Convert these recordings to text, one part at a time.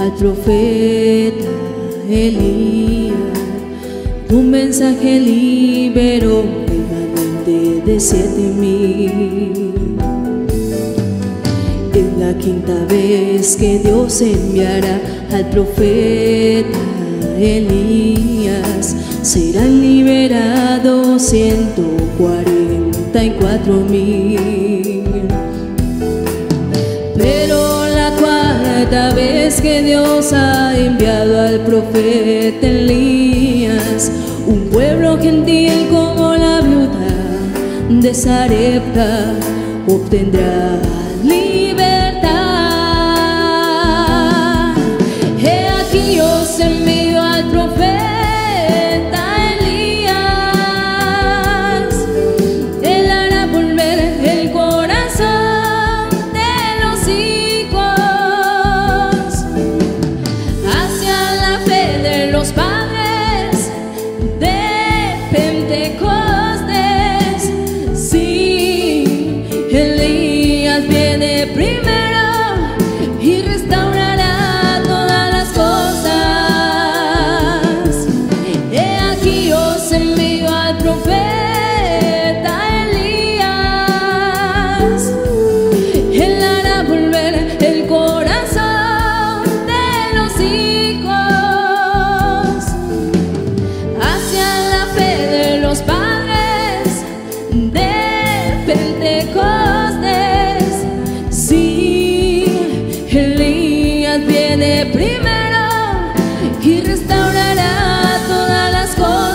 al profeta Elías. Un mensaje liberó remanente de 7,000. Es la quinta vez que Dios enviará al profeta Elías. Serán liberados 144,000. Pero la cuarta vez que Dios ha enviado al profeta Elías, un pueblo gentil como la viuda de Sarepta obtendrá libertad. He aquí os envío al profeta Elías. Él hará volver el corazón de los hijos hacia la fe de los padres de Pentecostés. Sí, Elías viene primero y restaurará todas las cosas. He aquí os envío al profeta Elías. Él hará volver el corazón de los hijos hacia la fe de los padres de Pentecostés. Sí, Elías viene primero y restaurará todas las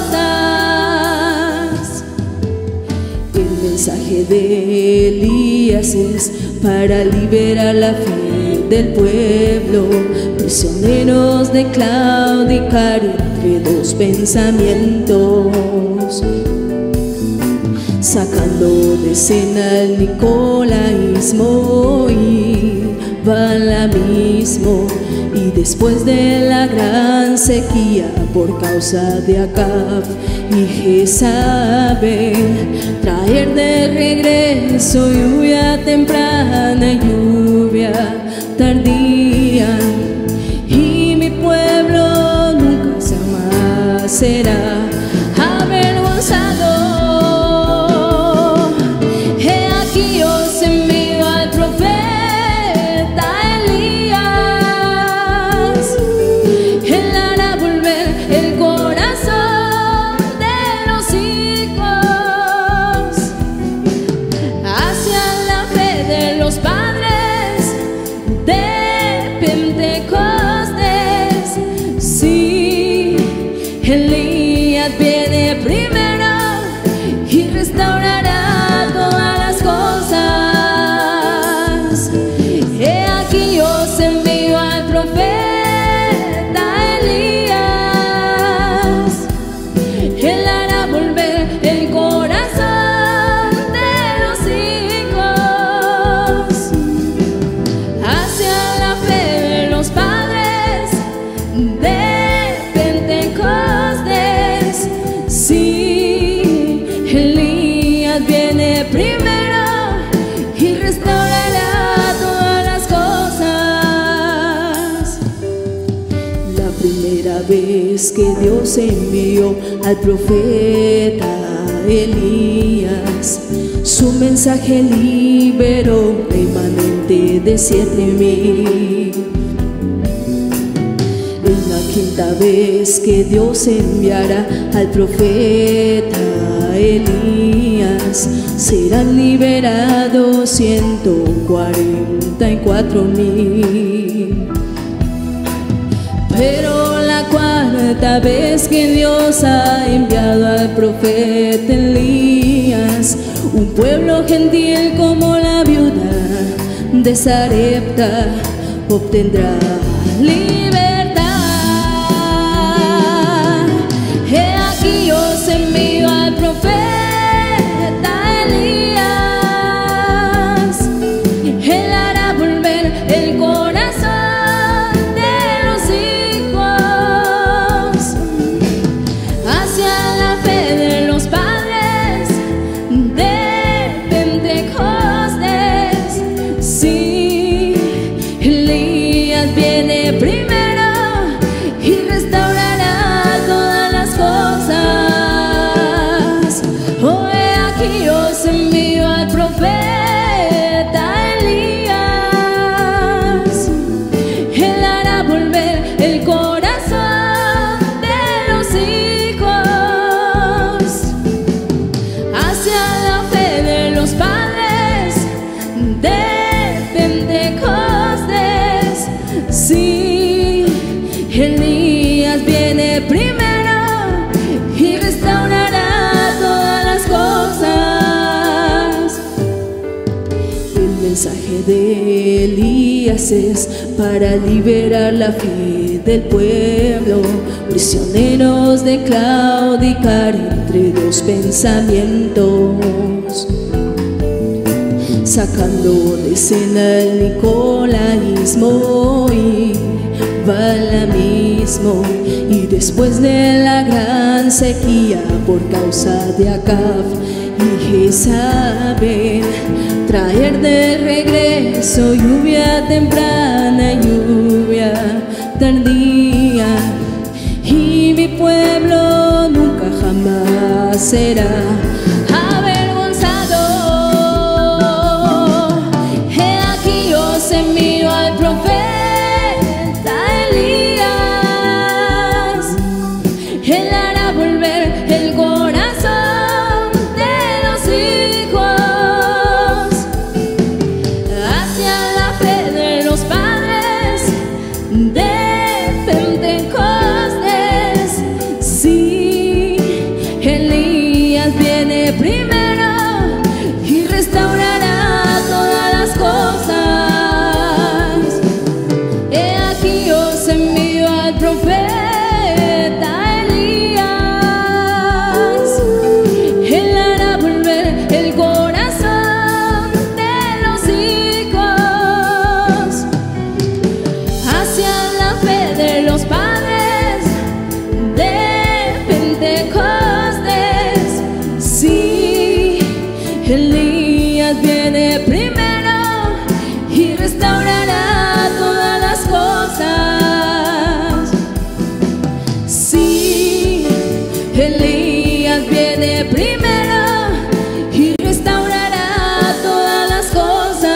cosas. El mensaje de Elías es para liberar la fe del pueblo, prisioneros de claudicar entre dos pensamientos, sacando de escena el nicolaísmo y balamismo. Y después de la gran sequía por causa de Acab y Jezabel, traer de regreso lluvia temprana y lluvia tardía, y mi pueblo nunca jamás será avergonzado. He aquí os envío al profeta Elías. Él hará volver el corazón de los hijos hacia la fe de los padres de Pentecostés. Sí, Elías viene primero y restaurará todas las cosas. He aquí os envío al profeta Elías. Él hará volver el corazón de los hijos hacia la fe de los padres de Pentecostés. Sí, Elías viene primero y restaurará todas las cosas. La primera vez que Dios envió al profeta Elías, su mensaje liberó remanente de 7,000. Es la quinta vez que Dios enviará al profeta Elías. Serán liberados 144,000. Pero la cuarta vez que Dios ha enviado al profeta Elías, un pueblo gentil como la viuda de Sarepta obtendrá libertad. He aquí os envío al profeta Elías. Él hará volver el corazón de los hijos hacia la fe de los padres de Pentecostés. Sí, Elías viene primero de Elías es para liberar la fe del pueblo, prisioneros de claudicar entre dos pensamientos, sacando de escena el nicolaísmo y balamismo, y después de la gran sequía por causa de Acab y Jezabel, traer de regreso lluvia temprana y lluvia tardía, y mi pueblo nunca jamás será avergonzado. He aquí os envío al profeta Elías, él hará volver el corazón de los hijos hacia la fe de los padres de Pentecostés. Sí, Elías viene primero y restaurará todas las cosas. He aquí os envío al profeta Elías, él hará volver el corazón de los hijos hacia la fe de los padres de Pentecostés. Sí, Elías viene primero y restaurará todas las cosas. Sí, Elías viene primero y restaurará todas las cosas.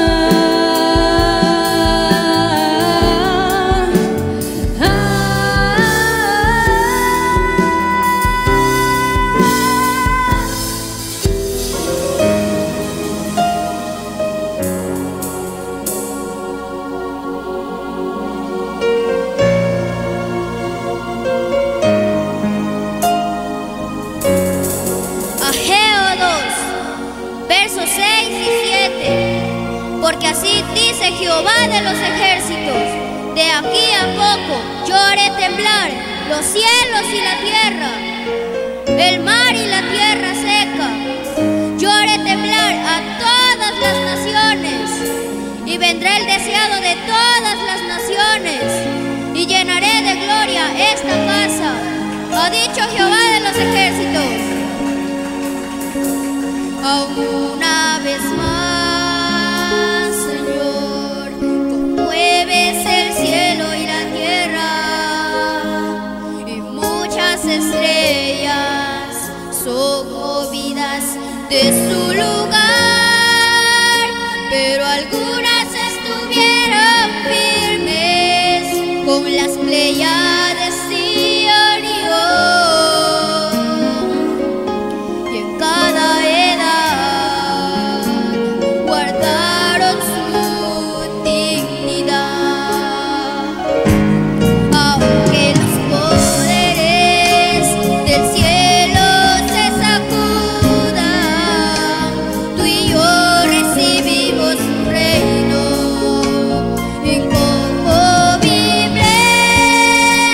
Ageo 2, versos 6 y 7. Porque así dice Jehová de los ejércitos: de aquí a poco yo haré temblar los cielos y la tierra, el mar y la tierra seca. Yo haré temblar a todas las naciones, y vendrá el deseado de todas las naciones, y llenaré de gloria esta casa, ha dicho Jehová de los ejércitos. Una vez más, Señor, conmueves el cielo y la tierra, y muchas estrellas son movidas de su lugar, pero algunas estuvieron firmes con las Pléyades Sión y Og, y en cada guardaron su dignidad. Aunque los poderes del cielo se sacudan, tú y yo recibimos un reino inconmovible.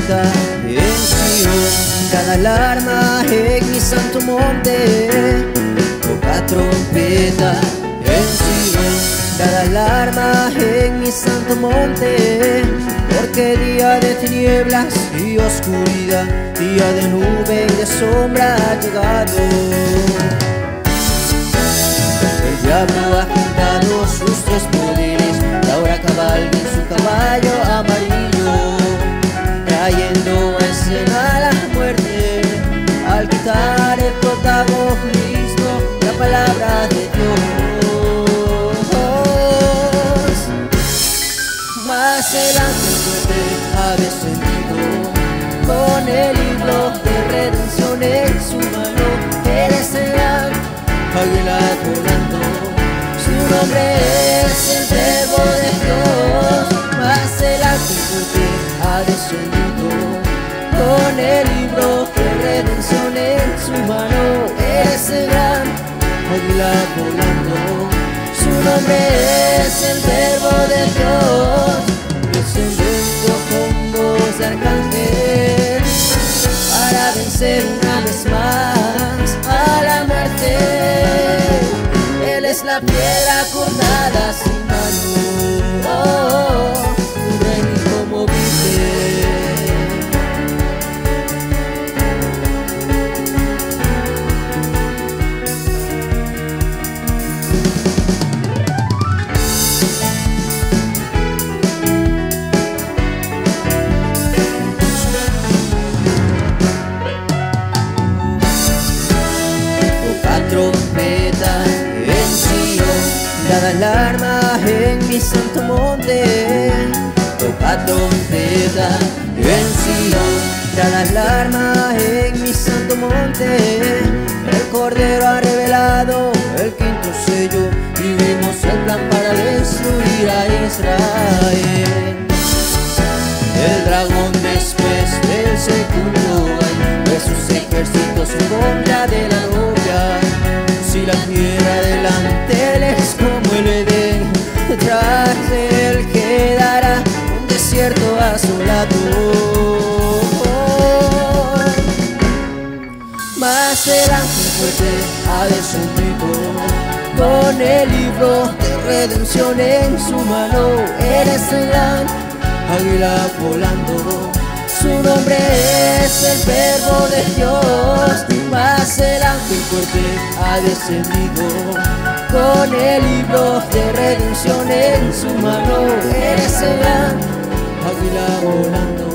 trompeta en Sion, cada alarma en mi santo monte. Toca trompeta en Sion, cada alarma en mi santo monte. Porque día de tinieblas y oscuridad, día de nube y de sombra ha llegado. El diablo ha juntado sus tres poderes y ahora cabalga en su caballo amarillo, trayendo a escena la muerte al quitar el protagonismo, la palabra de Dios. Más el ángel fuerte ha descendido con el libro de redención en su mano. Eres el águila volando, su nombre es el verbo de Dios. Mas el ángel fuerte ha descendido con el libro de redención en su mano. Eres el gran águila volando, su nombre es el verbo de Dios. Descendiendo con voz de arcángel para vencer una vez más a la muerte. Él es la piedra cortada sin mano, un rey inconmovible. Trompeta en Sion, cada alarma en mi santo monte. Toca trompeta en Sion, cada alarma en mi santo monte. El Cordero ha revelado el quinto sello y vimos el plan para destruir a Israel. El dragón después del segundo año de sus ejércitos en contra de la novia. Si la tierra delante él es como el Edén, detrás de él quedará un desierto asolado. Mas el ángel fuerte ha descendido con el libro de redención en su mano. Eres el águila volando, su nombre es el verbo de Dios. Mas el ángel fuerte ha descendido con el libro de redención en su mano. Eres el águila volando.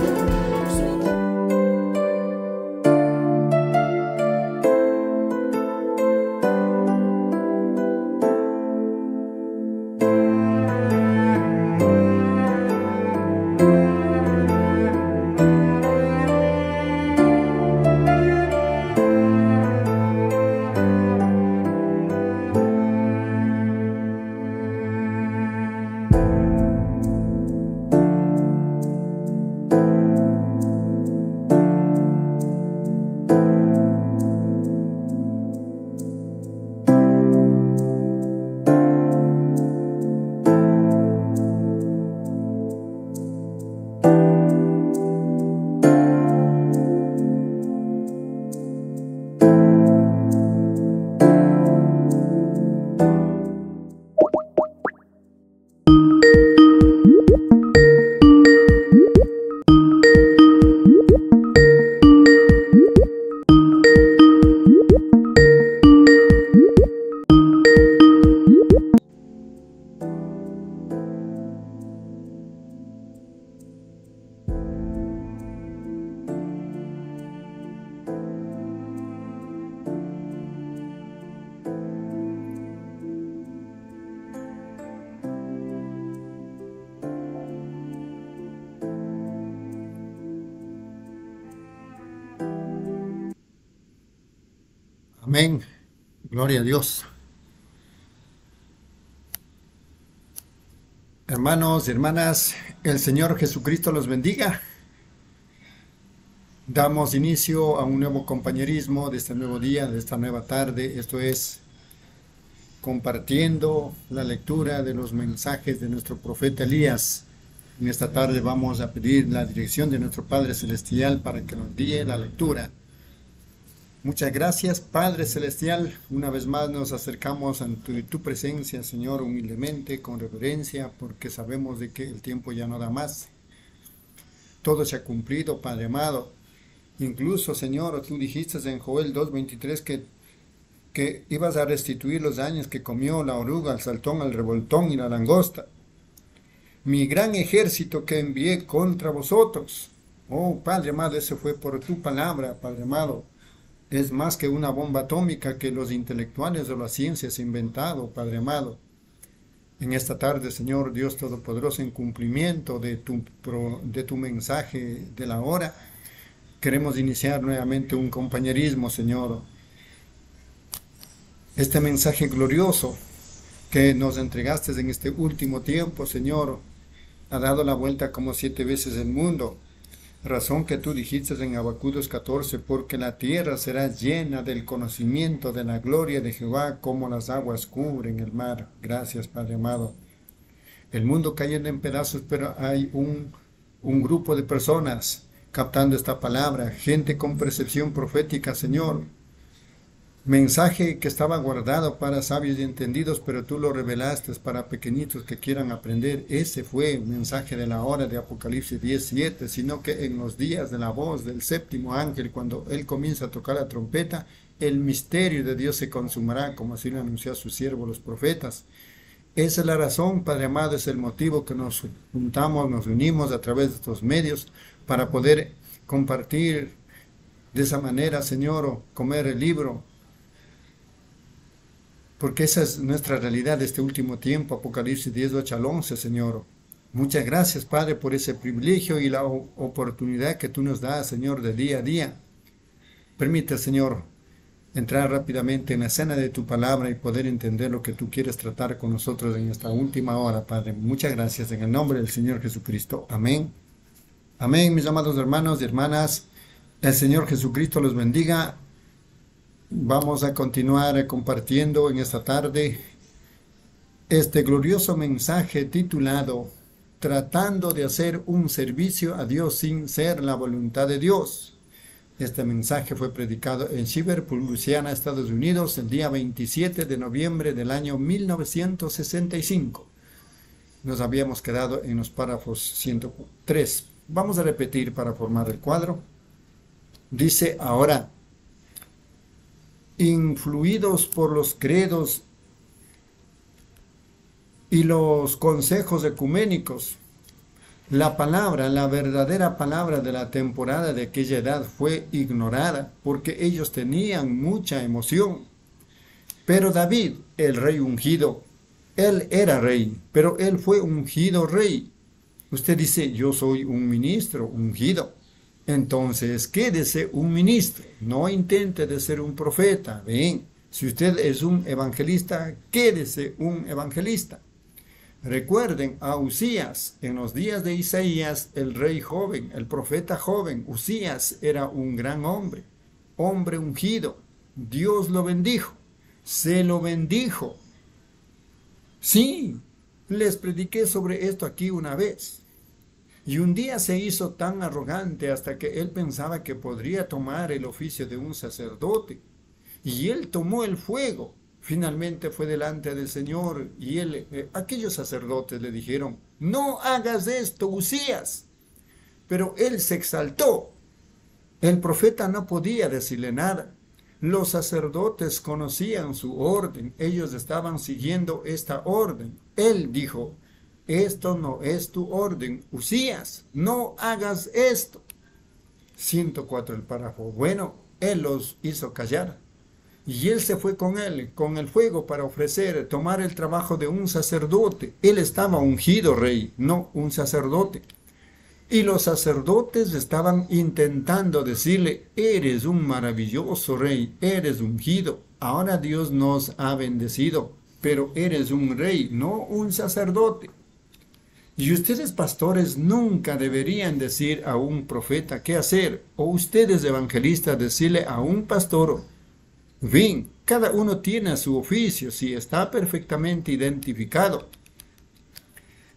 Amén. Gloria a Dios. Hermanos y hermanas, el Señor Jesucristo los bendiga. Damos inicio a un nuevo compañerismo de este nuevo día, de esta nueva tarde. Esto es compartiendo la lectura de los mensajes de nuestro profeta Elías, En esta tarde vamos a pedir la dirección de nuestro Padre Celestial para que nos guíe la lectura. Muchas gracias, Padre Celestial. Una vez más nos acercamos ante tu presencia, Señor, humildemente, con reverencia, porque sabemos de que el tiempo ya no da más. Todo se ha cumplido, Padre amado. Incluso, Señor, tú dijiste en Joel 2:23 que ibas a restituir los años que comió la oruga, el saltón, el revoltón y la langosta. Mi gran ejército que envié contra vosotros. Oh, Padre amado, ese fue por tu palabra, Padre amado. Es más que una bomba atómica que los intelectuales o la ciencia se han inventado, Padre amado. En esta tarde, Señor Dios Todopoderoso, en cumplimiento de tu mensaje de la hora, queremos iniciar nuevamente un compañerismo, Señor. Este mensaje glorioso que nos entregaste en este último tiempo, Señor, ha dado la vuelta como 7 veces el mundo. Razón que tú dijiste en Habacuc 2:14, porque la tierra será llena del conocimiento de la gloria de Jehová, como las aguas cubren el mar. Gracias, Padre amado. El mundo cayendo en pedazos, pero hay un grupo de personas captando esta palabra, gente con percepción profética, Señor. Mensaje que estaba guardado para sabios y entendidos, pero tú lo revelaste para pequeñitos que quieran aprender. Ese fue el mensaje de la hora de Apocalipsis 10:7, sino que en los días de la voz del séptimo ángel, cuando él comienza a tocar la trompeta, el misterio de Dios se consumará, como así lo anunció a sus siervos los profetas. Esa es la razón, Padre amado, es el motivo que nos juntamos, nos unimos a través de estos medios para poder compartir de esa manera, Señor, comer el libro. Porque esa es nuestra realidad de este último tiempo, Apocalipsis 10:8-11, Señor. Muchas gracias, Padre, por ese privilegio y la oportunidad que tú nos das, Señor, de día a día. Permite, Señor, entrar rápidamente en la escena de tu palabra y poder entender lo que tú quieres tratar con nosotros en esta última hora, Padre. Muchas gracias, en el nombre del Señor Jesucristo. Amén. Amén, mis amados hermanos y hermanas. El Señor Jesucristo los bendiga. Vamos a continuar compartiendo en esta tarde este glorioso mensaje titulado Tratando de hacer un servicio a Dios sin ser la voluntad de Dios. Este mensaje fue predicado en Shiverpur, Luisiana, Estados Unidos, el día 27 de noviembre del año 1965. Nos habíamos quedado en los párrafos 103. Vamos a repetir para formar el cuadro. Dice ahora: influidos por los credos y los consejos ecuménicos, la palabra, la verdadera palabra de la temporada de aquella edad fue ignorada porque ellos tenían mucha emoción. Pero David, el rey ungido, él era rey, pero él fue ungido rey. Usted dice, yo soy un ministro ungido. Entonces, quédese un ministro, no intente de ser un profeta. Ven, si usted es un evangelista, quédese un evangelista. Recuerden a Usías, en los días de Isaías, el rey joven, el profeta joven. Usías era un gran hombre ungido. Dios lo bendijo, se lo bendijo. Sí, les prediqué sobre esto aquí una vez. Y un día se hizo tan arrogante hasta que él pensaba que podría tomar el oficio de un sacerdote. Y él tomó el fuego. Finalmente fue delante del Señor y aquellos sacerdotes le dijeron, no hagas esto, Usías. Pero él se exaltó. El profeta no podía decirle nada. Los sacerdotes conocían su orden. Ellos estaban siguiendo esta orden. Él dijo, esto no es tu orden, Usías, no hagas esto. 104 el párrafo. Bueno, él los hizo callar. Y él se fue con él, con el fuego para tomar el trabajo de un sacerdote. Él estaba ungido rey, no un sacerdote. Y los sacerdotes estaban intentando decirle, eres un maravilloso rey, eres ungido. Ahora Dios nos ha bendecido, pero eres un rey, no un sacerdote. Y ustedes, pastores, nunca deberían decir a un profeta qué hacer, o ustedes, evangelistas, decirle a un pastor, bien, cada uno tiene su oficio, si está perfectamente identificado.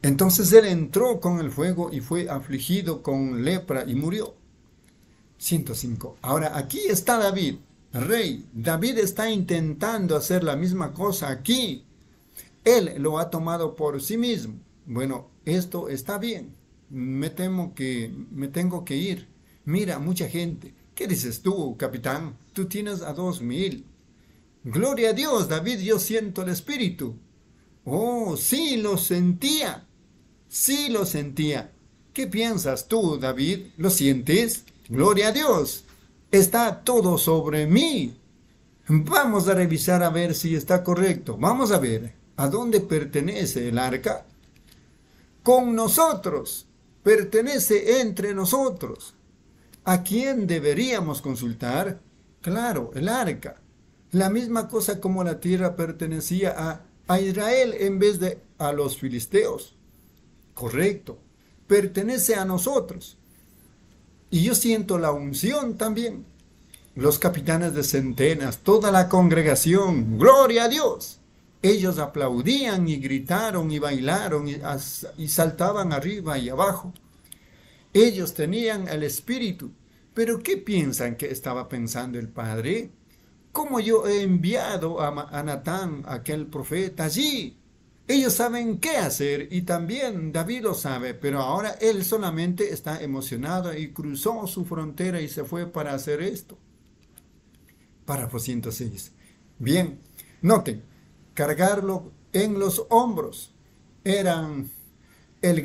Entonces él entró con el fuego y fue afligido con lepra y murió. 105. Ahora aquí está David, rey. David está intentando hacer la misma cosa aquí. Él lo ha tomado por sí mismo. Bueno, esto está bien. Me tengo que ir. Mira, mucha gente. ¿Qué dices tú, capitán? Tú tienes a 2000. Gloria a Dios, David, yo siento el espíritu. Oh, sí, lo sentía. Sí, lo sentía. ¿Qué piensas tú, David? ¿Lo sientes? Gloria a Dios. Está todo sobre mí. Vamos a revisar a ver si está correcto. Vamos a ver. ¿A dónde pertenece el arca? Con nosotros. Pertenece entre nosotros. ¿A quién deberíamos consultar? Claro, el arca. La misma cosa como la tierra pertenecía a Israel en vez de a los filisteos. Correcto. Pertenece a nosotros. Y yo siento la unción también. Los capitanes de centenas, toda la congregación, ¡gloria a Dios! Ellos aplaudían y gritaron y bailaron y saltaban arriba y abajo. Ellos tenían el espíritu. ¿Pero qué piensan que estaba pensando el Padre? ¿Cómo yo he enviado a Natán, aquel profeta, allí? Ellos saben qué hacer y también David lo sabe, pero ahora él solamente está emocionado y cruzó su frontera y se fue para hacer esto. Párrafo 106. Bien, noten, cargarlo en los hombros era el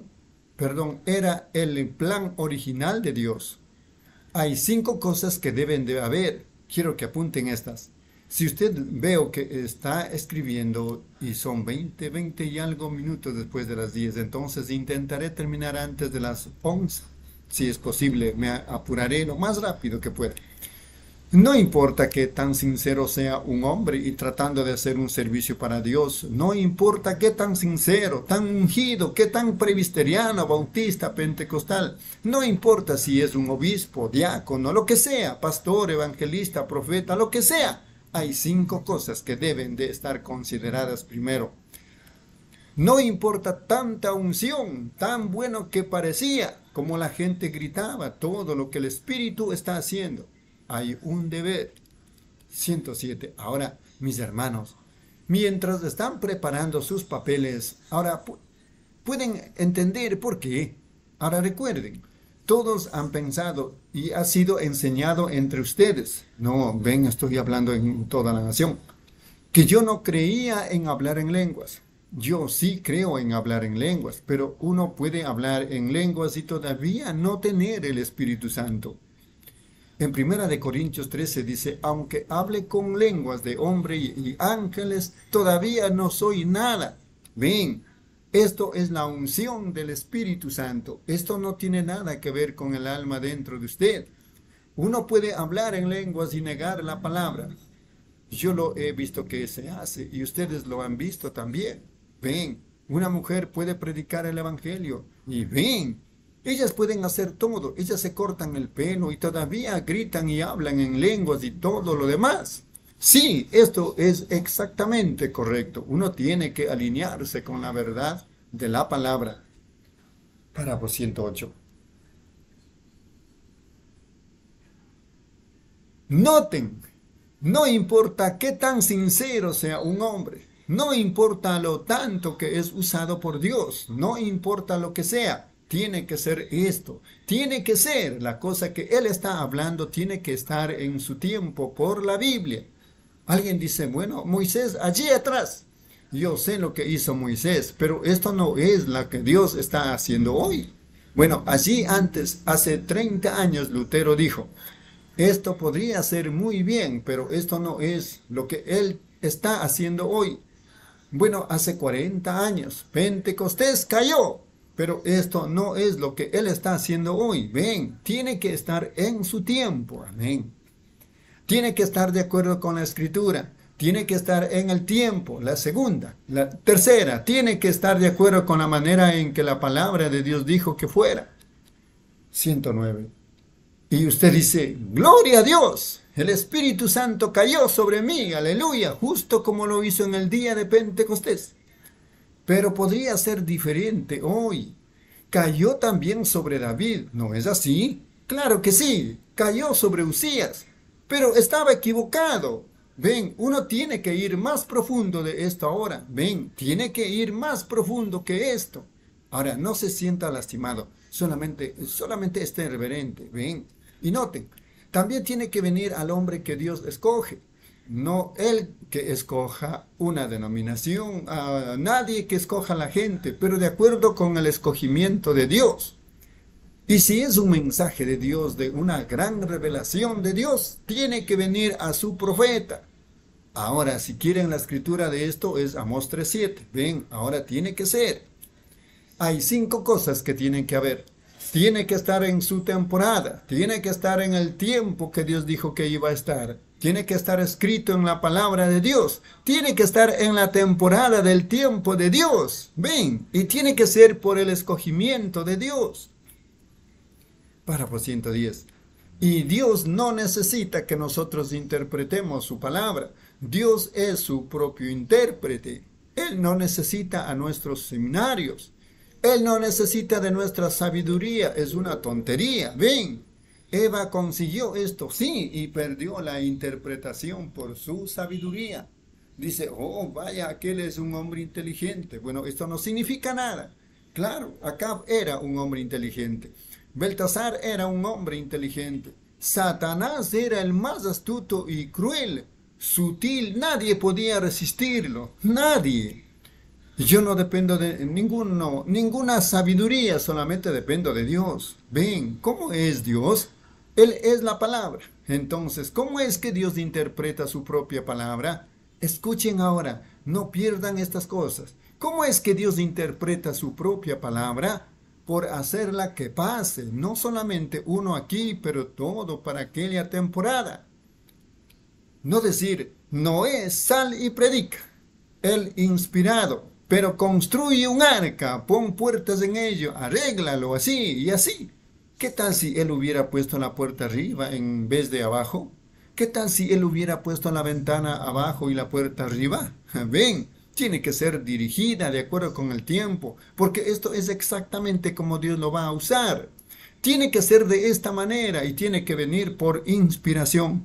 plan original de Dios. Hay 5 cosas que deben de haber. Quiero que apunten estas. Si usted veo que está escribiendo y son 20 y algo minutos después de las 10, entonces intentaré terminar antes de las 11. Si es posible, me apuraré lo más rápido que pueda. No importa qué tan sincero sea un hombre y tratando de hacer un servicio para Dios. No importa qué tan sincero, tan ungido, qué tan presbiteriano, bautista, pentecostal. No importa si es un obispo, diácono, lo que sea, pastor, evangelista, profeta, lo que sea. Hay 5 cosas que deben de estar consideradas primero. No importa tanta unción, tan bueno que parecía, como la gente gritaba, todo lo que el Espíritu está haciendo. Hay un deber. 107. Ahora, mis hermanos, mientras están preparando sus papeles, ahora pueden entender por qué. Ahora recuerden, todos han pensado y ha sido enseñado entre ustedes. No, ven, estoy hablando en toda la nación. Que yo no creía en hablar en lenguas. Yo sí creo en hablar en lenguas, pero uno puede hablar en lenguas y todavía no tener el Espíritu Santo. En 1 Corintios 13 dice, aunque hable con lenguas de hombre y ángeles, todavía no soy nada. Ven, esto es la unción del Espíritu Santo. Esto no tiene nada que ver con el alma dentro de usted. Uno puede hablar en lenguas y negar la palabra. Yo lo he visto que se hace y ustedes lo han visto también. Ven, una mujer puede predicar el evangelio y ven, ellas pueden hacer todo, ellas se cortan el pelo y todavía gritan y hablan en lenguas y todo lo demás. Sí, esto es exactamente correcto. Uno tiene que alinearse con la verdad de la palabra. Párrafo 108. Noten, no importa qué tan sincero sea un hombre, no importa lo tanto que es usado por Dios, no importa lo que sea. Tiene que ser esto, tiene que ser la cosa que él está hablando, tiene que estar en su tiempo por la Biblia. Alguien dice, bueno, Moisés allí atrás. Yo sé lo que hizo Moisés, pero esto no es lo que Dios está haciendo hoy. Bueno, allí antes, hace 30 años, Lutero dijo, esto podría ser muy bien, pero esto no es lo que él está haciendo hoy. Bueno, hace 40 años, Pentecostés cayó. Pero esto no es lo que él está haciendo hoy. Ven, tiene que estar en su tiempo. Amén. Tiene que estar de acuerdo con la Escritura. Tiene que estar en el tiempo. La segunda. La tercera, tiene que estar de acuerdo con la manera en que la palabra de Dios dijo que fuera. 109. Y usted dice, gloria a Dios. El Espíritu Santo cayó sobre mí. Aleluya. Justo como lo hizo en el día de Pentecostés. pero podría ser diferente hoy. Cayó también sobre David, ¿no es así? Claro que sí, cayó sobre Usías, pero estaba equivocado. Ven, uno tiene que ir más profundo de esto ahora. Ven, tiene que ir más profundo que esto. Ahora, no se sienta lastimado, solamente esté reverente. Ven, y noten, también tiene que venir al hombre que Dios escoge. No él que escoja una denominación, a nadie que escoja a la gente, pero de acuerdo con el escogimiento de Dios. Y si es un mensaje de Dios, de una gran revelación de Dios, tiene que venir a su profeta. Ahora, si quieren la escritura de esto, es Amós 3:7. Ven, ahora tiene que ser. Hay 5 cosas que tienen que haber. Tiene que estar en su temporada, tiene que estar en el tiempo que Dios dijo que iba a estar, tiene que estar escrito en la palabra de Dios, tiene que estar en la temporada del tiempo de Dios, ven, y tiene que ser por el escogimiento de Dios. Párrafo 110. Y Dios no necesita que nosotros interpretemos su palabra, Dios es su propio intérprete, Él no necesita a nuestros seminarios. Él no necesita de nuestra sabiduría, es una tontería. Ven, Eva consiguió esto, sí, y perdió la interpretación por su sabiduría. Dice, oh, vaya, aquel es un hombre inteligente. Bueno, esto no significa nada. Claro, Acab era un hombre inteligente. Beltasar era un hombre inteligente. Satanás era el más astuto y cruel, sutil, nadie podía resistirlo, nadie. Yo no dependo de ninguna sabiduría, solamente dependo de Dios. Ven, ¿cómo es Dios? Él es la palabra. Entonces, ¿cómo es que Dios interpreta su propia palabra? Escuchen ahora, no pierdan estas cosas. ¿Cómo es que Dios interpreta su propia palabra? Por hacerla que pase, no solamente uno aquí, pero todo para aquella temporada. No decir, Noé, sal y predica. El inspirado. Pero construye un arca, pon puertas en ello, arréglalo así y así. ¿Qué tal si él hubiera puesto la puerta arriba en vez de abajo? ¿Qué tal si él hubiera puesto la ventana abajo y la puerta arriba? Ven, tiene que ser dirigida de acuerdo con el tiempo, porque esto es exactamente como Dios lo va a usar. Tiene que ser de esta manera y tiene que venir por inspiración.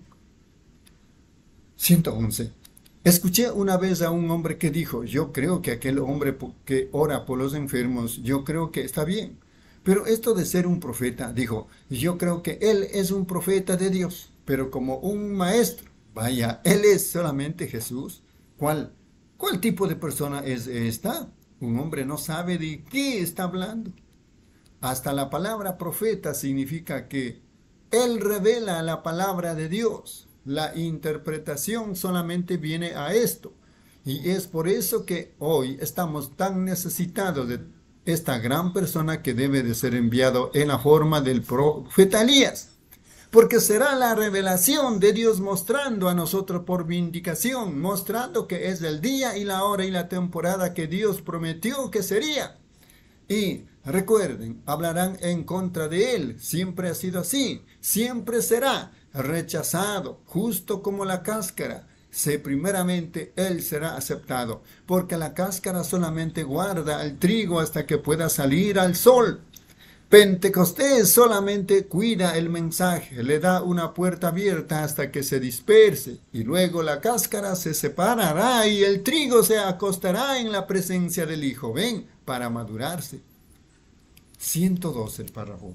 111. Escuché una vez a un hombre que dijo, yo creo que aquel hombre que ora por los enfermos, yo creo que está bien. Pero esto de ser un profeta, dijo, yo creo que él es un profeta de Dios, pero como un maestro. Vaya, él es solamente Jesús. ¿Cuál tipo de persona es esta? Un hombre no sabe de qué está hablando. Hasta la palabra profeta significa que él revela la palabra de Dios. La interpretación solamente viene a esto. Y es por eso que hoy estamos tan necesitados de esta gran persona que debe de ser enviado en la forma del profeta Elías. Porque será la revelación de Dios mostrando a nosotros por vindicación, mostrando que es el día y la hora y la temporada que Dios prometió que sería. Y recuerden, hablarán en contra de él. Siempre ha sido así, siempre será rechazado, justo como la cáscara. Primeramente él será aceptado, porque la cáscara solamente guarda el trigo hasta que pueda salir al sol. Pentecostés solamente cuida el mensaje, le da una puerta abierta hasta que se disperse, y luego la cáscara se separará y el trigo se acostará en la presencia del Hijo, ven, para madurarse. 112 el párrafo.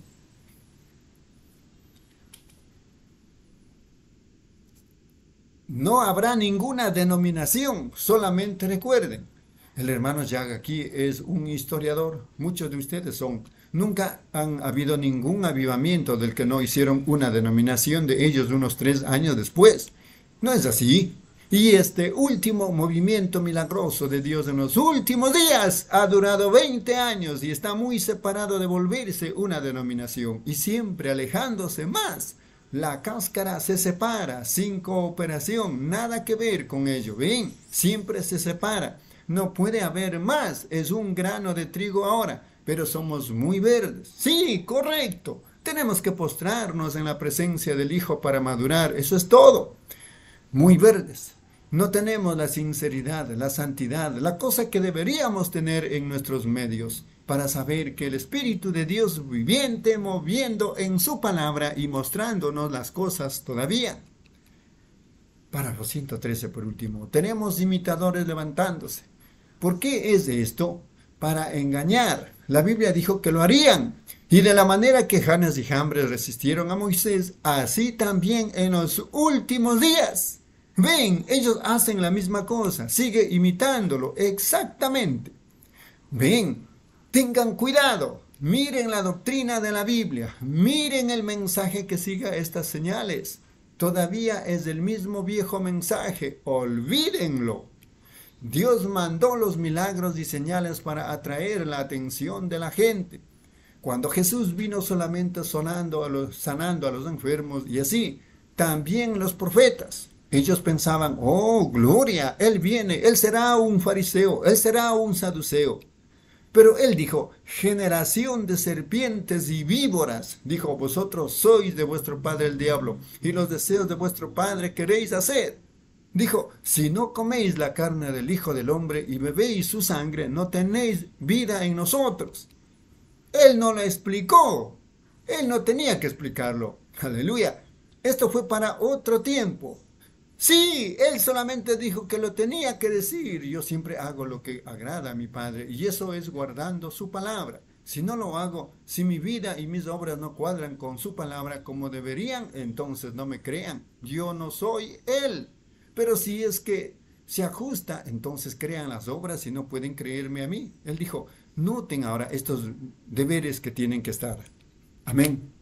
No habrá ninguna denominación, solamente recuerden. El hermano Jag aquí es un historiador, muchos de ustedes son. Nunca han habido ningún avivamiento del que no hicieron una denominación de ellos unos 3 años después. ¿No es así? Y este último movimiento milagroso de Dios en los últimos días ha durado 20 años y está muy separado de volverse una denominación y siempre alejándose más. La cáscara se separa sin cooperación, nada que ver con ello. ¿Ven? Siempre se separa. No puede haber más. Es un grano de trigo ahora, pero somos muy verdes. Sí, correcto. Tenemos que postrarnos en la presencia del Hijo para madurar. Eso es todo. Muy verdes. No tenemos la sinceridad, la santidad, la cosa que deberíamos tener en nuestros medios para saber que el Espíritu de Dios viviente moviendo en su palabra y mostrándonos las cosas todavía. Párrafo 113 por último. Tenemos imitadores levantándose. ¿Por qué es esto? Para engañar. La Biblia dijo que lo harían. Y de la manera que Janes y Jambres resistieron a Moisés, así también en los últimos días. Ven, ellos hacen la misma cosa, sigue imitándolo exactamente. Ven, tengan cuidado, miren la doctrina de la Biblia, miren el mensaje que siga estas señales. Todavía es el mismo viejo mensaje, olvídenlo. Dios mandó los milagros y señales para atraer la atención de la gente. Cuando Jesús vino solamente sanando a los enfermos y así, también los profetas. Ellos pensaban, oh, gloria, Él viene, Él será un fariseo, Él será un saduceo. Pero Él dijo, generación de serpientes y víboras, dijo, vosotros sois de vuestro padre el diablo, y los deseos de vuestro padre queréis hacer. Dijo, si no coméis la carne del Hijo del Hombre y bebéis su sangre, no tenéis vida en nosotros. Él no lo explicó, Él no tenía que explicarlo. Aleluya, esto fue para otro tiempo. Sí, Él solamente dijo que lo tenía que decir. Yo siempre hago lo que agrada a mi Padre y eso es guardando su palabra. Si no lo hago, si mi vida y mis obras no cuadran con su palabra como deberían, entonces no me crean. Yo no soy Él. Pero si es que se ajusta, entonces crean las obras y no pueden creerme a mí. Él dijo, noten ahora estos deberes que tienen que estar. Amén.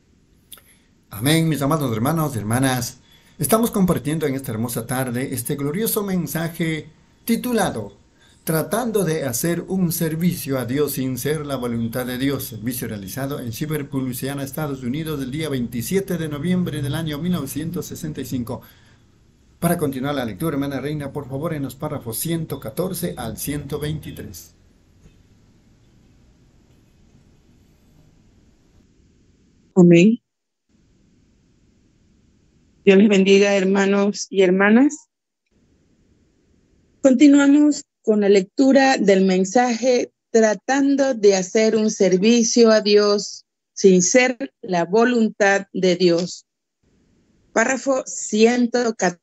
Amén, mis amados hermanos y hermanas. Estamos compartiendo en esta hermosa tarde este glorioso mensaje titulado Tratando de hacer un servicio a Dios sin ser la voluntad de Dios, servicio realizado en Shiverpool, Louisiana, Estados Unidos, el día 27 de noviembre del año 1965. Para continuar la lectura, hermana Reina, por favor, en los párrafos 114 al 123. Amén. Dios les bendiga, hermanos y hermanas. Continuamos con la lectura del mensaje tratando de hacer un servicio a Dios sin ser la voluntad de Dios. Párrafo 114.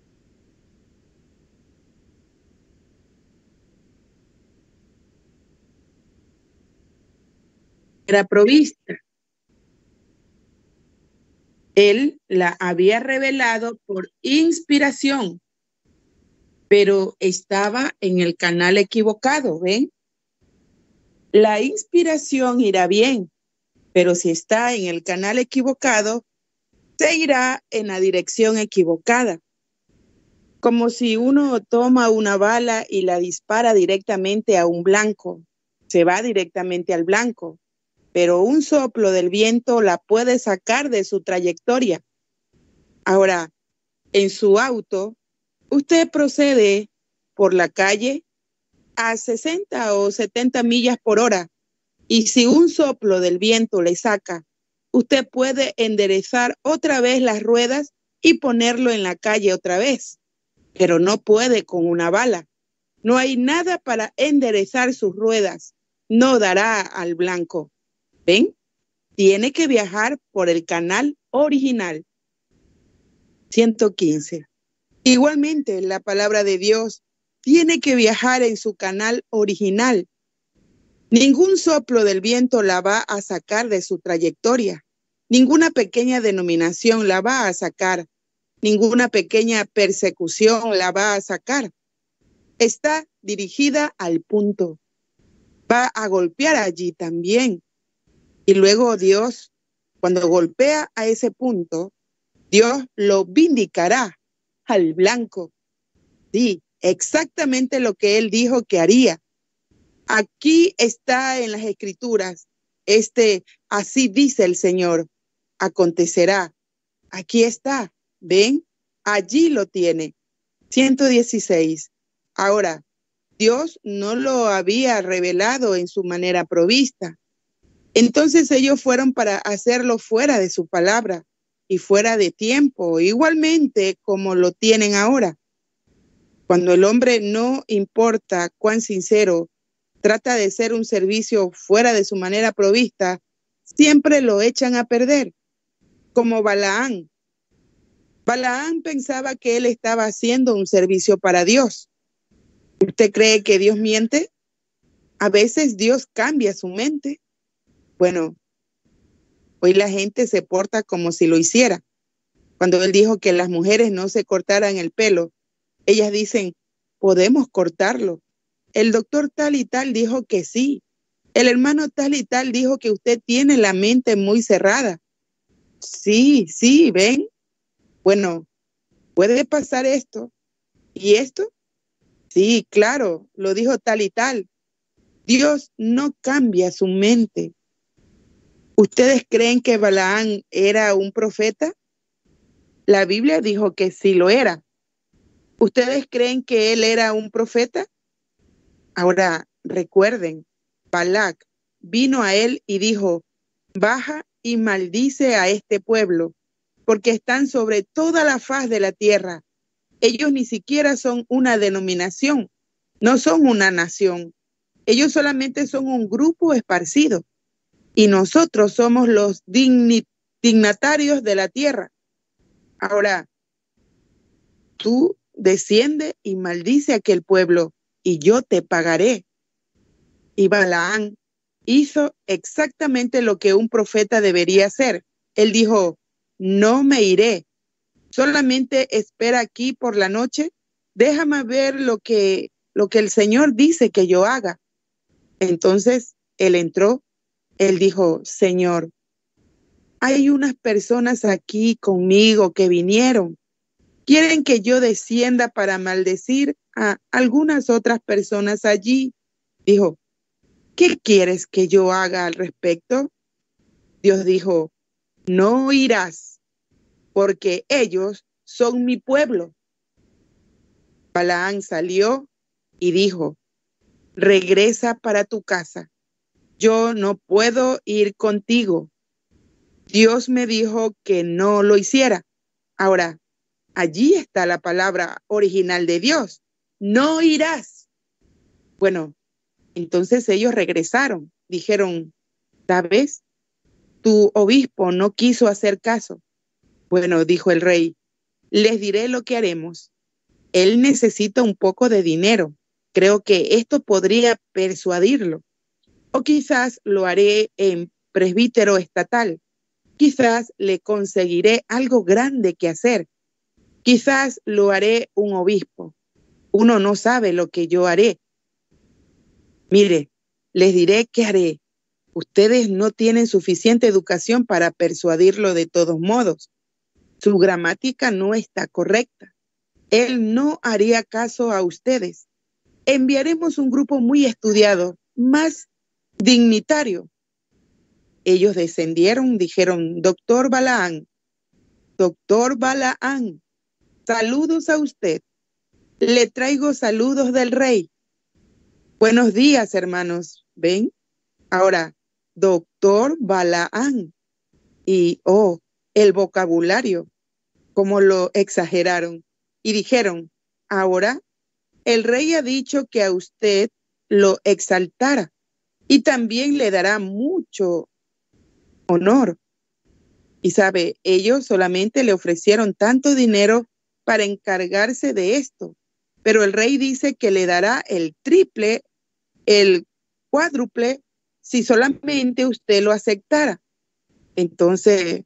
Era provista. Él la había revelado por inspiración, pero estaba en el canal equivocado, ¿ven? La inspiración irá bien, pero si está en el canal equivocado, se irá en la dirección equivocada. Como si uno toma una bala y la dispara directamente a un blanco, se va directamente al blanco. Pero un soplo del viento la puede sacar de su trayectoria. Ahora, en su auto, usted procede por la calle a 60 o 70 millas por hora y si un soplo del viento le saca, usted puede enderezar otra vez las ruedas y ponerlo en la calle otra vez, pero no puede con una bala. No hay nada para enderezar sus ruedas, no dará al blanco. ¿Ven? Tiene que viajar por el canal original. 115. Igualmente, la palabra de Dios tiene que viajar en su canal original. Ningún soplo del viento la va a sacar de su trayectoria. Ninguna pequeña denominación la va a sacar. Ninguna pequeña persecución la va a sacar. Está dirigida al punto. Va a golpear allí también. Y luego Dios, cuando golpea a ese punto, Dios lo vindicará al blanco. Sí, exactamente lo que Él dijo que haría. Aquí está en las Escrituras, así dice el Señor, acontecerá. Aquí está, ¿ven? Allí lo tiene. 116. Ahora, Dios no lo había revelado en su manera provista. Entonces ellos fueron para hacerlo fuera de su palabra y fuera de tiempo, igualmente como lo tienen ahora. Cuando el hombre, no importa cuán sincero, trata de ser un servicio fuera de su manera provista, siempre lo echan a perder, como Balaán. Balaán pensaba que él estaba haciendo un servicio para Dios. ¿Usted cree que Dios miente? A veces Dios cambia su mente. Bueno, hoy la gente se porta como si lo hiciera. Cuando él dijo que las mujeres no se cortaran el pelo, ellas dicen, podemos cortarlo. El doctor tal y tal dijo que sí. El hermano tal y tal dijo que usted tiene la mente muy cerrada. Sí, sí, ¿ven? Bueno, ¿puede pasar esto? ¿Y esto? Sí, claro, lo dijo tal y tal. Dios no cambia su mente. ¿Ustedes creen que Balaán era un profeta? La Biblia dijo que sí lo era. ¿Ustedes creen que él era un profeta? Ahora, recuerden, Balac vino a él y dijo, baja y maldice a este pueblo, porque están sobre toda la faz de la tierra. Ellos ni siquiera son una denominación, no son una nación. Ellos solamente son un grupo esparcido. Y nosotros somos los dignatarios de la tierra. Ahora, tú desciende y maldice a aquel pueblo, y yo te pagaré. Y Balaán hizo exactamente lo que un profeta debería hacer. Él dijo, no me iré, solamente espera aquí por la noche, déjame ver lo que el Señor dice que yo haga. Entonces él entró, él dijo, Señor, hay unas personas aquí conmigo que vinieron. Quieren que yo descienda para maldecir a algunas otras personas allí. Dijo, ¿qué quieres que yo haga al respecto? Dios dijo, no irás, porque ellos son mi pueblo. Balaán salió y dijo, regresa para tu casa. Yo no puedo ir contigo. Dios me dijo que no lo hiciera. Ahora, allí está la palabra original de Dios. No irás. Bueno, entonces ellos regresaron. Dijeron, ¿sabes? Tu obispo no quiso hacer caso. Bueno, dijo el rey, les diré lo que haremos. Él necesita un poco de dinero. Creo que esto podría persuadirlo. O quizás lo haré en presbítero estatal. Quizás le conseguiré algo grande que hacer. Quizás lo haré un obispo. Uno no sabe lo que yo haré. Mire, les diré qué haré. Ustedes no tienen suficiente educación para persuadirlo de todos modos. Su gramática no está correcta. Él no haría caso a ustedes. Enviaremos un grupo muy estudiado, más dignitario. Ellos descendieron, dijeron, doctor Balaán, saludos a usted. Le traigo saludos del rey. Buenos días, hermanos. ¿Ven? Ahora, doctor Balaán. Y, el vocabulario, como lo exageraron. Y dijeron, ahora el rey ha dicho que a usted lo exaltara y también le dará mucho honor. Y sabe, ellos solamente le ofrecieron tanto dinero para encargarse de esto, pero el rey dice que le dará el triple, el cuádruple, si solamente usted lo aceptara. Entonces,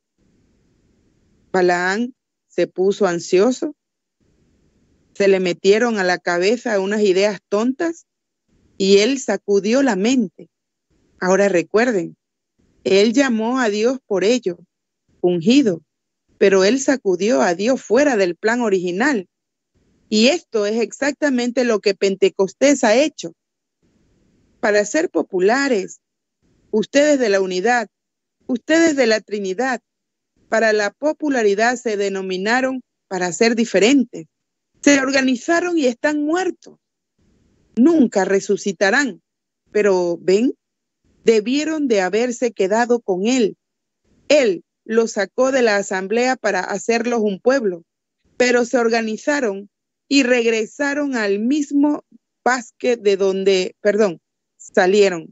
Balaán se puso ansioso, se le metieron a la cabeza unas ideas tontas y él sacudió la mente. Ahora recuerden, él llamó a Dios por ello, ungido, pero él sacudió a Dios fuera del plan original. Y esto es exactamente lo que Pentecostés ha hecho. Para ser populares, ustedes de la unidad, ustedes de la Trinidad, para la popularidad se denominaron para ser diferentes. Se organizaron y están muertos. Nunca resucitarán. Pero, ¿ven? Debieron de haberse quedado con él. Él los sacó de la asamblea para hacerlos un pueblo, pero se organizaron y regresaron al mismo bosque de donde, salieron.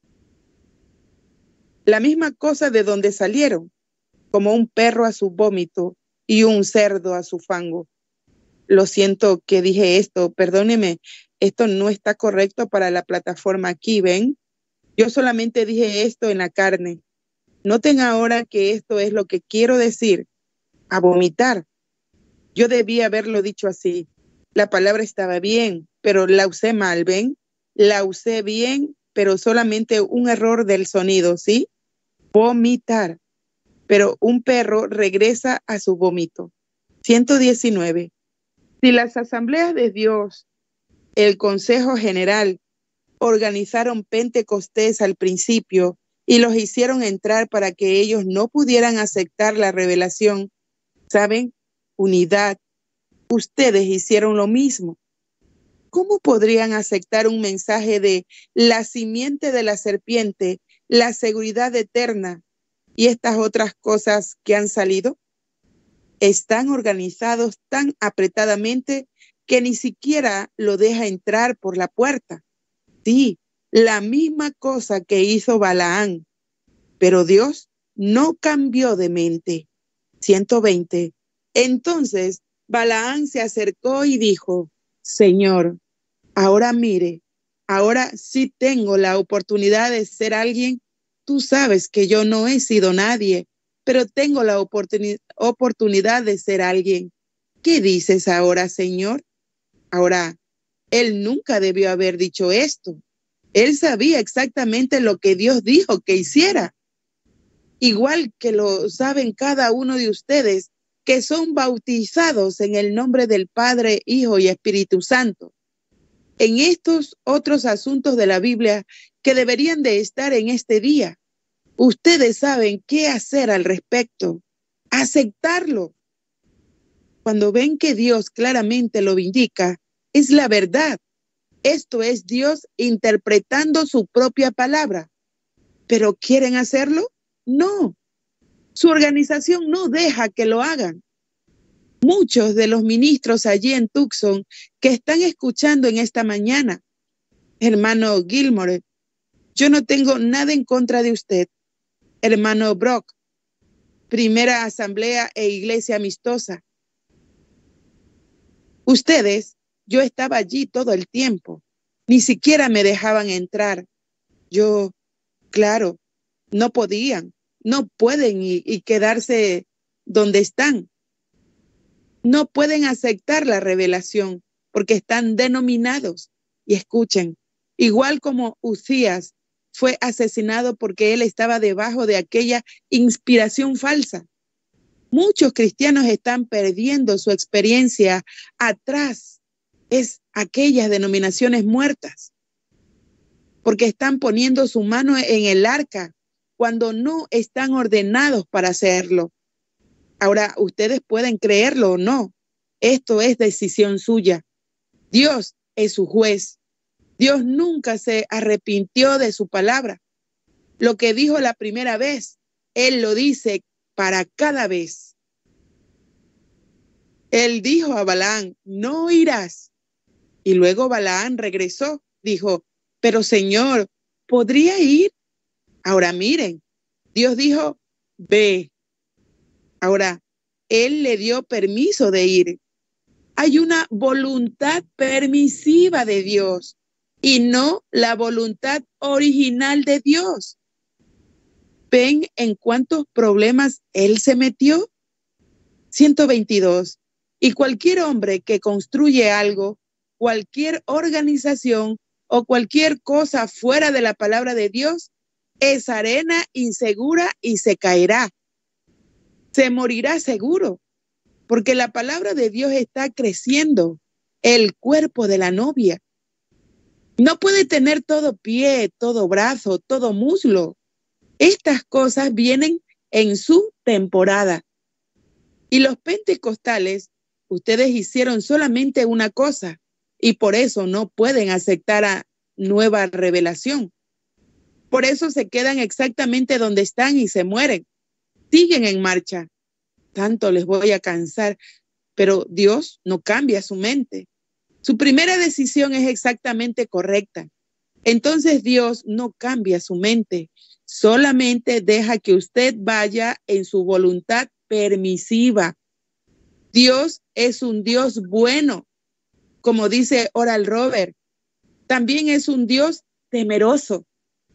La misma cosa de donde salieron, como un perro a su vómito y un cerdo a su fango. Lo siento que dije esto, perdóneme, esto no está correcto para la plataforma aquí, ¿ven? Yo solamente dije esto en la carne. Noten ahora que esto es lo que quiero decir, a vomitar. Yo debía haberlo dicho así. La palabra estaba bien, pero la usé mal, ¿ven? La usé bien, pero solamente un error del sonido, ¿sí? Vomitar. Pero un perro regresa a su vómito. 119. Si las asambleas de Dios, el Consejo General, organizaron Pentecostés al principio y los hicieron entrar para que ellos no pudieran aceptar la revelación, ¿saben? Unidad. Ustedes hicieron lo mismo. ¿Cómo podrían aceptar un mensaje de la simiente de la serpiente, la seguridad eterna y estas otras cosas que han salido? Están organizados tan apretadamente que ni siquiera lo deja entrar por la puerta. Sí, la misma cosa que hizo Balaán. Pero Dios no cambió de mente. 120. Entonces Balaán se acercó y dijo, Señor, ahora mire, ahora sí tengo la oportunidad de ser alguien. Tú sabes que yo no he sido nadie, pero tengo la oportunidad de ser alguien. ¿Qué dices ahora, Señor? Ahora, él nunca debió haber dicho esto. Él sabía exactamente lo que Dios dijo que hiciera. Igual que lo saben cada uno de ustedes que son bautizados en el nombre del Padre, Hijo y Espíritu Santo. En estos otros asuntos de la Biblia que deberían de estar en este día, ustedes saben qué hacer al respecto. Aceptarlo. Cuando ven que Dios claramente lo indica, es la verdad. Esto es Dios interpretando su propia palabra. ¿Pero quieren hacerlo? No. Su organización no deja que lo hagan. Muchos de los ministros allí en Tucson que están escuchando en esta mañana, hermano Gilmore, yo no tengo nada en contra de usted. Hermano Brock, Primera Asamblea e Iglesia Amistosa. Ustedes, yo estaba allí todo el tiempo. Ni siquiera me dejaban entrar. Claro, no podían, no pueden y quedarse donde están. No pueden aceptar la revelación porque están denominados. Y escuchen, igual como Uzías fue asesinado porque él estaba debajo de aquella inspiración falsa. Muchos cristianos están perdiendo su experiencia atrás. Es aquellas denominaciones muertas. Porque están poniendo su mano en el arca cuando no están ordenados para hacerlo. Ahora, ustedes pueden creerlo o no. Esto es decisión suya. Dios es su juez. Dios nunca se arrepintió de su palabra. Lo que dijo la primera vez, Él lo dice para cada vez. Él dijo a Balaán, no irás. Y luego Balaán regresó, dijo, pero Señor, ¿podría ir? Ahora miren, Dios dijo, ve. Ahora, Él le dio permiso de ir. Hay una voluntad permisiva de Dios y no la voluntad original de Dios. ¿Ven en cuántos problemas Él se metió? 122. Y cualquier hombre que construye algo, cualquier organización o cualquier cosa fuera de la palabra de Dios, es arena insegura y se caerá. Se morirá seguro, porque la palabra de Dios está creciendo, el cuerpo de la novia. No puede tener todo pie, todo brazo, todo muslo. Estas cosas vienen en su temporada. Y los pentecostales, ustedes hicieron solamente una cosa y por eso no pueden aceptar a nueva revelación. Por eso se quedan exactamente donde están y se mueren. Siguen en marcha. Tanto les voy a cansar. pero Dios no cambia su mente. Su primera decisión es exactamente correcta. Entonces Dios no cambia su mente, solamente deja que usted vaya en su voluntad permisiva. Dios es un Dios bueno, como dice Oral Robert. También es un Dios temeroso.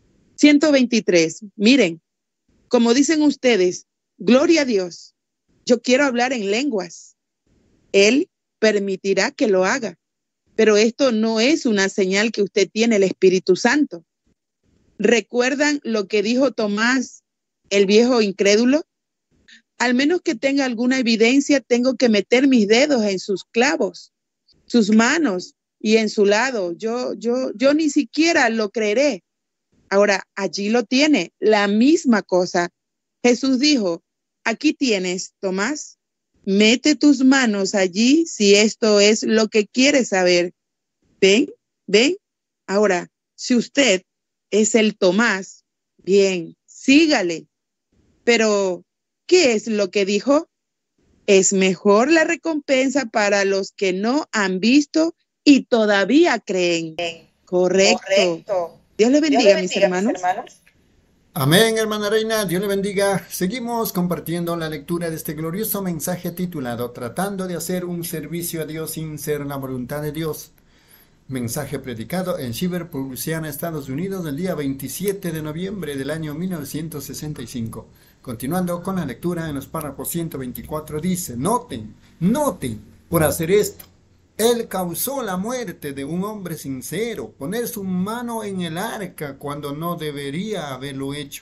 123. Miren, como dicen ustedes, gloria a Dios. Yo quiero hablar en lenguas. Él permitirá que lo haga. Pero esto no es una señal que usted tiene el Espíritu Santo. ¿Recuerdan lo que dijo Tomás, el viejo incrédulo? Al menos que tenga alguna evidencia, tengo que meter mis dedos en sus clavos, sus manos y en su lado. Yo ni siquiera lo creeré. Ahora, allí lo tiene, la misma cosa. Jesús dijo, aquí tienes, Tomás. Mete tus manos allí si esto es lo que quieres saber. ¿Ven? ¿Ven? Ahora, si usted es el Tomás, bien, sígale. Pero, ¿qué es lo que dijo? Es mejor la recompensa para los que no han visto y todavía creen. Correcto. Dios le bendiga, mis hermanos. Amén, hermana Reina, Dios le bendiga. Seguimos compartiendo la lectura de este glorioso mensaje titulado Tratando de hacer un servicio a Dios sin ser la voluntad de Dios. Mensaje predicado en Shiverpur, Louisiana, Estados Unidos, el día 27 de noviembre del año 1965. Continuando con la lectura en los párrafos 124, dice, noten, por hacer esto. Él causó la muerte de un hombre sincero, poner su mano en el arca cuando no debería haberlo hecho.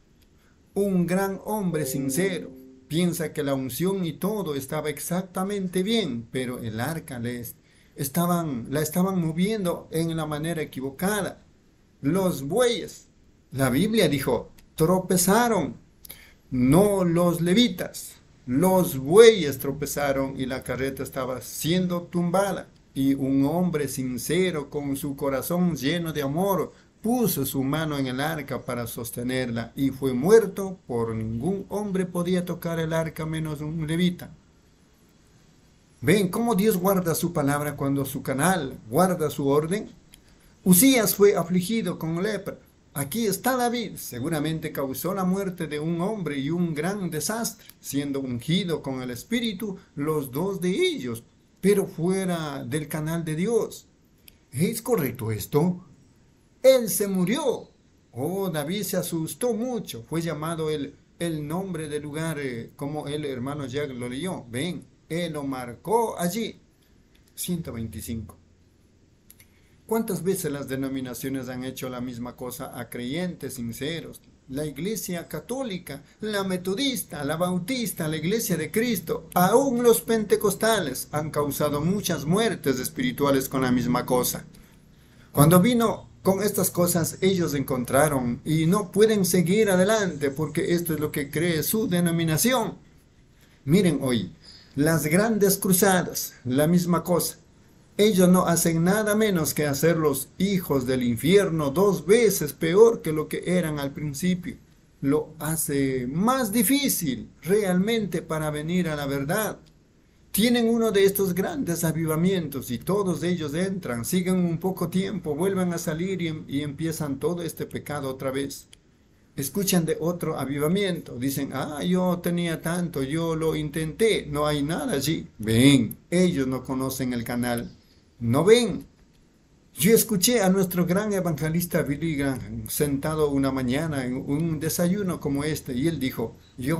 Un gran hombre sincero piensa que la unción y todo estaba exactamente bien, pero el arca la estaban moviendo en la manera equivocada. Los bueyes, la Biblia dijo, tropezaron, no los levitas. Los bueyes tropezaron y la carreta estaba siendo tumbada. Y un hombre sincero con su corazón lleno de amor puso su mano en el arca para sostenerla y fue muerto, por ningún hombre podía tocar el arca menos un levita. ¿Ven cómo Dios guarda su palabra cuando su canal guarda su orden? Usías fue afligido con lepra. Aquí está David, seguramente causó la muerte de un hombre y un gran desastre, siendo ungido con el Espíritu los dos de ellos, pero fuera del canal de Dios. ¿Es correcto esto? Él se murió. Oh, David se asustó mucho. Fue llamado el nombre del lugar, como el hermano Jack lo leyó. Ven, él lo marcó allí. 125. ¿Cuántas veces las denominaciones han hecho la misma cosa a creyentes sinceros? La Iglesia Católica, la Metodista, la Bautista, la Iglesia de Cristo, aún los pentecostales han causado muchas muertes espirituales con la misma cosa. Cuando vino con estas cosas, ellos encontraron y no pueden seguir adelante porque esto es lo que cree su denominación. Miren hoy, las grandes cruzadas, la misma cosa. Ellos no hacen nada menos que hacer los hijos del infierno 2 veces peor que lo que eran al principio. Lo hace más difícil realmente para venir a la verdad. Tienen uno de estos grandes avivamientos y todos ellos entran, siguen un poco tiempo, vuelven a salir y empiezan todo este pecado otra vez. Escuchan de otro avivamiento, dicen, yo tenía tanto, yo lo intenté, no hay nada allí. Ven, ellos no conocen el canal. ¿No ven? Yo escuché a nuestro gran evangelista Billy Graham sentado una mañana en un desayuno como este y él dijo,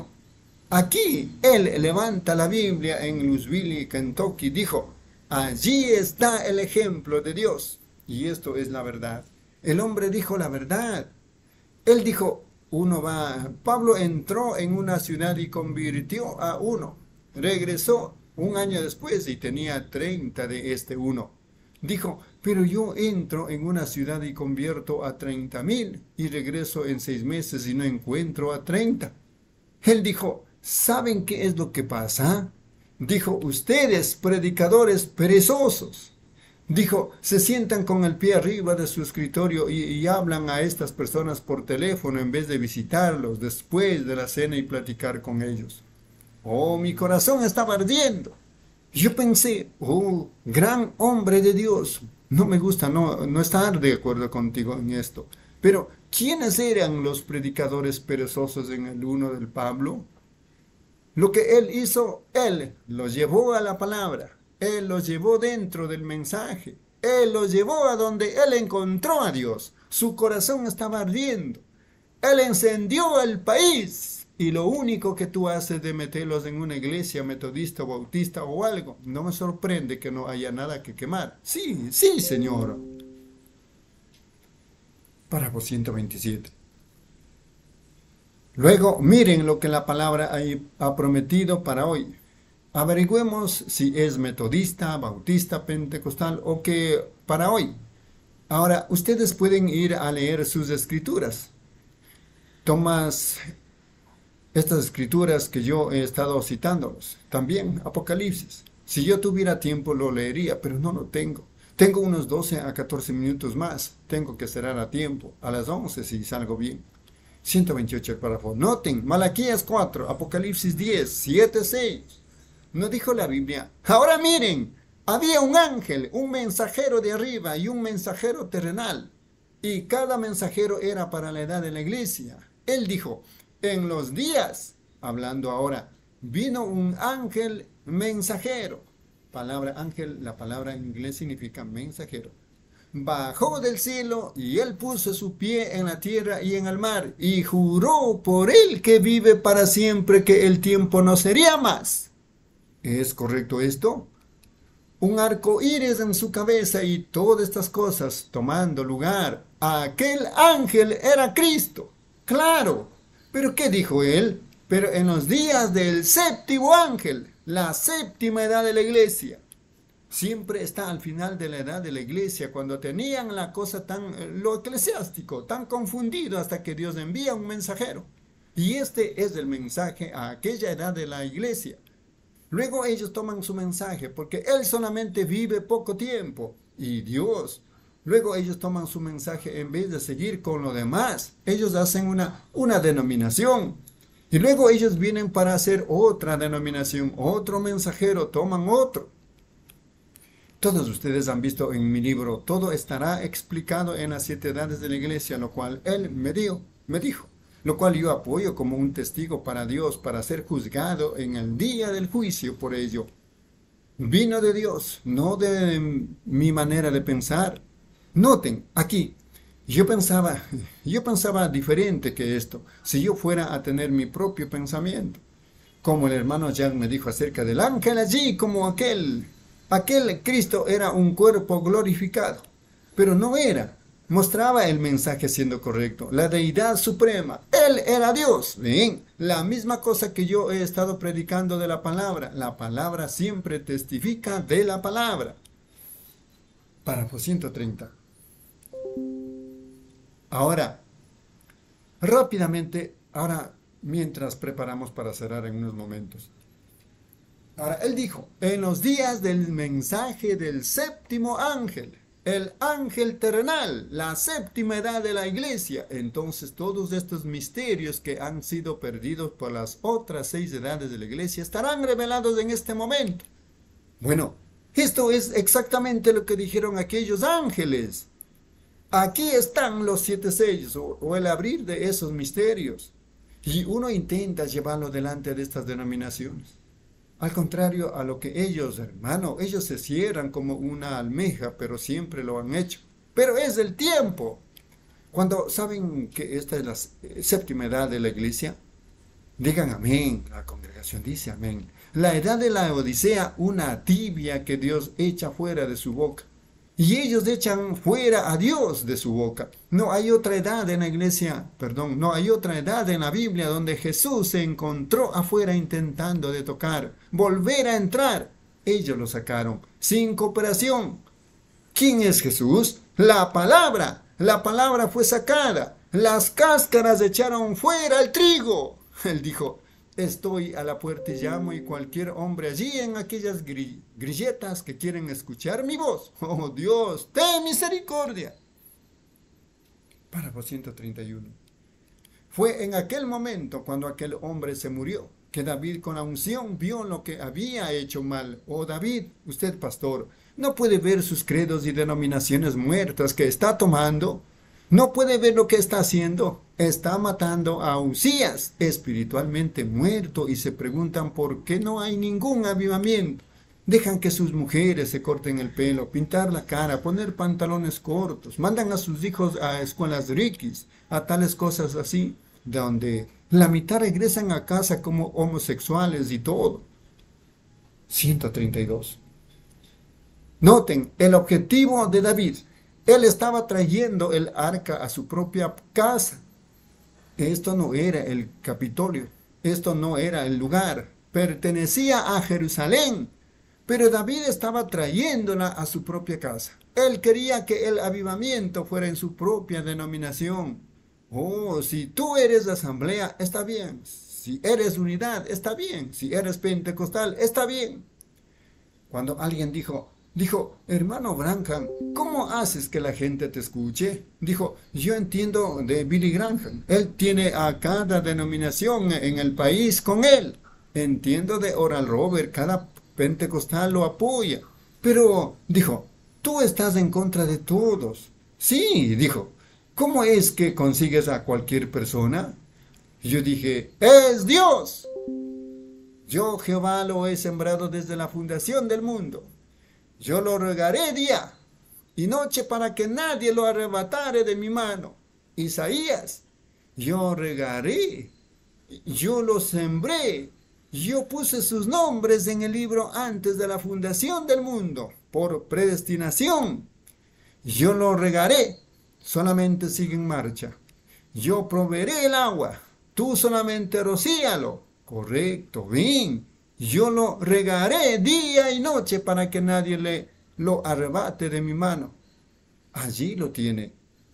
aquí él levanta la Biblia en Louisville, Kentucky, dijo, allí está el ejemplo de Dios y esto es la verdad. El hombre dijo la verdad. Él dijo, Pablo entró en una ciudad y convirtió a uno, regresó un año después y tenía 30 de este uno. Dijo, pero yo entro en una ciudad y convierto a 30,000 y regreso en 6 meses y no encuentro a 30. Él dijo, ¿saben qué es lo que pasa? Dijo, ustedes, predicadores perezosos. Dijo, se sientan con el pie arriba de su escritorio y hablan a estas personas por teléfono en vez de visitarlos después de la cena y platicar con ellos. Oh, mi corazón estaba ardiendo. Yo pensé, oh, gran hombre de Dios. No me gusta no estar de acuerdo contigo en esto. Pero, ¿quiénes eran los predicadores perezosos en el uno del Pablo? Lo que él hizo, él los llevó a la palabra. Él los llevó dentro del mensaje. Él los llevó a donde él encontró a Dios. Su corazón estaba ardiendo. Él encendió el país. Y lo único que tú haces de meterlos en una iglesia metodista o bautista o algo, no me sorprende que no haya nada que quemar. Sí, sí, Señor. Párrafo 127. Luego, miren lo que la palabra ha prometido para hoy. Averigüemos si es metodista, bautista, pentecostal o que para hoy. Ahora, ustedes pueden ir a leer sus escrituras. Tomas estas escrituras que yo he estado citándolos. También Apocalipsis. Si yo tuviera tiempo lo leería, pero no lo tengo. Tengo unos 12 a 14 minutos más. Tengo que cerrar a tiempo. A las 11 si salgo bien. 128 el párrafo. Noten, Malaquías 4, Apocalipsis 10, 7, 6. ¿No dijo la Biblia? Ahora miren, había un ángel, un mensajero de arriba y un mensajero terrenal. Y cada mensajero era para la edad de la iglesia. Él dijo, en los días, hablando ahora, vino un ángel mensajero. Palabra ángel, la palabra en inglés significa mensajero. Bajó del cielo y él puso su pie en la tierra y en el mar y juró por él que vive para siempre que el tiempo no sería más. ¿Es correcto esto? Un arco iris en su cabeza y todas estas cosas tomando lugar. Aquel ángel era Cristo. Claro. ¿Pero qué dijo él? Pero en los días del séptimo ángel, la séptima edad de la iglesia. Siempre está al final de la edad de la iglesia, cuando tenían la cosa lo eclesiástico, tan confundido hasta que Dios envía un mensajero. Y este es el mensaje a aquella edad de la iglesia. Luego ellos toman su mensaje, porque Él solamente vive poco tiempo. Y Dios. Luego ellos toman su mensaje en vez de seguir con lo demás. Ellos hacen una denominación. Y luego ellos vienen para hacer otra denominación, otro mensajero, toman otro. Todos ustedes han visto en mi libro, todo estará explicado en las 7 edades de la iglesia, lo cual Él me dijo, lo cual yo apoyo como un testigo para Dios, para ser juzgado en el día del juicio por ello. Vino de Dios, no de mi manera de pensar. Noten, aquí, yo pensaba diferente que esto, si yo fuera a tener mi propio pensamiento. Como el hermano Jack me dijo acerca del ángel allí, como aquel Cristo era un cuerpo glorificado, pero no era. Mostraba el mensaje siendo correcto, la deidad suprema. Él era Dios. ¿Ven? La misma cosa que yo he estado predicando de la palabra. La palabra siempre testifica de la palabra. Párrafo 130. Ahora, rápidamente, mientras preparamos para cerrar en unos momentos. Ahora, él dijo, en los días del mensaje del séptimo ángel, el ángel terrenal, la séptima edad de la iglesia, entonces todos estos misterios que han sido perdidos por las otras 6 edades de la iglesia estarán revelados en este momento. Bueno, esto es exactamente lo que dijeron aquellos ángeles. Aquí están los 7 sellos o el abrir de esos misterios. Y uno intenta llevarlo delante de estas denominaciones. Al contrario a lo que ellos, hermano, ellos se cierran como una almeja, pero siempre lo han hecho. Pero es el tiempo. Cuando saben que esta es la séptima edad de la iglesia, digan amén. La congregación dice amén. La edad de la Odisea, una tibia que Dios echa fuera de su boca. Y ellos echan fuera a Dios de su boca. No hay otra edad en la iglesia, no hay otra edad en la Biblia donde Jesús se encontró afuera intentando de tocar, volver a entrar. Ellos lo sacaron, sin cooperación. ¿Quién es Jesús? La palabra fue sacada. Las cáscaras echaron fuera el trigo. Él dijo, estoy a la puerta y llamo, y cualquier hombre allí en aquellas grilletas que quieren escuchar mi voz. Oh Dios, ten misericordia. Párrafo 131. Fue en aquel momento cuando aquel hombre se murió, que David con la unción vio lo que había hecho mal. Oh David, usted pastor, ¿no puede ver sus credos y denominaciones muertas que está tomando? ¿No puede ver lo que está haciendo? Está matando a Uzías, espiritualmente muerto, y se preguntan por qué no hay ningún avivamiento. Dejan que sus mujeres se corten el pelo, pintar la cara, poner pantalones cortos, mandan a sus hijos a escuelas riquis, a tales cosas así, donde la mitad regresan a casa como homosexuales y todo. 132. Noten el objetivo de David. Él estaba trayendo el arca a su propia casa. Esto no era el Capitolio, esto no era el lugar, pertenecía a Jerusalén, pero David estaba trayéndola a su propia casa. Él quería que el avivamiento fuera en su propia denominación. Oh, si tú eres asamblea, está bien. Si eres unidad, está bien. Si eres pentecostal, está bien. Cuando alguien dijo, hermano Branham, ¿cómo haces que la gente te escuche? Dijo, yo entiendo de Billy Graham. Él tiene a cada denominación en el país con él. Entiendo de Oral Roberts, cada pentecostal lo apoya. Pero, dijo, tú estás en contra de todos. Sí, dijo, ¿cómo es que consigues a cualquier persona? Yo dije, es Dios. Yo, Jehová, lo he sembrado desde la fundación del mundo. Yo lo regaré día y noche para que nadie lo arrebatare de mi mano. Isaías, yo regaré, yo lo sembré, yo puse sus nombres en el libro antes de la fundación del mundo, por predestinación. Yo lo regaré, solamente sigue en marcha. Yo proveeré el agua, tú solamente rocíalo. Correcto, bien. Yo lo regaré día y noche para que nadie lo arrebate de mi mano. Allí lo tiene.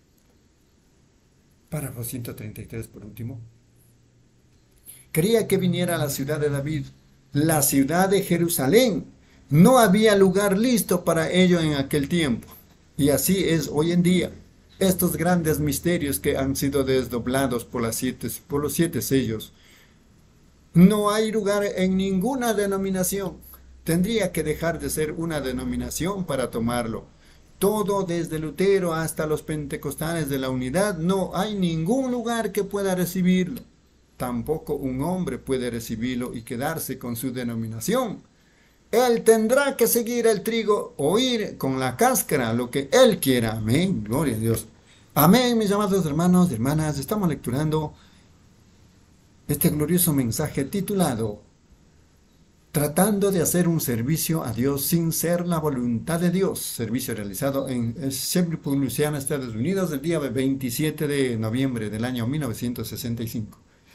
Párrafo 133 por último. Quería que viniera a la ciudad de David, la ciudad de Jerusalén. No había lugar listo para ello en aquel tiempo. Y así es hoy en día. Estos grandes misterios que han sido desdoblados por los 7 sellos. No hay lugar en ninguna denominación. Tendría que dejar de ser una denominación para tomarlo. Todo desde Lutero hasta los pentecostales de la unidad, no hay ningún lugar que pueda recibirlo. Tampoco un hombre puede recibirlo y quedarse con su denominación. Él tendrá que seguir el trigo o ir con la cáscara, lo que él quiera. Amén, gloria a Dios. Amén, mis amados hermanos y hermanas. Estamos lecturando este glorioso mensaje titulado Tratando de hacer un servicio a Dios sin ser la voluntad de Dios. Servicio realizado en Shreveport, Louisiana, Estados Unidos, el día 27 de noviembre del año 1965.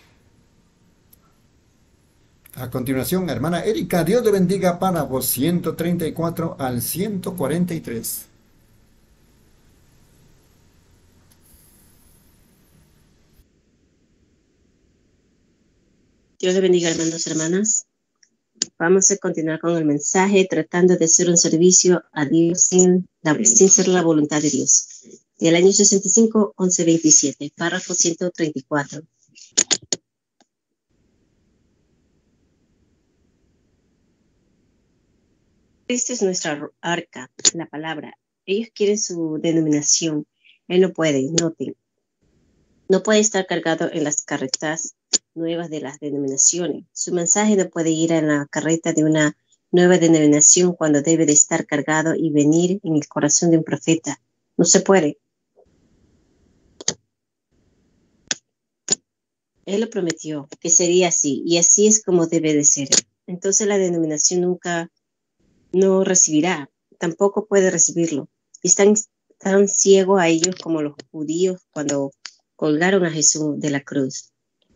A continuación, hermana Erika, Dios te bendiga, párrafos 134 al 143. Dios le bendiga, hermanos y hermanas. Vamos a continuar con el mensaje, tratando de hacer un servicio a Dios sin ser la voluntad de Dios. Del año 65, 1127, párrafo 134. Cristo es nuestra arca, la palabra. Ellos quieren su denominación. Él no puede, noten. No puede estar cargado en las carretas nuevas de las denominaciones. Su mensaje no puede ir en la carreta de una nueva denominación cuando debe de estar cargado y venir en el corazón de un profeta. No se puede. Él lo prometió que sería así y así es como debe de ser. Entonces la denominación nunca no recibirá, tampoco puede recibirlo. Están tan ciegos a ellos como los judíos cuando colgaron a Jesús de la cruz.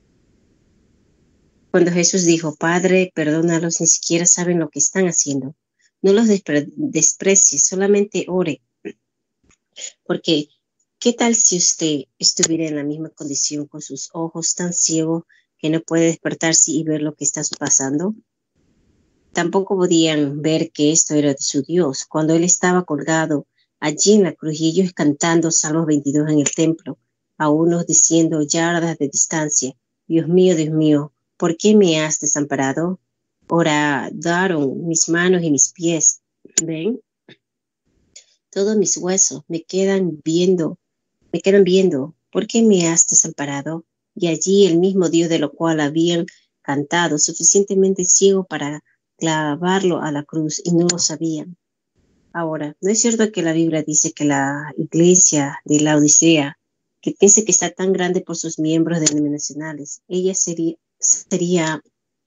Cuando Jesús dijo, Padre, perdónalos, ni siquiera saben lo que están haciendo. No los desprecies, solamente ore. Porque, ¿qué tal si usted estuviera en la misma condición con sus ojos tan ciegos que no puede despertarse y ver lo que está pasando? Tampoco podían ver que esto era de su Dios. Cuando Él estaba colgado allí en la cruz y ellos cantando Salmos 22 en el templo, a unos diciendo yardas de distancia, Dios mío, ¿por qué me has desamparado? Horadaron mis manos y mis pies. ¿Ven? Todos mis huesos me quedan viendo. ¿Por qué me has desamparado? Y allí el mismo Dios de lo cual habían cantado, suficientemente ciego para clavarlo a la cruz, y no lo sabían. Ahora, ¿no es cierto que la Biblia dice que la iglesia de Laodicea, que piensa que está tan grande por sus miembros denominacionales, ella sería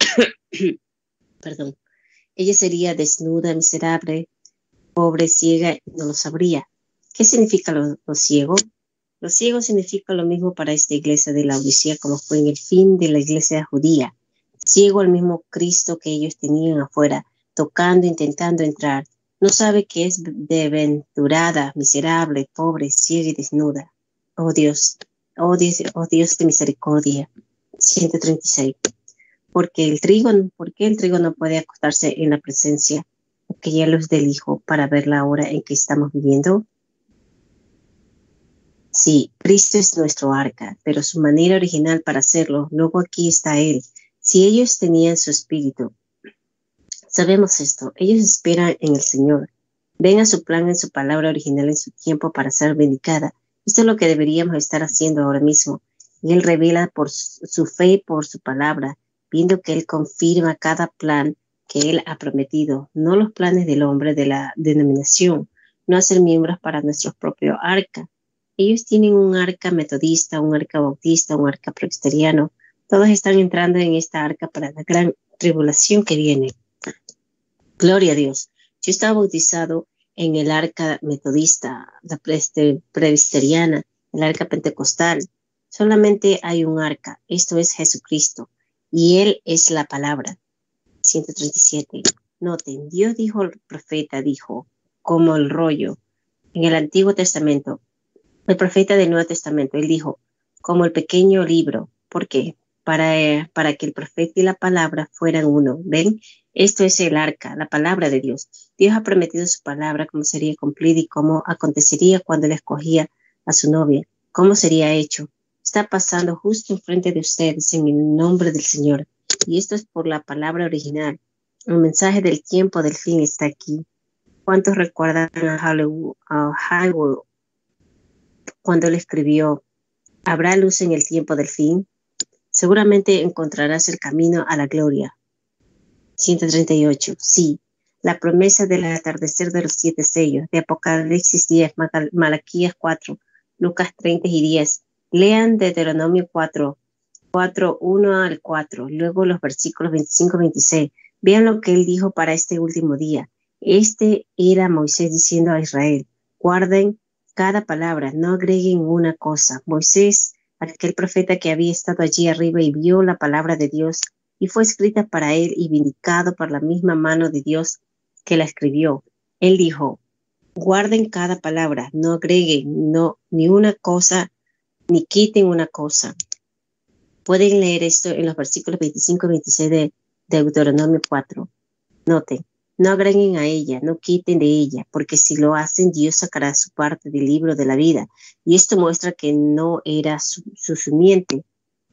desnuda, miserable, pobre, ciega, y no lo sabría? ¿Qué significa lo ciego? Lo ciego significa lo mismo para esta iglesia de Laodicea como fue en el fin de la iglesia judía. Ciego al mismo Cristo que ellos tenían afuera, tocando, intentando entrar. No sabe que es desventurada, miserable, pobre, ciega y desnuda. Oh Dios de misericordia. 136. ¿Por qué el trigo no puede acostarse en la presencia que ya los del Hijo para ver la hora en que estamos viviendo? Sí, Cristo es nuestro arca, pero su manera original para hacerlo, luego aquí está Él. Si ellos tenían su espíritu, sabemos esto, ellos esperan en el Señor. Ven a su plan en su palabra original en su tiempo para ser vindicada. Esto es lo que deberíamos estar haciendo ahora mismo. Y Él revela por su fe, por su palabra, viendo que Él confirma cada plan que Él ha prometido, no los planes del hombre de la denominación, no hacer miembros para nuestro propio arca. Ellos tienen un arca metodista, un arca bautista, un arca presbiteriano. Todos están entrando en esta arca para la gran tribulación que viene. Gloria a Dios. Yo estaba bautizado en el arca metodista, la presbiteriana, el arca pentecostal. Solamente hay un arca. Esto es Jesucristo. Y Él es la palabra. 137. Noten, Dios dijo al profeta, dijo, como el rollo. En el Antiguo Testamento, el profeta del Nuevo Testamento, él dijo, como el pequeño libro. ¿Por qué? Para que el profeta y la palabra fueran uno. ¿Ven? Esto es el arca, la palabra de Dios. Dios ha prometido su palabra, cómo sería cumplida y cómo acontecería cuando él escogía a su novia. ¿Cómo sería hecho? Está pasando justo enfrente de ustedes en el nombre del Señor. Y esto es por la palabra original. El mensaje del tiempo del fin está aquí. ¿Cuántos recuerdan a Hallward cuando él escribió, ¿habrá luz en el tiempo del fin? Seguramente encontrarás el camino a la gloria. 138. Sí, la promesa del atardecer de los 7 sellos, de Apocalipsis 10, Malaquías 4, Lucas 30 y 10. Lean Deuteronomio 4, 1 al 4, luego los versículos 25 y 26. Vean lo que él dijo para este último día. Este era Moisés diciendo a Israel, guarden cada palabra, no agreguen una cosa. Moisés, aquel profeta que había estado allí arriba y vio la palabra de Dios, y fue escrita para él y vindicado por la misma mano de Dios que la escribió. Él dijo, guarden cada palabra, no agreguen ni una cosa, ni quiten una cosa. Pueden leer esto en los versículos 25 y 26 de Deuteronomio 4. Noten, no agreguen a ella, no quiten de ella, porque si lo hacen, Dios sacará su parte del libro de la vida. Y esto muestra que no era su simiente.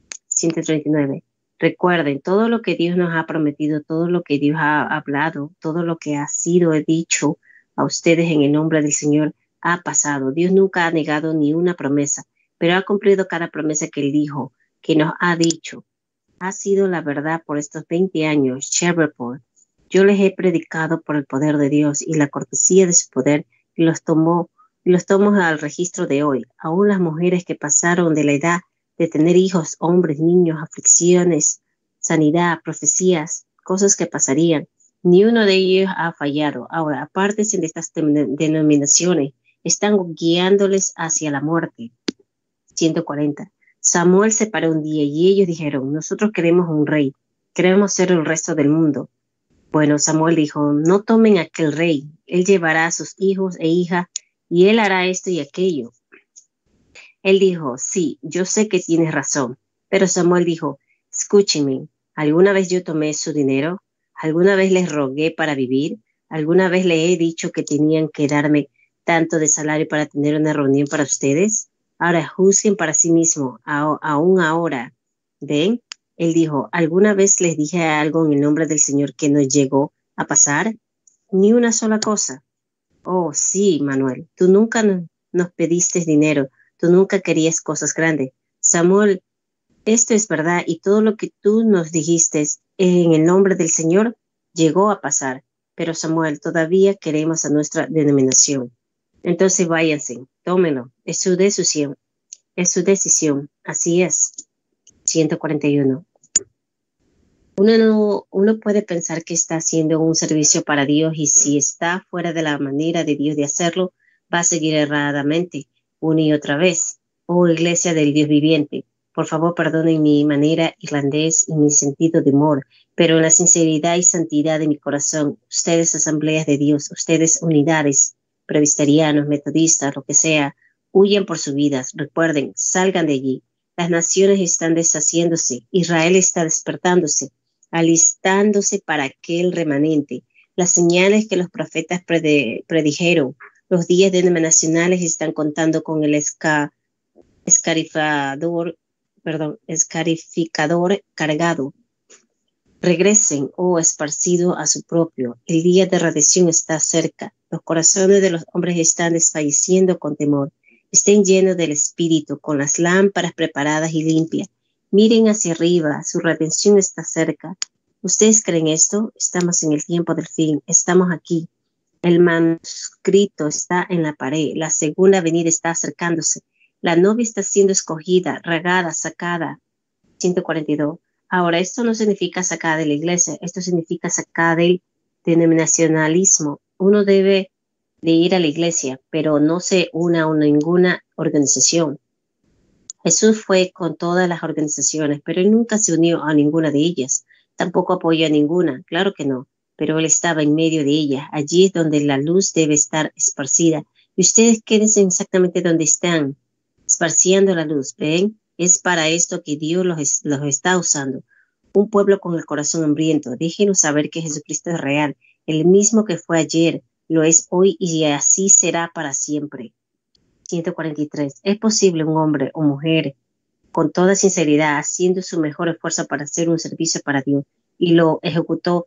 139. Recuerden, todo lo que Dios nos ha prometido, todo lo que Dios ha hablado, todo lo que ha sido dicho a ustedes en el nombre del Señor ha pasado. Dios nunca ha negado ni una promesa, pero ha cumplido cada promesa que Él dijo, que nos ha dicho. Ha sido la verdad por estos 20 años, Shreveport. Yo les he predicado por el poder de Dios y la cortesía de su poder y los tomo al registro de hoy. Aún las mujeres que pasaron de la edad de tener hijos, hombres, niños, aflicciones, sanidad, profecías, cosas que pasarían. Ni uno de ellos ha fallado. Ahora, apártense de estas denominaciones. Están guiándoles hacia la muerte. 140. Samuel se paró un día y ellos dijeron, nosotros queremos un rey. Queremos ser el resto del mundo. Bueno, Samuel dijo, no tomen a aquel rey. Él llevará a sus hijos e hijas y él hará esto y aquello. Él dijo, sí, yo sé que tienes razón. Pero Samuel dijo, escúchenme, ¿alguna vez yo tomé su dinero? ¿Alguna vez les rogué para vivir? ¿Alguna vez les he dicho que tenían que darme tanto de salario para tener una reunión para ustedes? Ahora juzguen para sí mismos, aún ahora. ¿Ven? Él dijo, ¿alguna vez les dije algo en el nombre del Señor que no llegó a pasar? Ni una sola cosa. Oh, sí, Manuel, tú nunca nos pediste dinero, tú nunca querías cosas grandes. Samuel, esto es verdad y todo lo que tú nos dijiste en el nombre del Señor llegó a pasar. Pero Samuel, todavía queremos a nuestra denominación. Entonces váyanse, tómenlo, es su decisión. Así es. 141. Uno puede pensar que está haciendo un servicio para Dios y si está fuera de la manera de Dios de hacerlo, va a seguir erradamente una y otra vez. Oh, iglesia del Dios viviente, por favor perdonen mi manera irlandés y mi sentido de humor, pero en la sinceridad y santidad de mi corazón, ustedes asambleas de Dios, ustedes unidades, presbiterianos, metodistas, lo que sea, huyen por sus vidas, recuerden, salgan de allí. Las naciones están deshaciéndose, Israel está despertándose, alistándose para aquel remanente. Las señales que los profetas predijeron, los días denominacionales están contando con el escarificador cargado. Regresen, oh esparcido a su propio. El día de redención está cerca. Los corazones de los hombres están desfalleciendo con temor. Estén llenos del Espíritu, con las lámparas preparadas y limpias. Miren hacia arriba, su redención está cerca. ¿Ustedes creen esto? Estamos en el tiempo del fin, estamos aquí. El manuscrito está en la pared, la segunda venida está acercándose. La novia está siendo escogida, regada, sacada. 142. Ahora, esto no significa sacada de la iglesia, esto significa sacada del denominacionalismo. Uno debe de ir a la iglesia, pero no se una a ninguna organización. Jesús fue con todas las organizaciones, pero él nunca se unió a ninguna de ellas. Tampoco apoyó a ninguna, claro que no, pero él estaba en medio de ellas. Allí es donde la luz debe estar esparcida. Y ustedes quédense exactamente donde están, esparciendo la luz. ¿Ven? Es para esto que Dios los está usando. Un pueblo con el corazón hambriento. Déjenos saber que Jesucristo es real, el mismo que fue ayer, lo es hoy y así será para siempre. 143. Es posible un hombre o mujer con toda sinceridad haciendo su mejor esfuerzo para hacer un servicio para Dios y lo ejecutó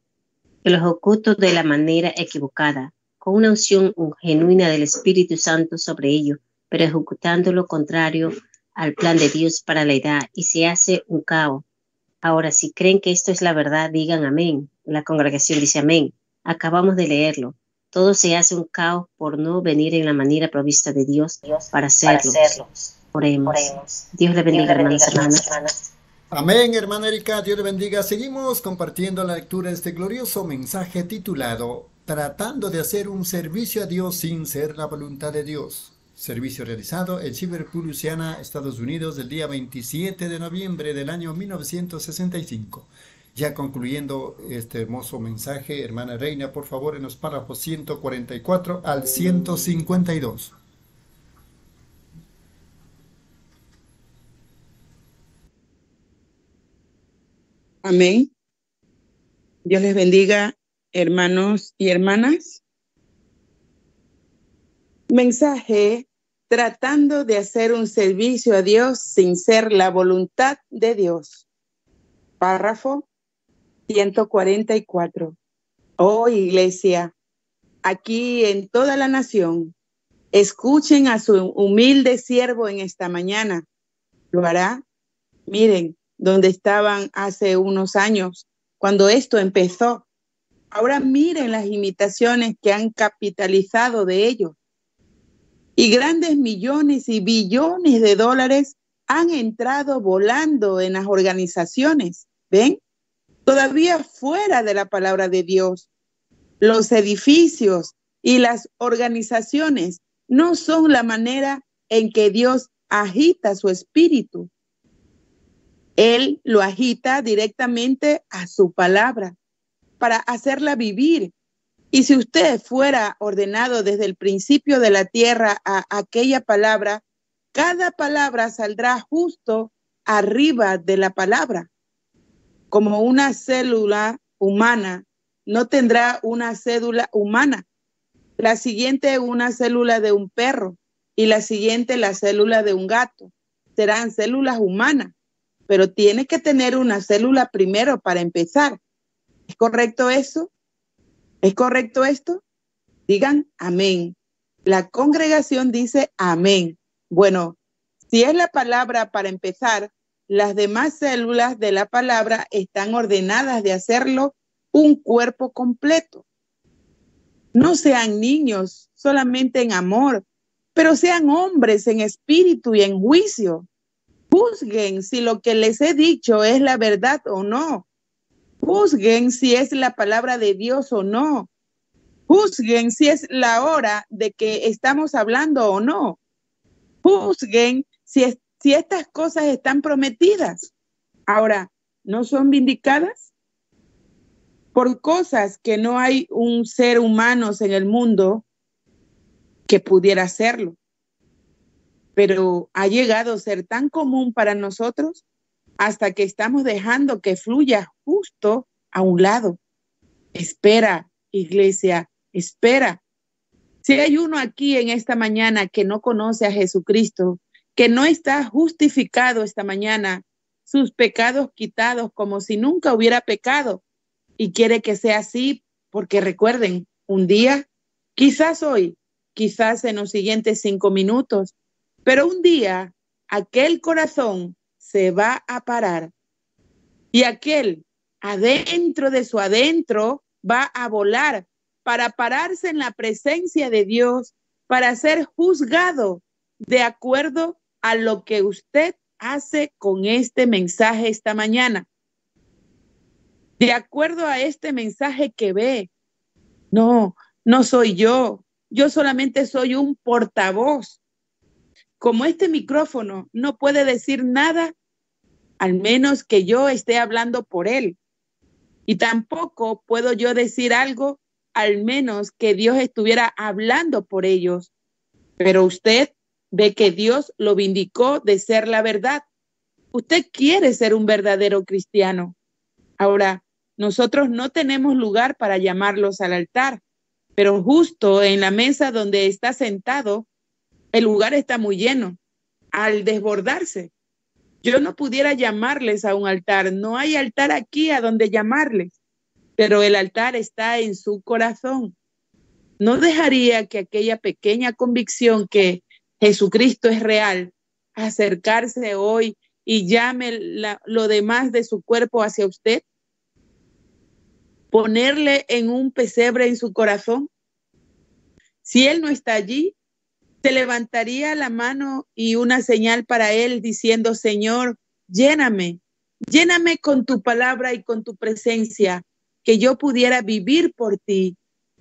de la manera equivocada, con una unción genuina del Espíritu Santo sobre ellos, pero ejecutando lo contrario al plan de Dios para la edad y se hace un caos. Ahora, si creen que esto es la verdad, digan amén. La congregación dice amén. Acabamos de leerlo. Todo se hace un caos por no venir en la manera provista de Dios para hacerlo. Oremos. Dios le bendiga, hermanos, hermanas. Amén, hermana Erika, Dios le bendiga. Seguimos compartiendo la lectura de este glorioso mensaje titulado Tratando de hacer un servicio a Dios sin ser la voluntad de Dios. Servicio realizado en Liverpool, Luisiana, Estados Unidos, el día 27 de noviembre del año 1965. Ya concluyendo este hermoso mensaje, hermana Reina, por favor, en los párrafos 144 al 152. Amén. Dios les bendiga, hermanos y hermanas. Mensaje: tratando de hacer un servicio a Dios sin ser la voluntad de Dios. Párrafo 144. Oh, iglesia, aquí en toda la nación, escuchen a su humilde siervo en esta mañana. ¿Lo hará? Miren, donde estaban hace unos años, cuando esto empezó. Ahora miren las imitaciones que han capitalizado de ellos. Y grandes millones y billones de dólares han entrado volando en las organizaciones. ¿Ven? Todavía fuera de la palabra de Dios. Los edificios y las organizaciones no son la manera en que Dios agita su espíritu. Él lo agita directamente a su palabra para hacerla vivir. Y si usted fuera ordenado desde el principio de la tierra a aquella palabra, cada palabra saldrá justo arriba de la palabra. Como una célula humana no tendrá una cédula humana. La siguiente una célula de un perro y la siguiente la célula de un gato. Serán células humanas. pero tiene que tener una célula primero para empezar. ¿Es correcto eso? ¿Es correcto esto? Digan amén. La congregación dice amén. Bueno, si es la palabra para empezar, las demás células de la palabra están ordenadas de hacerlo un cuerpo completo. No sean niños solamente en amor, pero sean hombres en espíritu y en juicio. Juzguen si lo que les he dicho es la verdad o no. Juzguen si es la palabra de Dios o no. Juzguen si es la hora de que estamos hablando o no. Juzguen si estas cosas están prometidas. Ahora, ¿no son vindicadas? Por cosas que no hay un ser humano en el mundo que pudiera hacerlo. Pero ha llegado a ser tan común para nosotros hasta que estamos dejando que fluya justo a un lado. Espera, iglesia, espera. Si hay uno aquí en esta mañana que no conoce a Jesucristo, que no está justificado esta mañana, sus pecados quitados como si nunca hubiera pecado, y quiere que sea así, porque recuerden, un día, quizás hoy, quizás en los siguientes 5 minutos, pero un día aquel corazón se va a parar y aquel adentro de su adentro va a volar para pararse en la presencia de Dios, para ser juzgado de acuerdo a lo que usted hace con este mensaje esta mañana. De acuerdo a este mensaje que ve. No soy yo. Yo solamente soy un portavoz. Como este micrófono no puede decir nada, al menos que yo esté hablando por él. Y tampoco puedo yo decir algo, al menos que Dios estuviera hablando por ellos. Pero usted ve que Dios lo vindicó de ser la verdad. Usted quiere ser un verdadero cristiano. Ahora, nosotros no tenemos lugar para llamarlos al altar, pero justo en la mesa donde está sentado, el lugar está muy lleno, al desbordarse. Yo no pudiera llamarles a un altar, no hay altar aquí a donde llamarles, pero el altar está en su corazón. No dejaría que aquella pequeña convicción que Jesucristo es real, acercarse hoy y llame lo demás de su cuerpo hacia usted, ponerle en un pesebre en su corazón. Si él no está allí, se levantaría la mano y una señal para él diciendo: Señor, lléname con tu palabra y con tu presencia, que yo pudiera vivir por ti.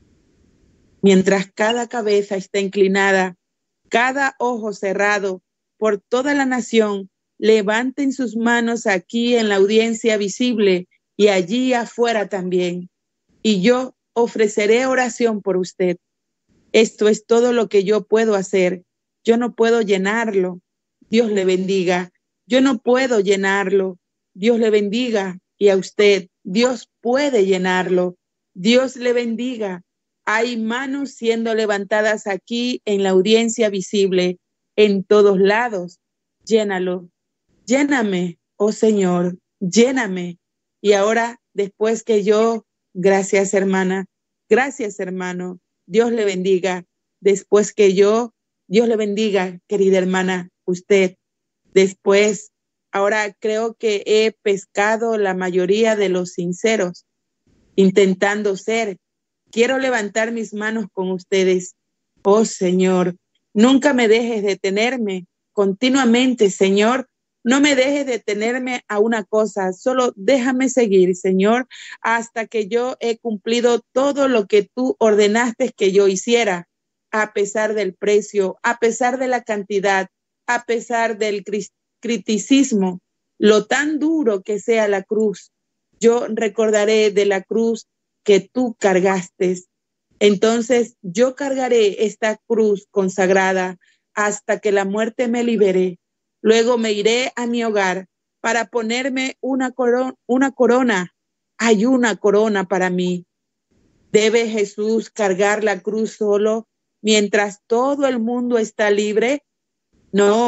Mientras cada cabeza está inclinada, cada ojo cerrado, por toda la nación, levanten sus manos aquí en la audiencia visible y allí afuera también. Y yo ofreceré oración por usted. Esto es todo lo que yo puedo hacer. Yo no puedo llenarlo. Dios le bendiga. Yo no puedo llenarlo. Dios le bendiga. Y a usted, Dios puede llenarlo. Dios le bendiga. Hay manos siendo levantadas aquí en la audiencia visible, en todos lados. Llénalo. Lléname, oh Señor, lléname. Y ahora, después que yo, gracias hermana, gracias hermano, Dios le bendiga. Después que yo, Dios le bendiga, querida hermana, usted. Después, ahora creo que he pescado la mayoría de los sinceros, intentando ser. Quiero levantar mis manos con ustedes. Oh Señor, nunca me dejes detenerme continuamente, Señor. No me dejes detenerme a una cosa, solo déjame seguir, Señor, hasta que yo he cumplido todo lo que tú ordenaste que yo hiciera, a pesar del precio, a pesar de la cantidad, a pesar del criticismo, lo tan duro que sea la cruz. Yo recordaré de la cruz que tú cargaste. Entonces yo cargaré esta cruz consagrada hasta que la muerte me libere. Luego me iré a mi hogar para ponerme una corona. Hay una corona para mí. ¿Debe Jesús cargar la cruz solo mientras todo el mundo está libre? No,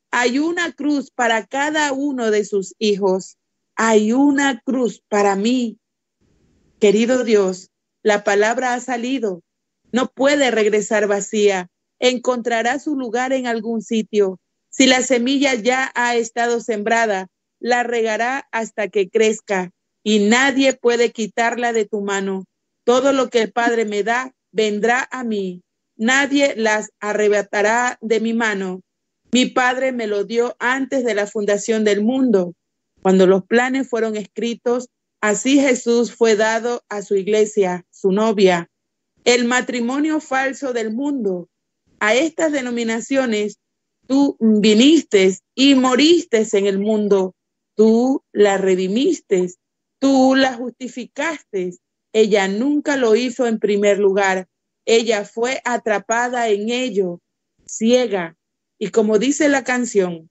Hay una cruz para cada uno de sus hijos. Hay una cruz para mí. Querido Dios, la palabra ha salido. No puede regresar vacía. Encontrará su lugar en algún sitio. Si la semilla ya ha estado sembrada, la regará hasta que crezca y nadie puede quitarla de tu mano. Todo lo que el Padre me da, vendrá a mí. Nadie las arrebatará de mi mano. Mi Padre me lo dio antes de la fundación del mundo. Cuando los planes fueron escritos, así Jesús fue dado a su iglesia, su novia. El matrimonio falso del mundo. A estas denominaciones tú viniste y moriste en el mundo. Tú la redimiste. Tú la justificaste. Ella nunca lo hizo en primer lugar. Ella fue atrapada en ello, ciega. Y como dice la canción,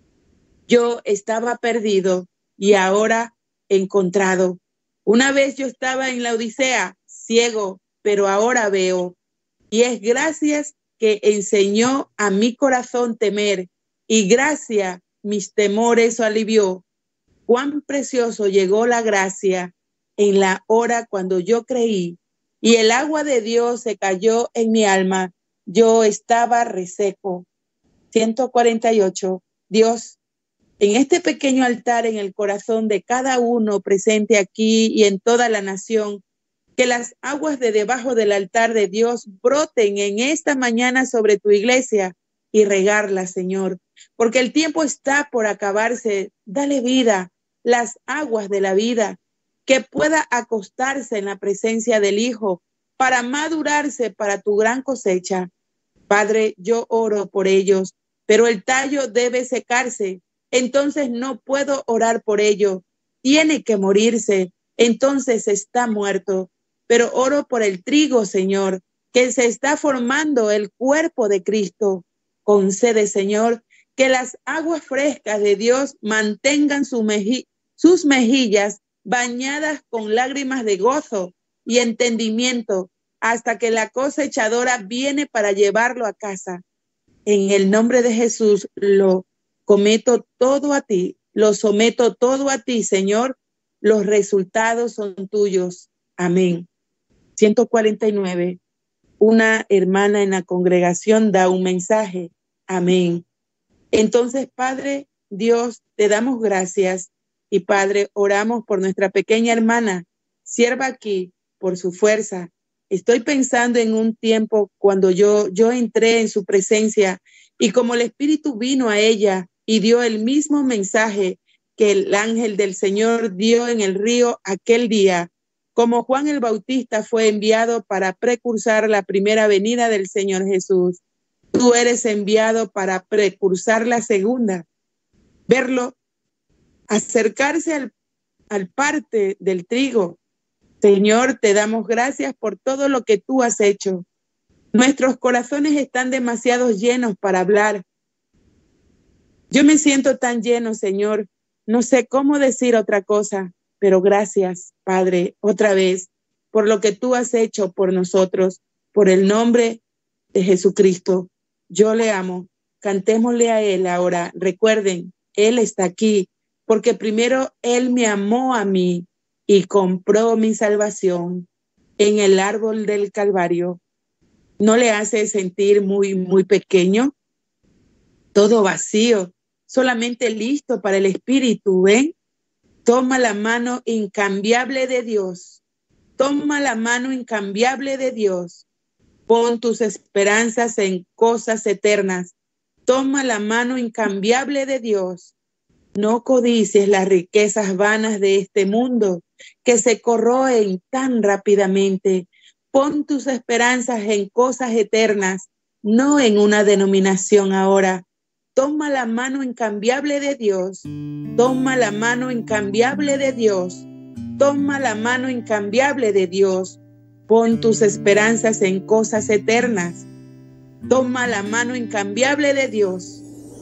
yo estaba perdido y ahora encontrado. Una vez yo estaba en la Odisea, ciego, pero ahora veo. Y es gracias que enseñó a mi corazón temer, y gracias mis temores alivió. Cuán precioso llegó la gracia en la hora cuando yo creí, y el agua de Dios se cayó en mi alma. Yo estaba reseco. 148. Dios, en este pequeño altar en el corazón de cada uno presente aquí y en toda la nación, que las aguas de debajo del altar de Dios broten en esta mañana sobre tu iglesia y regarla, Señor, porque el tiempo está por acabarse. Dale vida, las aguas de la vida, que pueda acostarse en la presencia del Hijo para madurarse para tu gran cosecha. Padre, yo oro por ellos, pero el tallo debe secarse, entonces no puedo orar por ello. Tiene que morirse, entonces está muerto. Pero oro por el trigo, Señor, que se está formando el cuerpo de Cristo. Concede, Señor, que las aguas frescas de Dios mantengan sus mejillas bañadas con lágrimas de gozo y entendimiento hasta que la cosechadora viene para llevarlo a casa. En el nombre de Jesús lo cometo todo a ti, lo someto todo a ti, Señor. Los resultados son tuyos. Amén. 149. Una hermana en la congregación da un mensaje. Amén. Entonces, Padre Dios, te damos gracias. Y Padre, oramos por nuestra pequeña hermana, sierva aquí, por su fuerza. Estoy pensando en un tiempo cuando yo entré en su presencia y como el Espíritu vino a ella y dio el mismo mensaje que el ángel del Señor dio en el río aquel día, como Juan el Bautista fue enviado para precursar la primera venida del Señor Jesús. Tú eres enviado para precursar la segunda. Verlo acercarse al parte del trigo. Señor, te damos gracias por todo lo que tú has hecho. Nuestros corazones están demasiado llenos para hablar. Yo me siento tan lleno, Señor. No sé cómo decir otra cosa, pero gracias, Padre, otra vez, por lo que tú has hecho por nosotros, por el nombre de Jesucristo. Yo le amo. Cantémosle a Él ahora. Recuerden, Él está aquí, porque primero Él me amó a mí y compró mi salvación en el árbol del Calvario. ¿No le hace sentir muy pequeño? Todo vacío, solamente listo para el Espíritu, ¿ven? Toma la mano incambiable de Dios. Toma la mano incambiable de Dios. Pon tus esperanzas en cosas eternas. Toma la mano incambiable de Dios. No codicies las riquezas vanas de este mundo que se corroen tan rápidamente. Pon tus esperanzas en cosas eternas, no en una denominación ahora. Toma la mano incambiable de Dios. Toma la mano incambiable de Dios. Toma la mano incambiable de Dios. Pon tus esperanzas en cosas eternas. Toma la mano incambiable de Dios.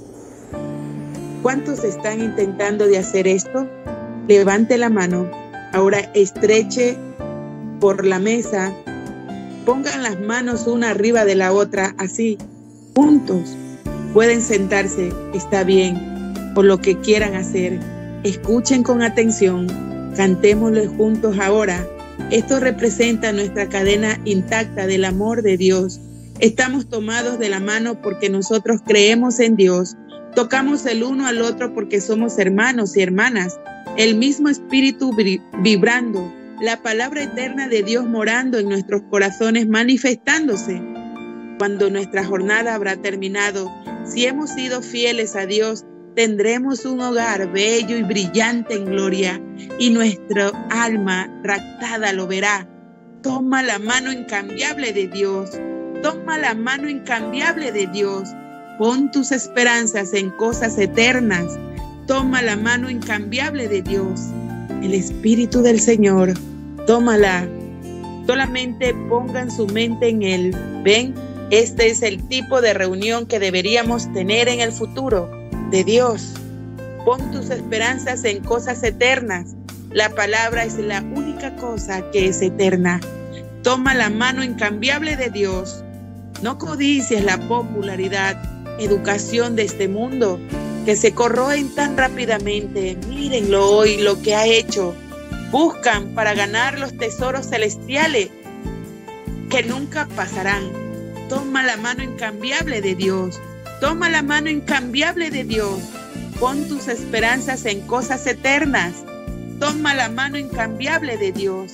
¿Cuántos están intentando de hacer esto? Levante la mano. Ahora estreche por la mesa. Pongan las manos una arriba de la otra, así, juntos. Pueden sentarse, está bien, por lo que quieran hacer. Escuchen con atención, cantémoslo juntos ahora. Esto representa nuestra cadena intacta del amor de Dios. Estamos tomados de la mano porque nosotros creemos en Dios. Tocamos el uno al otro porque somos hermanos y hermanas. El mismo espíritu vibrando, la palabra eterna de Dios morando en nuestros corazones, manifestándose. Cuando nuestra jornada habrá terminado, si hemos sido fieles a Dios, tendremos un hogar bello y brillante en gloria, y nuestra alma raptada lo verá. Toma la mano incambiable de Dios. Toma la mano incambiable de Dios. Pon tus esperanzas en cosas eternas. Toma la mano incambiable de Dios. El Espíritu del Señor, tómala. Solamente pongan su mente en Él. ¿Ven? Este es el tipo de reunión que deberíamos tener en el futuro de Dios. Pon tus esperanzas en cosas eternas. La palabra es la única cosa que es eterna. Toma la mano incambiable de Dios. No codicies la popularidad, educación de este mundo, que se corroen tan rápidamente. Mírenlo hoy, lo que ha hecho. Buscan para ganar los tesoros celestiales que nunca pasarán. Toma la mano incambiable de Dios. Toma la mano incambiable de Dios. Pon tus esperanzas en cosas eternas. Toma la mano incambiable de Dios.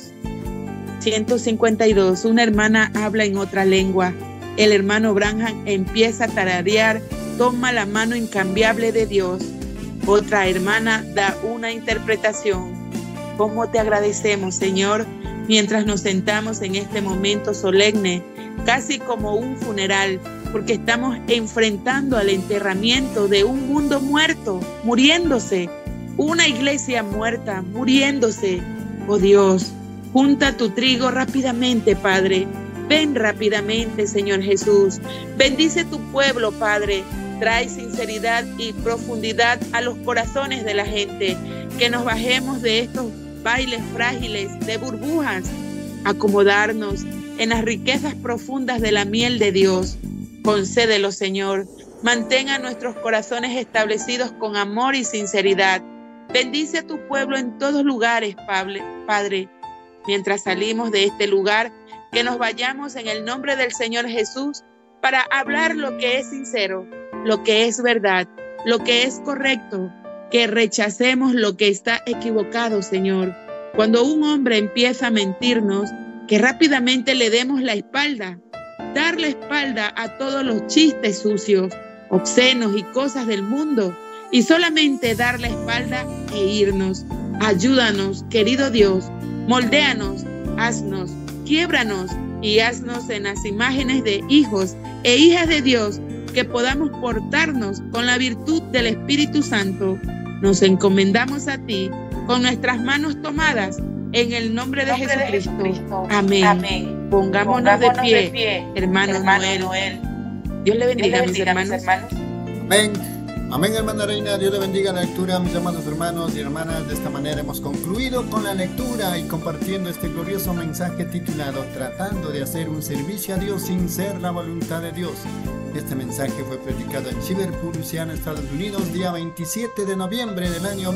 152. Una hermana habla en otra lengua. El hermano Branham empieza a tararear. Toma la mano incambiable de Dios. Otra hermana da una interpretación. ¿Cómo te agradecemos, Señor, mientras nos sentamos en este momento solemne, casi como un funeral, porque estamos enfrentando al enterramiento de un mundo muerto, muriéndose, una iglesia muerta, muriéndose? Oh Dios, junta tu trigo rápidamente, Padre. Ven rápidamente, Señor Jesús. Bendice tu pueblo, Padre. Trae sinceridad y profundidad a los corazones de la gente. Que nos bajemos de estos bailes frágiles de burbujas, acomodarnos en las riquezas profundas de la miel de Dios. Concédelo, Señor. Mantenga nuestros corazones establecidos con amor y sinceridad. Bendice a tu pueblo en todos lugares, Padre. Mientras salimos de este lugar, que nos vayamos en el nombre del Señor Jesús para hablar lo que es sincero, lo que es verdad, lo que es correcto, que rechacemos lo que está equivocado, Señor. Cuando un hombre empieza a mentirnos, que rápidamente le demos la espalda, dar la espalda a todos los chistes sucios, obscenos y cosas del mundo, y solamente dar la espalda e irnos. Ayúdanos, querido Dios, moldéanos, haznos, quiébranos y haznos en las imágenes de hijos e hijas de Dios, que podamos portarnos con la virtud del Espíritu Santo. Nos encomendamos a ti con nuestras manos tomadas en el nombre de Jesucristo. Amén. Amén. Pongámonos de pie, hermano Noel. Dios le bendiga, mis hermanos. Amén. Amén, hermana Reina. Dios le bendiga la lectura, mis amados hermanos y hermanas. De esta manera hemos concluido con la lectura y compartiendo este glorioso mensaje titulado Tratando de hacer un servicio a Dios sin ser la voluntad de Dios. Este mensaje fue predicado en Liverpool, Luisiana, Estados Unidos, día 27 de noviembre del año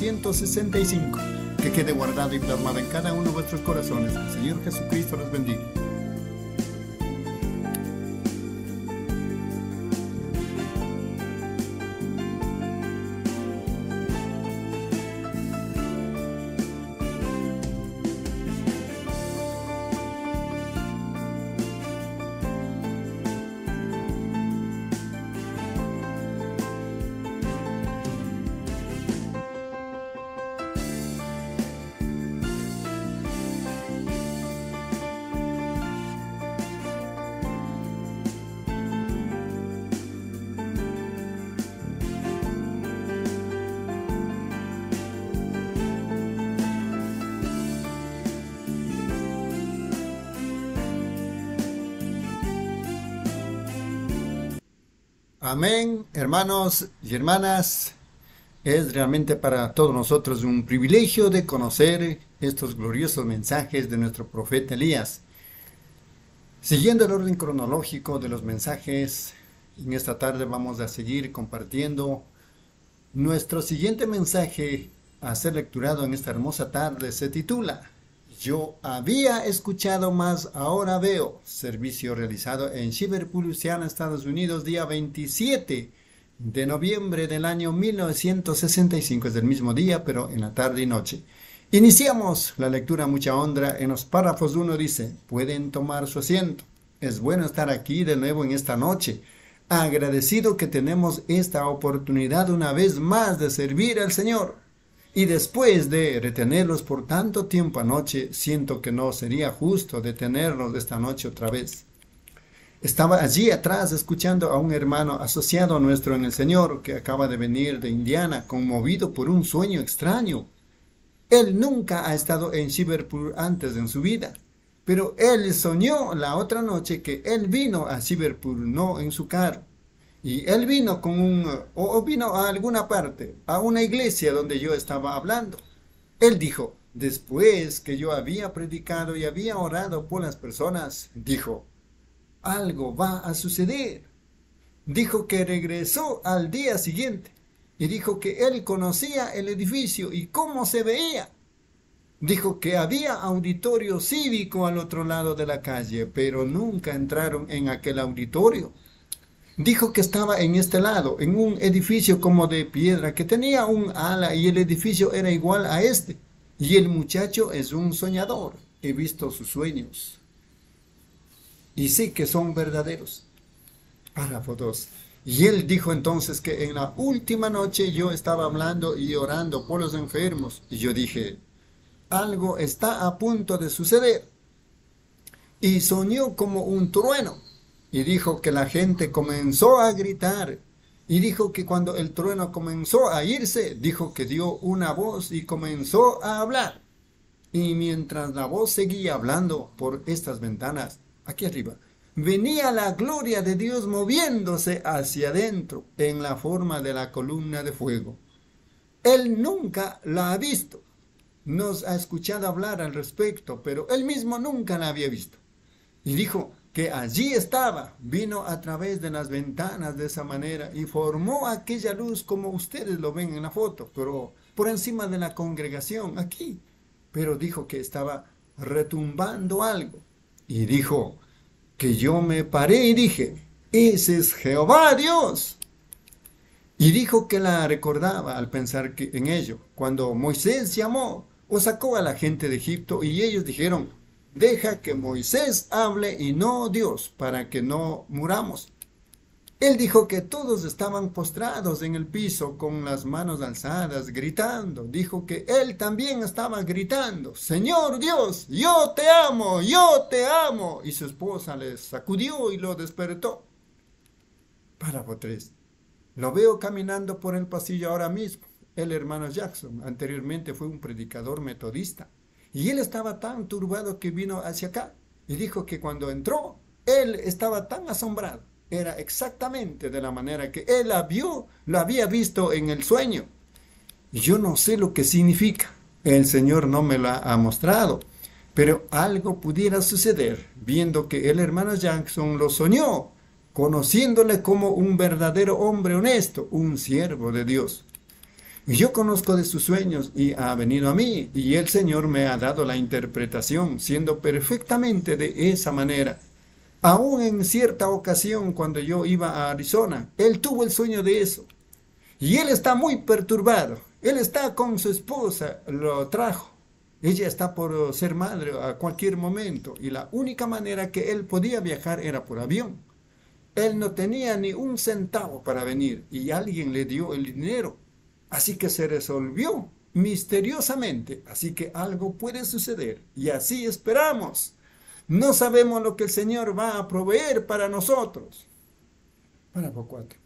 1965. Que quede guardado y plasmado en cada uno de vuestros corazones. El Señor Jesucristo los bendiga. Amén, hermanos y hermanas. Es realmente para todos nosotros un privilegio de conocer estos gloriosos mensajes de nuestro profeta Elías. Siguiendo el orden cronológico de los mensajes En esta tarde vamos a seguir compartiendo nuestro siguiente mensaje a ser lecturado en esta hermosa tarde. Se titula Yo había escuchado más, ahora veo. Servicio realizado en Shiverpool, Louisiana, Estados Unidos, día 27 de noviembre del año 1965. Es del mismo día, pero en la tarde y noche. Iniciamos la lectura mucha honra. En los párrafos 1 dice: pueden tomar su asiento. Es bueno estar aquí de nuevo en esta noche. Agradecido que tenemos esta oportunidad una vez más de servir al Señor. Y después de retenerlos por tanto tiempo anoche, siento que no sería justo detenerlos esta noche otra vez. Estaba allí atrás escuchando a un hermano asociado nuestro en el Señor que acaba de venir de Indiana, conmovido por un sueño extraño. Él nunca ha estado en Shiverpool antes en su vida, pero él soñó la otra noche que él vino a Shiverpool, no en su carro. Y él vino vino a alguna parte, a una iglesia donde yo estaba hablando. Él dijo, después que yo había predicado y había orado por las personas, dijo, algo va a suceder. Dijo que regresó al día siguiente y dijo que él conocía el edificio y cómo se veía. Dijo que había auditorio cívico al otro lado de la calle, pero nunca entraron en aquel auditorio. Dijo que estaba en este lado, en un edificio como de piedra, que tenía un ala y el edificio era igual a este. Y el muchacho es un soñador. He visto sus sueños. Y sí que son verdaderos. Párrafo 2. Y él dijo entonces que en la última noche yo estaba hablando y orando por los enfermos. Y yo dije, algo está a punto de suceder. Y soñó como un trueno. Y dijo que la gente comenzó a gritar. Y dijo que cuando el trueno comenzó a irse, dijo que dio una voz y comenzó a hablar. Y mientras la voz seguía hablando por estas ventanas, aquí arriba, venía la gloria de Dios moviéndose hacia adentro en la forma de la columna de fuego. Él nunca la ha visto. Nos ha escuchado hablar al respecto, pero él mismo nunca la había visto. Y dijo que allí estaba, vino a través de las ventanas de esa manera y formó aquella luz como ustedes lo ven en la foto, pero por encima de la congregación, aquí. Pero dijo que estaba retumbando algo. Y dijo que yo me paré y dije, ese es Jehová Dios. Y dijo que la recordaba al pensar en ello, cuando Moisés llamó o sacó a la gente de Egipto y ellos dijeron, deja que Moisés hable y no Dios, para que no muramos. Él dijo que todos estaban postrados en el piso con las manos alzadas, gritando. Dijo que él también estaba gritando, Señor Dios, yo te amo, yo te amo. Y su esposa le sacudió y lo despertó. Párrafo 3. Lo veo caminando por el pasillo ahora mismo. El hermano Jackson anteriormente fue un predicador metodista. Y él estaba tan turbado que vino hacia acá. Y dijo que cuando entró, él estaba tan asombrado. Era exactamente de la manera que él lo había visto en el sueño. Y yo no sé lo que significa. El Señor no me lo ha mostrado. Pero algo pudiera suceder, viendo que el hermano Jackson lo soñó, conociéndole como un verdadero hombre honesto, un siervo de Dios. Y yo conozco de sus sueños y ha venido a mí, y el Señor me ha dado la interpretación, siendo perfectamente de esa manera. Aún en cierta ocasión, cuando yo iba a Arizona, él tuvo el sueño de eso. Y él está muy perturbado. Él está con su esposa, lo trajo. Ella está por ser madre a cualquier momento, y la única manera que él podía viajar era por avión. Él no tenía ni un centavo para venir, y alguien le dio el dinero. Así que se resolvió misteriosamente. Así que algo puede suceder. Y así esperamos. No sabemos lo que el Señor va a proveer para nosotros. Párrafo 4.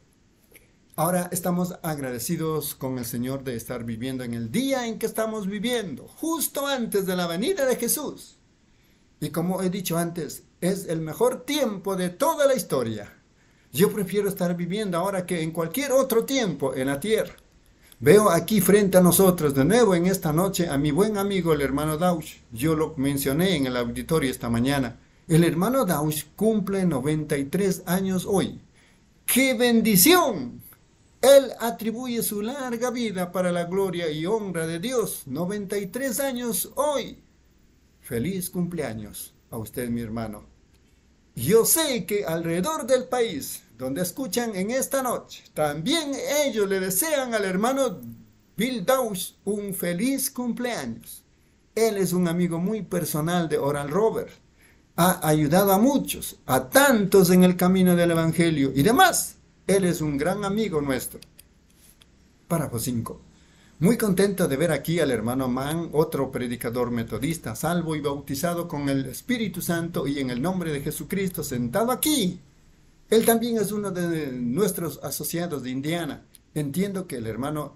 Ahora estamos agradecidos con el Señor de estar viviendo en el día en que estamos viviendo, justo antes de la venida de Jesús. Y como he dicho antes, es el mejor tiempo de toda la historia. Yo prefiero estar viviendo ahora que en cualquier otro tiempo en la tierra. Veo aquí frente a nosotros de nuevo en esta noche a mi buen amigo el hermano Dausch. Yo lo mencioné en el auditorio esta mañana. El hermano Dausch cumple 93 años hoy. ¡Qué bendición! Él atribuye su larga vida para la gloria y honra de Dios. 93 años hoy. Feliz cumpleaños a usted, mi hermano. Yo sé que alrededor del país, donde escuchan en esta noche, también ellos le desean al hermano Bill Dawes un feliz cumpleaños. Él es un amigo muy personal de Oral Roberts. Ha ayudado a muchos, a tantos en el camino del Evangelio y demás. Él es un gran amigo nuestro. Párrafo 5. Muy contento de ver aquí al hermano Mann, otro predicador metodista, salvo y bautizado con el Espíritu Santo y en el nombre de Jesucristo, sentado aquí. Él también es uno de nuestros asociados de Indiana. Entiendo que el hermano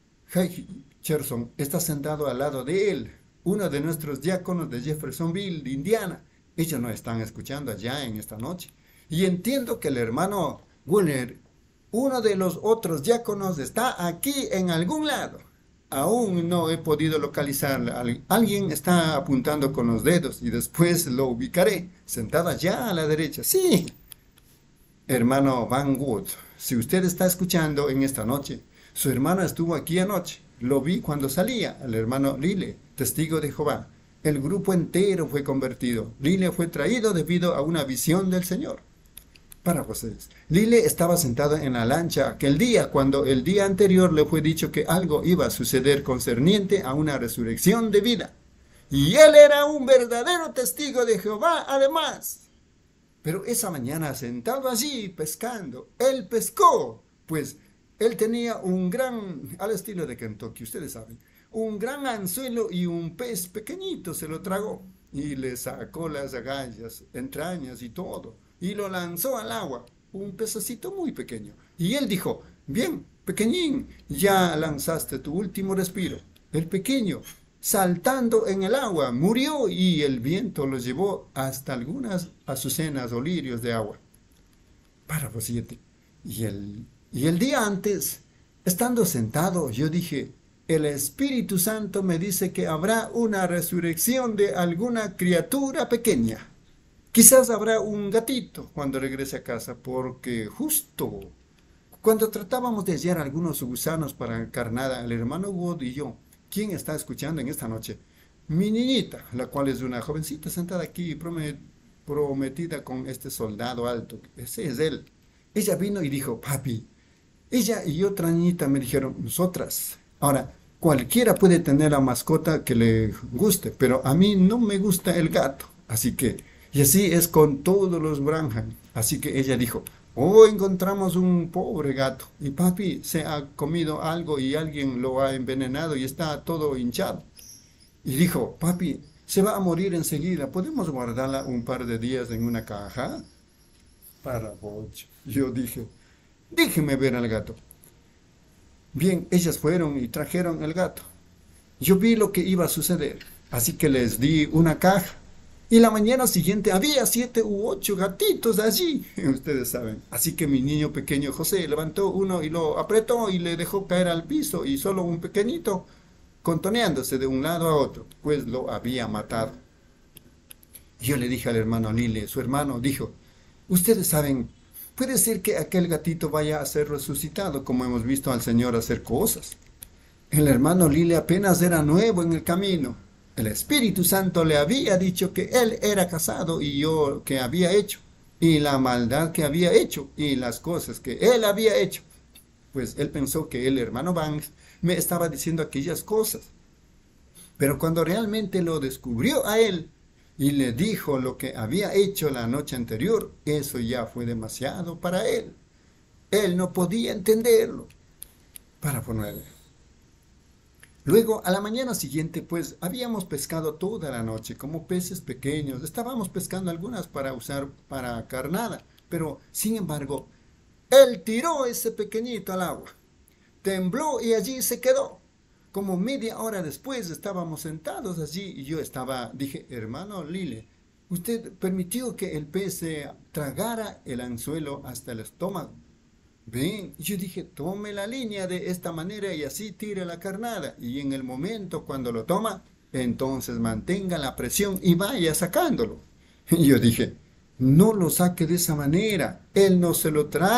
Cherson está sentado al lado de él, uno de nuestros diáconos de Jeffersonville, de Indiana. Ellos nos están escuchando allá en esta noche. Y entiendo que el hermano Wheeler, uno de los otros diáconos, está aquí en algún lado. Aún no he podido localizarle. Alguien está apuntando con los dedos y después lo ubicaré. Sentado allá a la derecha. Sí. Hermano Van Wood, si usted está escuchando en esta noche, su hermano estuvo aquí anoche. Lo vi cuando salía. El hermano Lile, testigo de Jehová. El grupo entero fue convertido. Lile fue traído debido a una visión del Señor. Párrafo 6. Lile estaba sentado en la lancha aquel día, cuando el día anterior le fue dicho que algo iba a suceder concerniente a una resurrección de vida. Y él era un verdadero testigo de Jehová, además. Pero esa mañana, sentado allí pescando, él pescó, pues él tenía un gran, al estilo de Kentucky, ustedes saben, un gran anzuelo y un pez pequeñito se lo tragó y le sacó las agallas, entrañas y todo y lo lanzó al agua, un pececito muy pequeño. Y él dijo, bien, pequeñín, ya lanzaste tu último respiro. El pequeño, saltando en el agua, murió y el viento lo llevó hasta algunas azucenas o lirios de agua. Párrafo 7. Y el día antes, estando sentado, yo dije, el Espíritu Santo me dice que habrá una resurrección de alguna criatura pequeña. Quizás habrá un gatito cuando regrese a casa, porque justo cuando tratábamos de hallar algunos gusanos para carnada, el hermano Wood y yo, ¿quién está escuchando en esta noche? Mi niñita, la cual es una jovencita sentada aquí, prometida con este soldado alto. Ese es él. Ella vino y dijo, papi. Ella y otra niñita me dijeron, nosotras. Ahora, cualquiera puede tener la mascota que le guste, pero a mí no me gusta el gato. Así que, y así es con todos los Branham. Así que ella dijo, oh, encontramos un pobre gato. Y papi se ha comido algo y alguien lo ha envenenado y está todo hinchado. Y dijo, papi, se va a morir enseguida. ¿Podemos guardarla un par de días en una caja? Para bocho. Yo dije, déjeme ver al gato. Bien, ellas fueron y trajeron el gato. Yo vi lo que iba a suceder, así que les di una caja. Y la mañana siguiente había 7 u 8 gatitos allí, ustedes saben. Así que mi niño pequeño José levantó uno y lo apretó y le dejó caer al piso, y solo un pequeñito contoneándose de un lado a otro, pues lo había matado. Yo le dije al hermano Lile, su hermano dijo, ustedes saben, puede ser que aquel gatito vaya a ser resucitado, como hemos visto al Señor hacer cosas. El hermano Lile apenas era nuevo en el camino. El Espíritu Santo le había dicho que él era casado y yo que había hecho, y la maldad que había hecho, y las cosas que él había hecho. Pues él pensó que el hermano Banks me estaba diciendo aquellas cosas. Pero cuando realmente lo descubrió a él y le dijo lo que había hecho la noche anterior, eso ya fue demasiado para él. Él no podía entenderlo. Párrafo 9. Luego, a la mañana siguiente, pues, habíamos pescado toda la noche, como peces pequeños. Estábamos pescando algunas para usar para carnada, pero, sin embargo, él tiró ese pequeñito al agua. Tembló y allí se quedó. Como media hora después estábamos sentados allí y yo dije, hermano Lile, usted permitió que el pez se tragara el anzuelo hasta el estómago. Ven, yo dije, tome la línea de esta manera y así tire la carnada. Y en el momento cuando lo toma, entonces mantenga la presión y vaya sacándolo. Y yo dije, no lo saque de esa manera, él no se lo traga.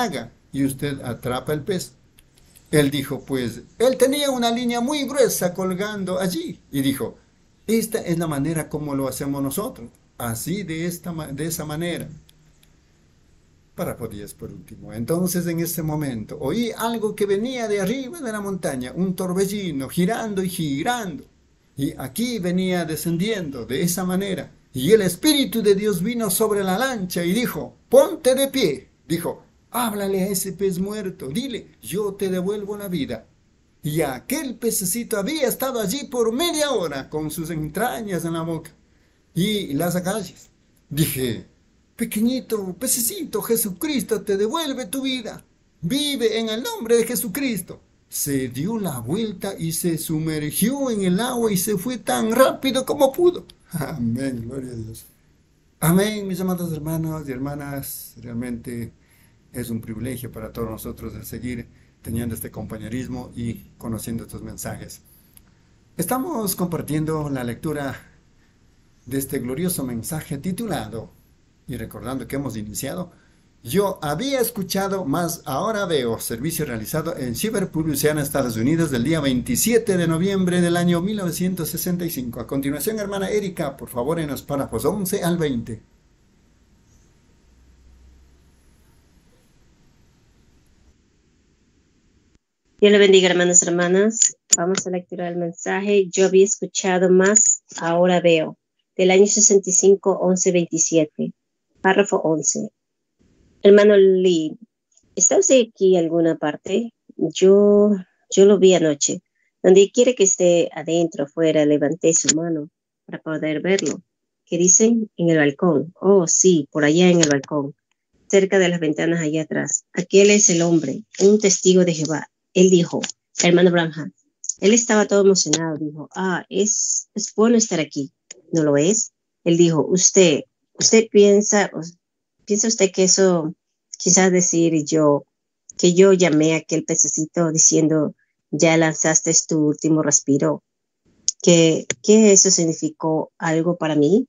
y usted atrapa el pez. Él dijo, pues, él tenía una línea muy gruesa colgando allí. Y dijo, esta es la manera como lo hacemos nosotros. Así, de esa manera. Parapodías por último. Entonces en ese momento oí algo que venía de arriba de la montaña, un torbellino girando y girando. Y aquí venía descendiendo de esa manera. Y el Espíritu de Dios vino sobre la lancha y dijo, ponte de pie. Dijo, háblale a ese pez muerto, dile, yo te devuelvo la vida. Y aquel pececito había estado allí por media hora con sus entrañas en la boca y las agallas. Dije, pequeñito pececito, Jesucristo te devuelve tu vida. Vive en el nombre de Jesucristo. Se dio la vuelta y se sumergió en el agua y se fue tan rápido como pudo. Amén, gloria a Dios. Amén, mis amados hermanos y hermanas. Realmente es un privilegio para todos nosotros el seguir teniendo este compañerismo y conociendo estos mensajes. Estamos compartiendo la lectura de este glorioso mensaje titulado, y recordando que hemos iniciado, yo había escuchado, mas ahora veo, servicio realizado en Shiverpool, Luisiana, Estados Unidos, del día 27 de noviembre del año 1965. A continuación, hermana Erika, por favor, en los párrafos 11 al 20. Dios le bendiga, hermanos y hermanas. Vamos a lecturar el mensaje. Yo había escuchado, más ahora veo. Del año 65, 11-27. Párrafo 11. Hermano Lee, ¿está usted aquí en alguna parte? Yo lo vi anoche. Donde quiere que esté, adentro, afuera, levanté su mano para poder verlo. ¿Qué dicen? En el balcón. Oh, sí, por allá en el balcón. Cerca de las ventanas allá atrás. Aquel es el hombre, un testigo de Jehová. Él dijo, hermano Branham, él estaba todo emocionado, dijo, es bueno estar aquí, ¿no lo es? Él dijo, usted piensa usted que eso, quizás decir que yo llamé a aquel pececito diciendo, ya lanzaste tu último respiro, que eso significó algo para mí.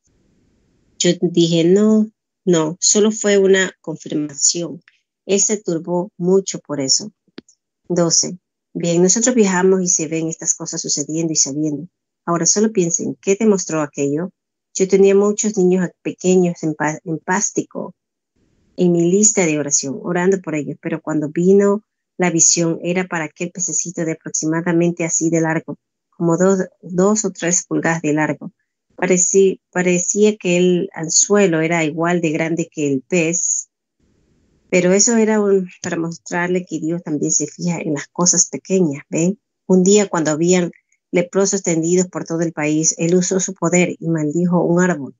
Yo dije, no, solo fue una confirmación. Él se turbó mucho por eso. 12. Bien, nosotros viajamos y se ven estas cosas sucediendo y sabiendo. Ahora solo piensen, ¿qué demostró aquello? Yo tenía muchos niños pequeños en Pástico en mi lista de oración, orando por ellos, pero cuando vino la visión era para aquel pececito de aproximadamente así de largo, como 2 o 3 pulgadas de largo. Parecía que el anzuelo era igual de grande que el pez, pero eso era para mostrarle que Dios también se fija en las cosas pequeñas, ¿ven? Un día cuando habían leprosos tendidos por todo el país, él usó su poder y maldijo un árbol.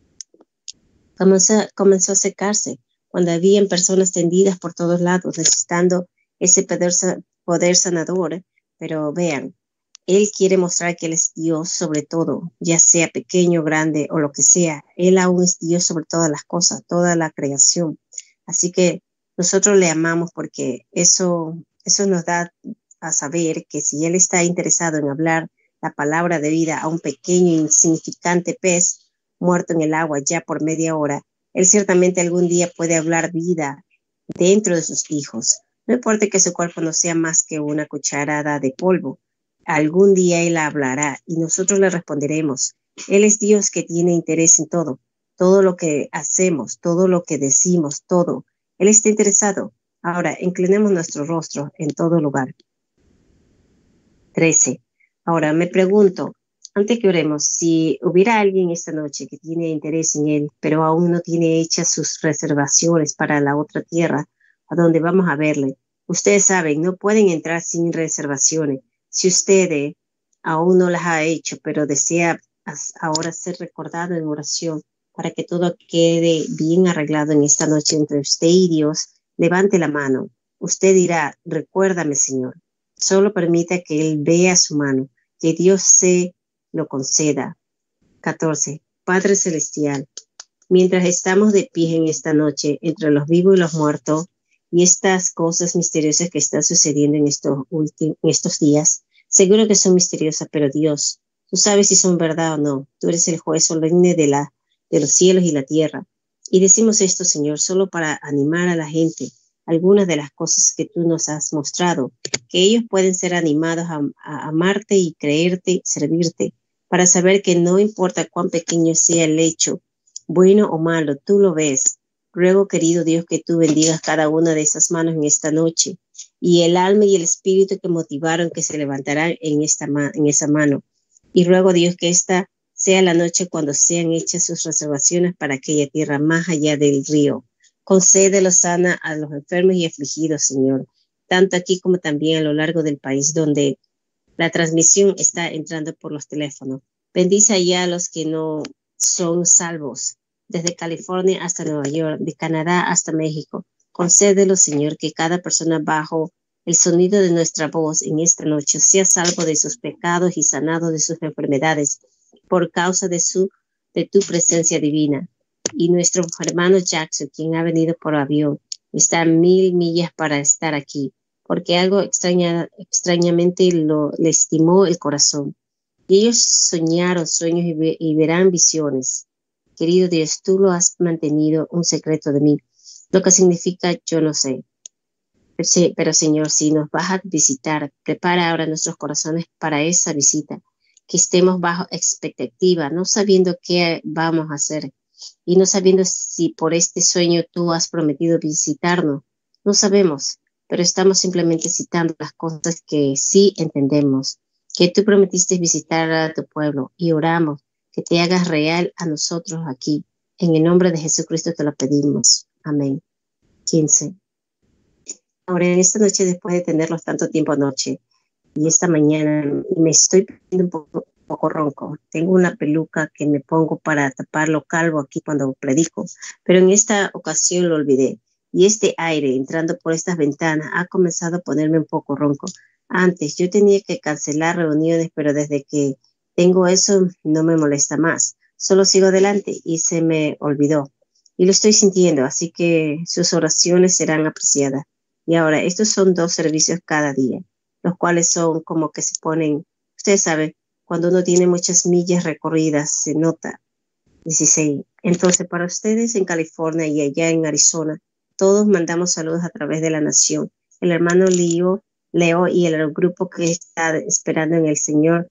Comenzó a secarse cuando habían personas tendidas por todos lados, necesitando ese poder sanador. Pero vean, él quiere mostrar que él es Dios sobre todo, ya sea pequeño, grande o lo que sea. Él aún es Dios sobre todas las cosas, toda la creación. Así que nosotros le amamos porque eso nos da a saber que si él está interesado en hablar la palabra de vida a un pequeño e insignificante pez muerto en el agua ya por media hora, él ciertamente algún día puede hablar vida dentro de sus hijos. No importa que su cuerpo no sea más que una cucharada de polvo, algún día él hablará y nosotros le responderemos. Él es Dios que tiene interés en todo lo que hacemos, todo lo que decimos, todo. Él está interesado. Ahora, inclinemos nuestro rostro en todo lugar. 13. Ahora, me pregunto, antes que oremos, si hubiera alguien esta noche que tiene interés en él, pero aún no tiene hechas sus reservaciones para la otra tierra, a donde vamos a verle. Ustedes saben, no pueden entrar sin reservaciones. Si usted aún no las ha hecho, pero desea ahora ser recordado en oración, para que todo quede bien arreglado en esta noche entre usted y Dios, levante la mano. Usted dirá, recuérdame, Señor. Solo permita que Él vea su mano, que Dios se lo conceda. 14. Padre Celestial, mientras estamos de pie en esta noche, entre los vivos y los muertos, y estas cosas misteriosas que están sucediendo en estos días, seguro que son misteriosas, pero Dios, tú sabes si son verdad o no. Tú eres el juez solemne de los cielos y la tierra. Y decimos esto, Señor, solo para animar a la gente algunas de las cosas que tú nos has mostrado, que ellos pueden ser animados a amarte y creerte, servirte, para saber que no importa cuán pequeño sea el hecho, bueno o malo, tú lo ves. Ruego, querido Dios, que tú bendigas cada una de esas manos en esta noche y el alma y el espíritu que motivaron que se levantarán en esa mano. Y ruego, Dios, que esta sea la noche cuando sean hechas sus reservaciones para aquella tierra más allá del río. Concédelo sana a los enfermos y afligidos, Señor, tanto aquí como también a lo largo del país donde la transmisión está entrando por los teléfonos. Bendice allá a los que no son salvos, desde California hasta Nueva York, de Canadá hasta México. Concédelo, Señor, que cada persona bajo el sonido de nuestra voz en esta noche sea salvo de sus pecados y sanado de sus enfermedades por causa de tu presencia divina. Y nuestro hermano Jackson, quien ha venido por avión, está a 1000 millas para estar aquí, porque algo extrañamente le estimó el corazón. Y ellos soñaron sueños y verán visiones. Querido Dios, tú lo has mantenido un secreto de mí, lo que significa yo no sé. Pero Señor, si nos vas a visitar, prepara ahora nuestros corazones para esa visita, que estemos bajo expectativa, no sabiendo qué vamos a hacer y no sabiendo si por este sueño tú has prometido visitarnos. No sabemos, pero estamos simplemente citando las cosas que sí entendemos, que tú prometiste visitar a tu pueblo y oramos que te hagas real a nosotros aquí. En el nombre de Jesucristo te lo pedimos. Amén. 15. Ahora, en esta noche, después de tenerlos tanto tiempo anoche y esta mañana, me estoy poniendo un poco ronco. Tengo una peluca que me pongo para tapar lo calvo aquí cuando predico, pero en esta ocasión lo olvidé. Y este aire entrando por estas ventanas ha comenzado a ponerme un poco ronco. Antes yo tenía que cancelar reuniones, pero desde que tengo eso no me molesta más. Solo sigo adelante y se me olvidó. Y lo estoy sintiendo, así que sus oraciones serán apreciadas. Y ahora, estos son 2 servicios cada día, los cuales son como que se ponen, ustedes saben, cuando uno tiene muchas millas recorridas, se nota. 16. Entonces, para ustedes en California y allá en Arizona, todos mandamos saludos a través de la nación. El hermano Leo y el grupo que está esperando en el Señor,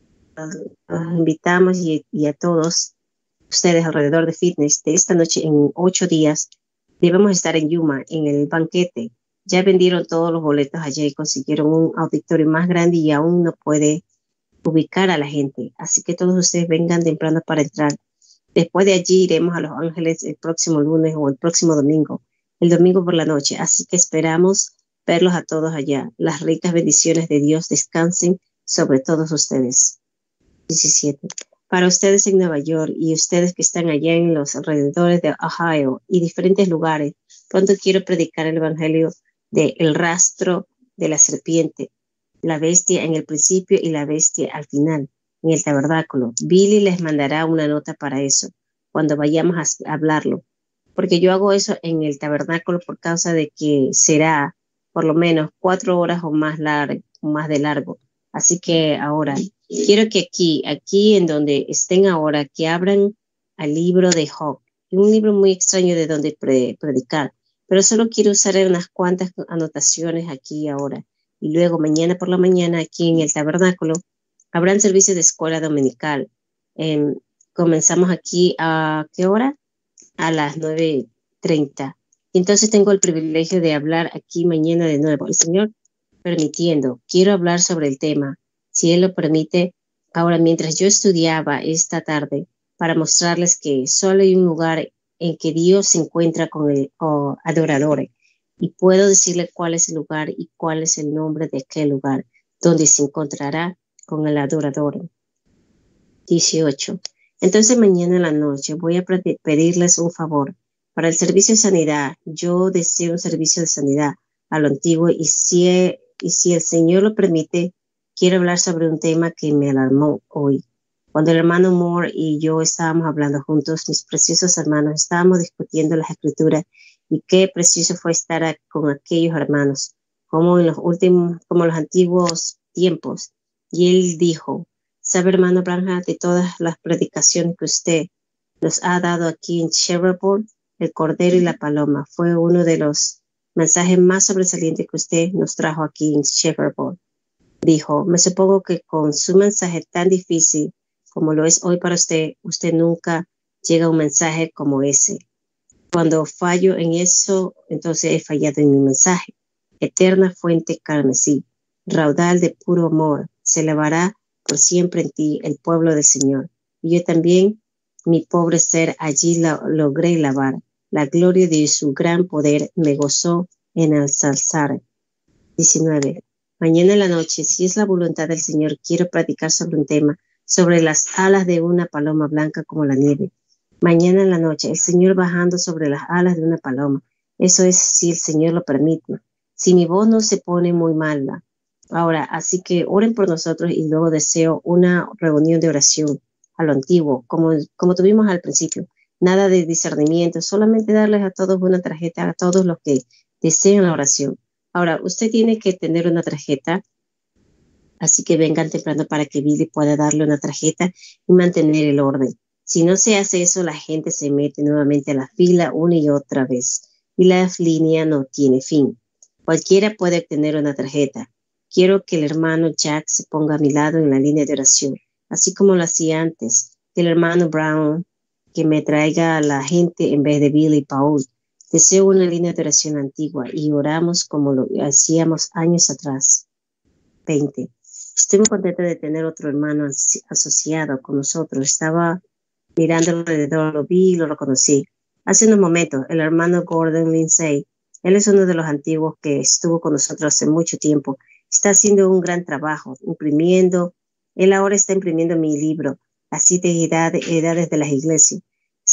los invitamos y a todos ustedes alrededor de Fitness de esta noche en 8 días. Debemos estar en Yuma, en el banquete. Ya vendieron todos los boletos allá y consiguieron un auditorio más grande y aún no puede ubicar a la gente. Así que todos ustedes vengan temprano para entrar. Después de allí iremos a Los Ángeles el próximo lunes o el próximo domingo, el domingo por la noche. Así que esperamos verlos a todos allá. Las ricas bendiciones de Dios descansen sobre todos ustedes. 17. Para ustedes en Nueva York y ustedes que están allá en los alrededores de Ohio y diferentes lugares, pronto quiero predicar el evangelio de el rastro de la serpiente, la bestia en el principio y la bestia al final, en el tabernáculo. Billy les mandará una nota para eso, cuando vayamos a hablarlo, porque yo hago eso en el tabernáculo por causa de que será por lo menos 4 horas o más de largo. Así que ahora, quiero que aquí en donde estén ahora, que abran al libro de Job, un libro muy extraño de donde predicar, pero solo quiero usar unas cuantas anotaciones aquí ahora. Y luego mañana por la mañana aquí en el tabernáculo habrán servicios de escuela dominical. Comenzamos aquí ¿a qué hora? A las 9:30. Y entonces tengo el privilegio de hablar aquí mañana de nuevo. El Señor permitiendo, quiero hablar sobre el tema, si Él lo permite. Ahora, mientras yo estudiaba esta tarde para mostrarles que solo hay un lugar en que Dios se encuentra con adoradores, y puedo decirle cuál es el lugar y cuál es el nombre de aquel lugar donde se encontrará con el adorador. 18. Entonces mañana en la noche voy a pedirles un favor. Para el servicio de sanidad, yo deseo un servicio de sanidad a lo antiguo y si el Señor lo permite, quiero hablar sobre un tema que me alarmó hoy. Cuando el hermano Moore y yo estábamos hablando juntos, mis preciosos hermanos, estábamos discutiendo las escrituras y qué precioso fue estar con aquellos hermanos, como los antiguos tiempos. Y él dijo, ¿sabe, hermano Branham, de todas las predicaciones que usted nos ha dado aquí en Shreveport, el Cordero y la Paloma fue uno de los mensaje más sobresaliente que usted nos trajo aquí en Checkerboard. Dijo, me supongo que con su mensaje tan difícil como lo es hoy para usted, usted nunca llega a un mensaje como ese. Cuando fallo en eso, entonces he fallado en mi mensaje. Eterna fuente carmesí, raudal de puro amor, se elevará por siempre en ti el pueblo del Señor. Y yo también, mi pobre ser, allí logré lavar. La gloria de su gran poder me gozó en ensalzar. 19. Mañana en la noche, si es la voluntad del Señor, quiero predicar sobre un tema, sobre las alas de una paloma blanca como la nieve. Mañana en la noche, el Señor bajando sobre las alas de una paloma. Eso es si el Señor lo permite. Si mi voz no se pone muy mala. Ahora, así que oren por nosotros y luego deseo una reunión de oración a lo antiguo, como tuvimos al principio. Nada de discernimiento, solamente darles a todos una tarjeta, a todos los que desean la oración. Ahora, usted tiene que tener una tarjeta, así que vengan temprano para que Billy pueda darle una tarjeta y mantener el orden. Si no se hace eso, la gente se mete nuevamente a la fila una y otra vez y la línea no tiene fin. Cualquiera puede tener una tarjeta. Quiero que el hermano Jack se ponga a mi lado en la línea de oración, así como lo hacía antes, que el hermano Brown que me traiga a la gente en vez de Billy y Paul. Deseo una línea de oración antigua y oramos como lo hacíamos años atrás. 20. Estoy muy contenta de tener otro hermano asociado con nosotros. Estaba mirando alrededor, lo vi y lo reconocí. Hace unos momentos, el hermano Gordon Lindsay, él es uno de los antiguos que estuvo con nosotros hace mucho tiempo. Está haciendo un gran trabajo, imprimiendo. Él ahora está imprimiendo mi libro, Las 7 edades de las iglesias.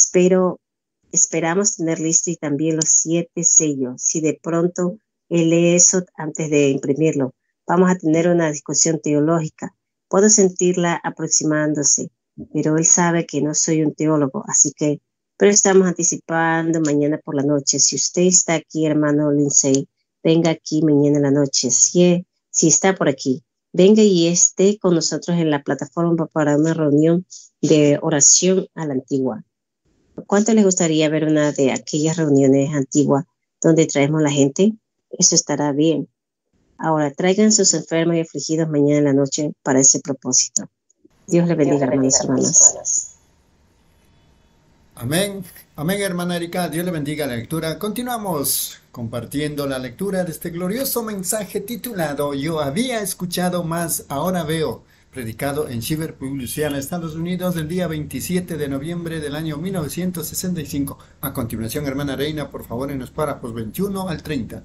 Esperamos tener listo y también los 7 sellos. Si de pronto él lee eso antes de imprimirlo, vamos a tener una discusión teológica. Puedo sentirla aproximándose, pero él sabe que no soy un teólogo, así que, pero estamos anticipando mañana por la noche. Si usted está aquí, hermano Lindsay, venga aquí mañana en la noche. Si está por aquí, venga y esté con nosotros en la plataforma para una reunión de oración a la antigua. ¿Cuánto les gustaría ver una de aquellas reuniones antiguas donde traemos la gente? Eso estará bien. Ahora, traigan sus enfermos y afligidos mañana en la noche para ese propósito. Dios les bendiga, hermanos y hermanas. Amén. Amén, hermana Erika. Dios le bendiga la lectura. Continuamos compartiendo la lectura de este glorioso mensaje titulado Yo había escuchado más, ahora veo, predicado en Shiverville, Luisiana, Estados Unidos, el día 27 de noviembre del año 1965. A continuación, hermana Reina, por favor, en los párrafos 21 al 30.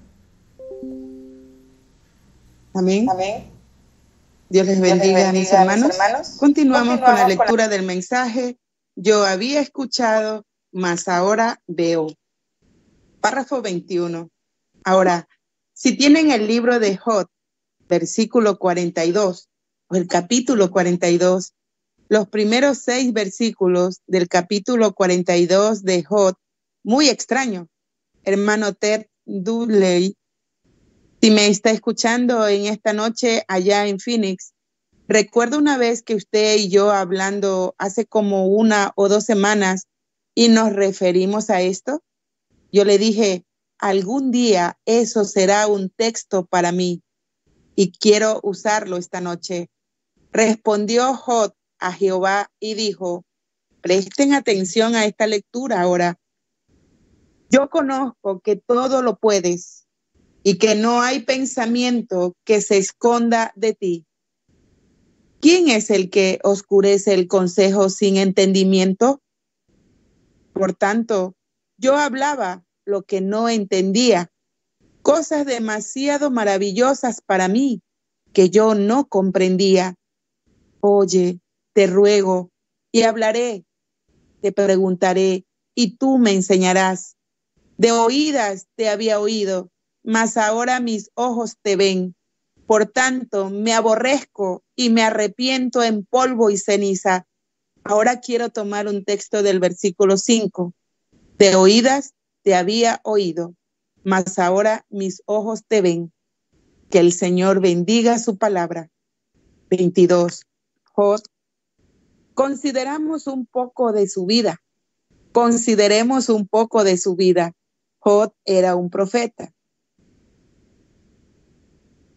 Amén. Dios les bendiga, mis hermanos. Continuamos con la lectura del mensaje. Yo había escuchado, mas ahora veo. Párrafo 21. Ahora, si tienen el libro de Job, versículo 42, o el capítulo 42, los primeros 6 versículos del capítulo 42 de Job, muy extraño. Hermano Ted Dudley, si me está escuchando en esta noche allá en Phoenix, recuerdo una vez que usted y yo hablando hace como 1 o 2 semanas y nos referimos a esto. Yo le dije, algún día eso será un texto para mí y quiero usarlo esta noche. Respondió Job a Jehová y dijo, presten atención a esta lectura ahora. Yo conozco que todo lo puedes y que no hay pensamiento que se esconda de ti. ¿Quién es el que oscurece el consejo sin entendimiento? Por tanto, yo hablaba lo que no entendía, cosas demasiado maravillosas para mí que yo no comprendía. Oye, te ruego y hablaré, te preguntaré y tú me enseñarás. De oídas te había oído, mas ahora mis ojos te ven. Por tanto, me aborrezco y me arrepiento en polvo y ceniza. Ahora quiero tomar un texto del versículo 5. De oídas te había oído, mas ahora mis ojos te ven. Que el Señor bendiga su palabra. 22. Job. Consideremos un poco de su vida. Consideremos un poco de su vida. Job era un profeta.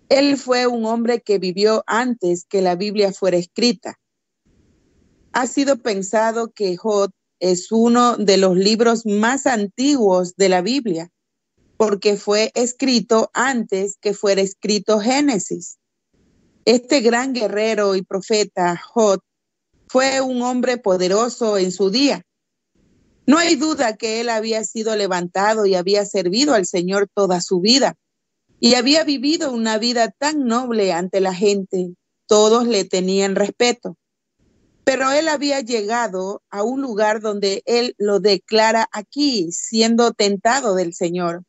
Él fue un hombre que vivió antes que la Biblia fuera escrita. Ha sido pensado que Job es uno de los libros más antiguos de la Biblia, porque fue escrito antes que fuera escrito Génesis. Este gran guerrero y profeta Job fue un hombre poderoso en su día. No hay duda que él había sido levantado y había servido al Señor toda su vida. Y había vivido una vida tan noble ante la gente. Todos le tenían respeto. Pero él había llegado a un lugar donde él lo declara aquí, siendo tentado del Señor.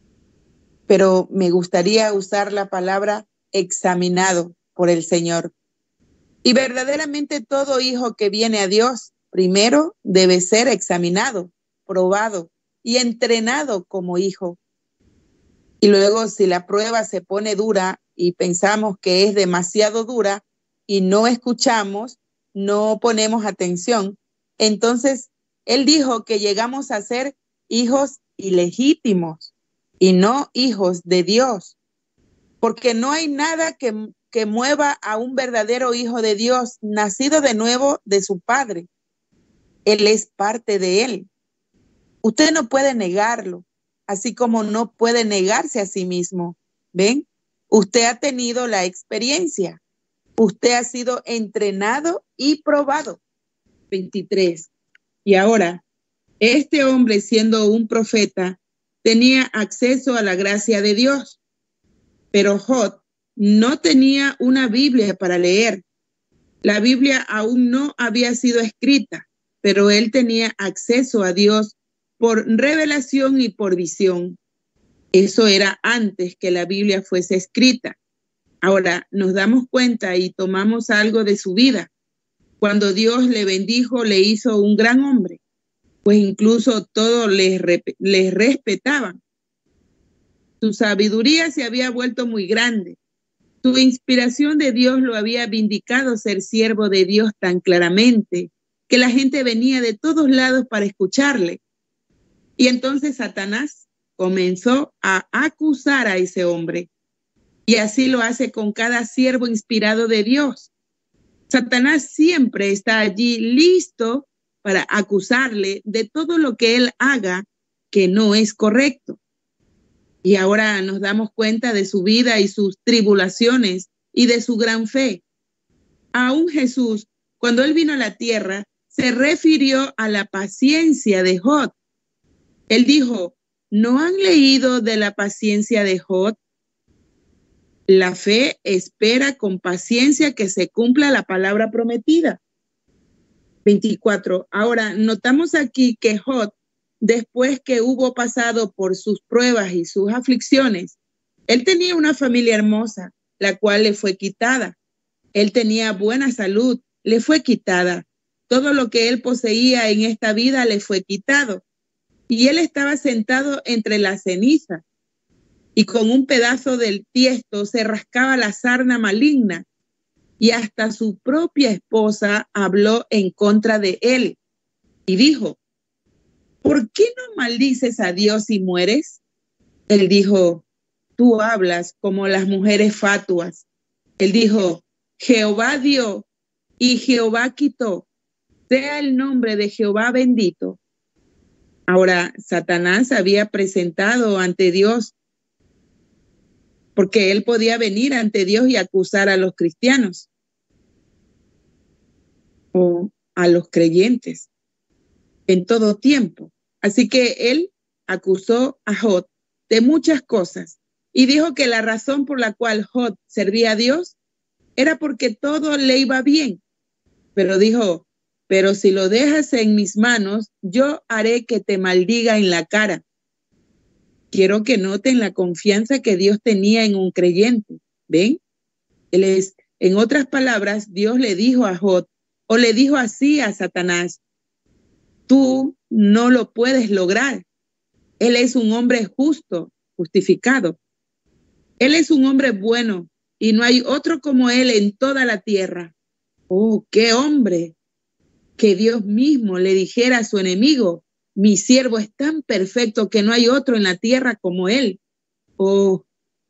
Pero me gustaría usar la palabra examinado por el Señor. Y verdaderamente todo hijo que viene a Dios, primero debe ser examinado, probado y entrenado como hijo. Y luego, si la prueba se pone dura y pensamos que es demasiado dura y no escuchamos, no ponemos atención, entonces él dijo que llegamos a ser hijos ilegítimos y no hijos de Dios, porque no hay nada que mueva a un verdadero hijo de Dios, nacido de nuevo de su Padre. Él es parte de él. Usted no puede negarlo, así como no puede negarse a sí mismo. ¿Ven? Usted ha tenido la experiencia. Usted ha sido entrenado y probado. 23. Y ahora, este hombre, siendo un profeta, tenía acceso a la gracia de Dios. Pero Job no tenía una Biblia para leer. La Biblia aún no había sido escrita, pero él tenía acceso a Dios por revelación y por visión. Eso era antes que la Biblia fuese escrita. Ahora nos damos cuenta y tomamos algo de su vida. Cuando Dios le bendijo, le hizo un gran hombre, pues incluso todos les respetaban. Su sabiduría se había vuelto muy grande. Su inspiración de Dios lo había vindicado ser siervo de Dios tan claramente que la gente venía de todos lados para escucharle. Y entonces Satanás comenzó a acusar a ese hombre. Y así lo hace con cada siervo inspirado de Dios. Satanás siempre está allí listo para acusarle de todo lo que él haga que no es correcto. Y ahora nos damos cuenta de su vida y sus tribulaciones y de su gran fe. Aún Jesús, cuando él vino a la tierra, se refirió a la paciencia de Job. Él dijo, ¿no han leído de la paciencia de Job? La fe espera con paciencia que se cumpla la palabra prometida. 24. Ahora, notamos aquí que Job, después que hubo pasado por sus pruebas y sus aflicciones, él tenía una familia hermosa, la cual le fue quitada. Él tenía buena salud, le fue quitada. Todo lo que él poseía en esta vida le fue quitado. Y él estaba sentado entre la ceniza y con un pedazo del tiesto se rascaba la sarna maligna. Y hasta su propia esposa habló en contra de él y dijo, ¿por qué no maldices a Dios y mueres? Él dijo, tú hablas como las mujeres fatuas. Él dijo, Jehová dio y Jehová quitó. Sea el nombre de Jehová bendito. Ahora, Satanás había presentado ante Dios, porque él podía venir ante Dios y acusar a los cristianos o a los creyentes en todo tiempo. Así que él acusó a Job de muchas cosas y dijo que la razón por la cual Job servía a Dios era porque todo le iba bien. Pero dijo, pero si lo dejas en mis manos, yo haré que te maldiga en la cara. Quiero que noten la confianza que Dios tenía en un creyente. ¿Ven? En otras palabras, Dios le dijo a Job, o le dijo así a Satanás, tú no lo puedes lograr. Él es un hombre justo, justificado. Él es un hombre bueno y no hay otro como él en toda la tierra. Oh, qué hombre. Que Dios mismo le dijera a su enemigo, mi siervo es tan perfecto que no hay otro en la tierra como él. Oh,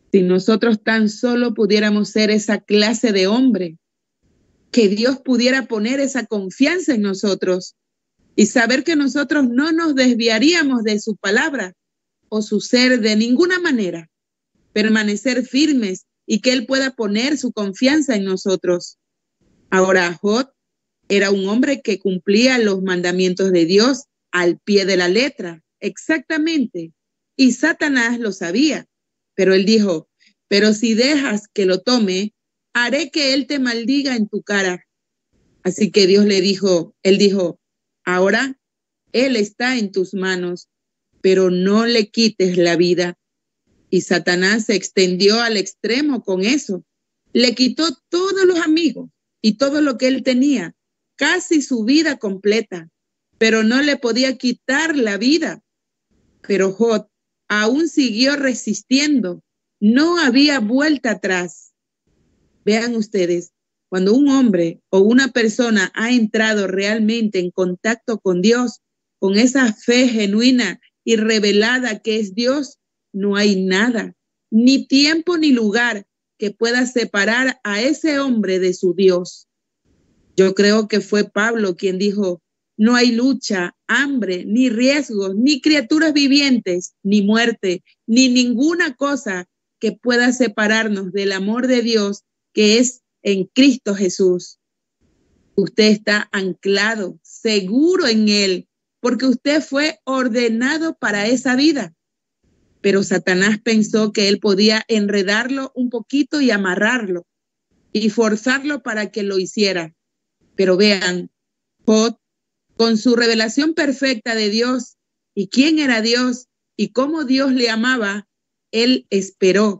Si nosotros tan solo pudiéramos ser esa clase de hombre, que Dios pudiera poner esa confianza en nosotros y saber que nosotros no nos desviaríamos de su palabra o su ser de ninguna manera, permanecer firmes y que Él pueda poner su confianza en nosotros. Ahora, Job era un hombre que cumplía los mandamientos de Dios al pie de la letra, exactamente. Y Satanás lo sabía, pero él dijo, pero si dejas que lo tome, haré que él te maldiga en tu cara. Así que Dios le dijo, él dijo, ahora él está en tus manos, pero no le quites la vida. Y Satanás se extendió al extremo con eso. Le quitó todos los amigos y todo lo que él tenía, casi su vida completa, pero no le podía quitar la vida. Pero Job aún siguió resistiendo. No había vuelta atrás. Vean ustedes, cuando un hombre o una persona ha entrado realmente en contacto con Dios, con esa fe genuina y revelada que es Dios, no hay nada, ni tiempo ni lugar que pueda separar a ese hombre de su Dios. Yo creo que fue Pablo quien dijo, no hay lucha, hambre, ni riesgos, ni criaturas vivientes, ni muerte, ni ninguna cosa que pueda separarnos del amor de Dios que es en Cristo Jesús. Usted está anclado, seguro en Él, porque usted fue ordenado para esa vida. Pero Satanás pensó que él podía enredarlo un poquito y amarrarlo y forzarlo para que lo hiciera. Pero vean, Job, con su revelación perfecta de Dios y quién era Dios y cómo Dios le amaba, él esperó,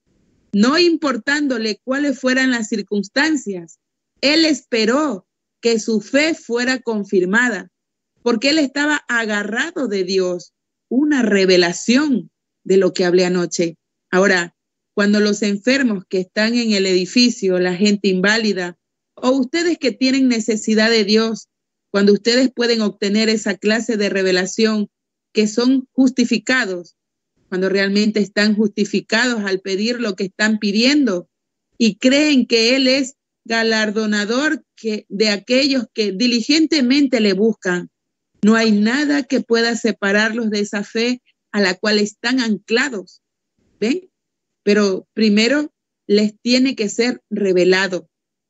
no importándole cuáles fueran las circunstancias. Él esperó que su fe fuera confirmada, porque él estaba agarrado de Dios, una revelación de lo que hablé anoche. Ahora, cuando los enfermos que están en el edificio, la gente inválida, o ustedes que tienen necesidad de Dios, cuando ustedes pueden obtener esa clase de revelación que son justificados, cuando realmente están justificados al pedir lo que están pidiendo y creen que Él es galardonador de aquellos que diligentemente le buscan, no hay nada que pueda separarlos de esa fe a la cual están anclados. ¿Ven? Pero primero les tiene que ser revelado.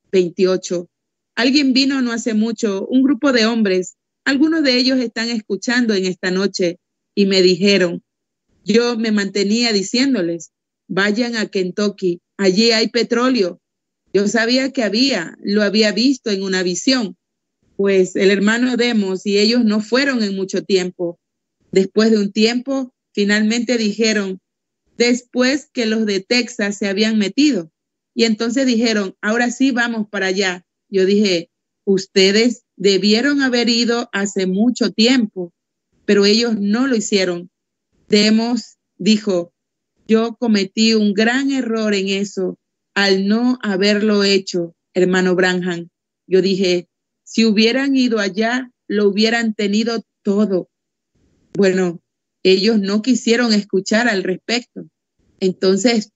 28. Alguien vino no hace mucho, un grupo de hombres, algunos de ellos están escuchando en esta noche y me dijeron, yo me mantenía diciéndoles, vayan a Kentucky, allí hay petróleo. Yo sabía que lo había visto en una visión. Pues el hermano Demos y ellos no fueron en mucho tiempo. Después de un tiempo, finalmente dijeron, después que los de Texas se habían metido. Y entonces dijeron, ahora sí vamos para allá. Yo dije, ustedes debieron haber ido hace mucho tiempo, pero ellos no lo hicieron. Demos dijo, yo cometí un gran error en eso al no haberlo hecho, hermano Branham. Yo dije, si hubieran ido allá, lo hubieran tenido todo. Bueno, ellos no quisieron escuchar al respecto. Entonces,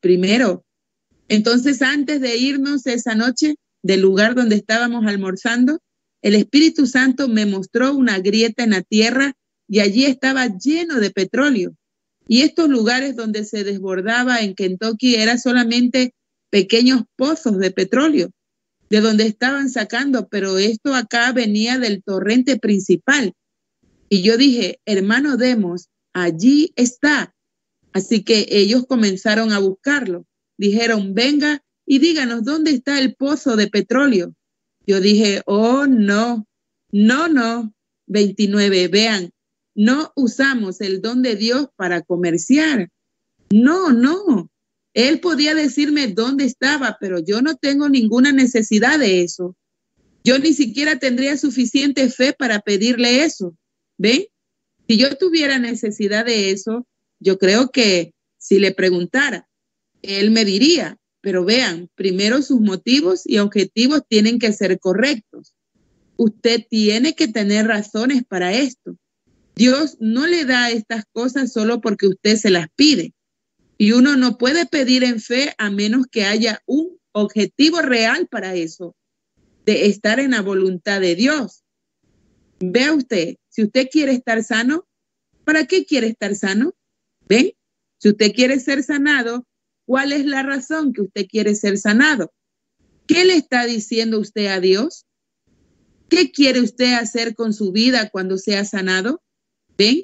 antes de irnos esa noche del lugar donde estábamos almorzando, el Espíritu Santo me mostró una grieta en la tierra y allí estaba lleno de petróleo. Y estos lugares donde se desbordaba en Kentucky eran solamente pequeños pozos de petróleo, de donde estaban sacando, pero esto acá venía del torrente principal. Y yo dije, hermano Demos, allí está. Así que ellos comenzaron a buscarlo. Dijeron, venga y díganos dónde está el pozo de petróleo. Yo dije, oh, no. 29, vean, no usamos el don de Dios para comerciar. No. Él podía decirme dónde estaba, pero yo no tengo ninguna necesidad de eso. Yo ni siquiera tendría suficiente fe para pedirle eso. ¿Ven? Si yo tuviera necesidad de eso, yo creo que si le preguntara, él me diría, pero vean, primero sus motivos y objetivos tienen que ser correctos. Usted tiene que tener razones para esto. Dios no le da estas cosas solo porque usted se las pide. Y uno no puede pedir en fe a menos que haya un objetivo real para eso, de estar en la voluntad de Dios. Vea usted, si usted quiere estar sano, ¿para qué quiere estar sano? ¿Ven? Si usted quiere ser sanado, ¿cuál es la razón que usted quiere ser sanado? ¿Qué le está diciendo usted a Dios? ¿Qué quiere usted hacer con su vida cuando sea sanado? ¿Ven?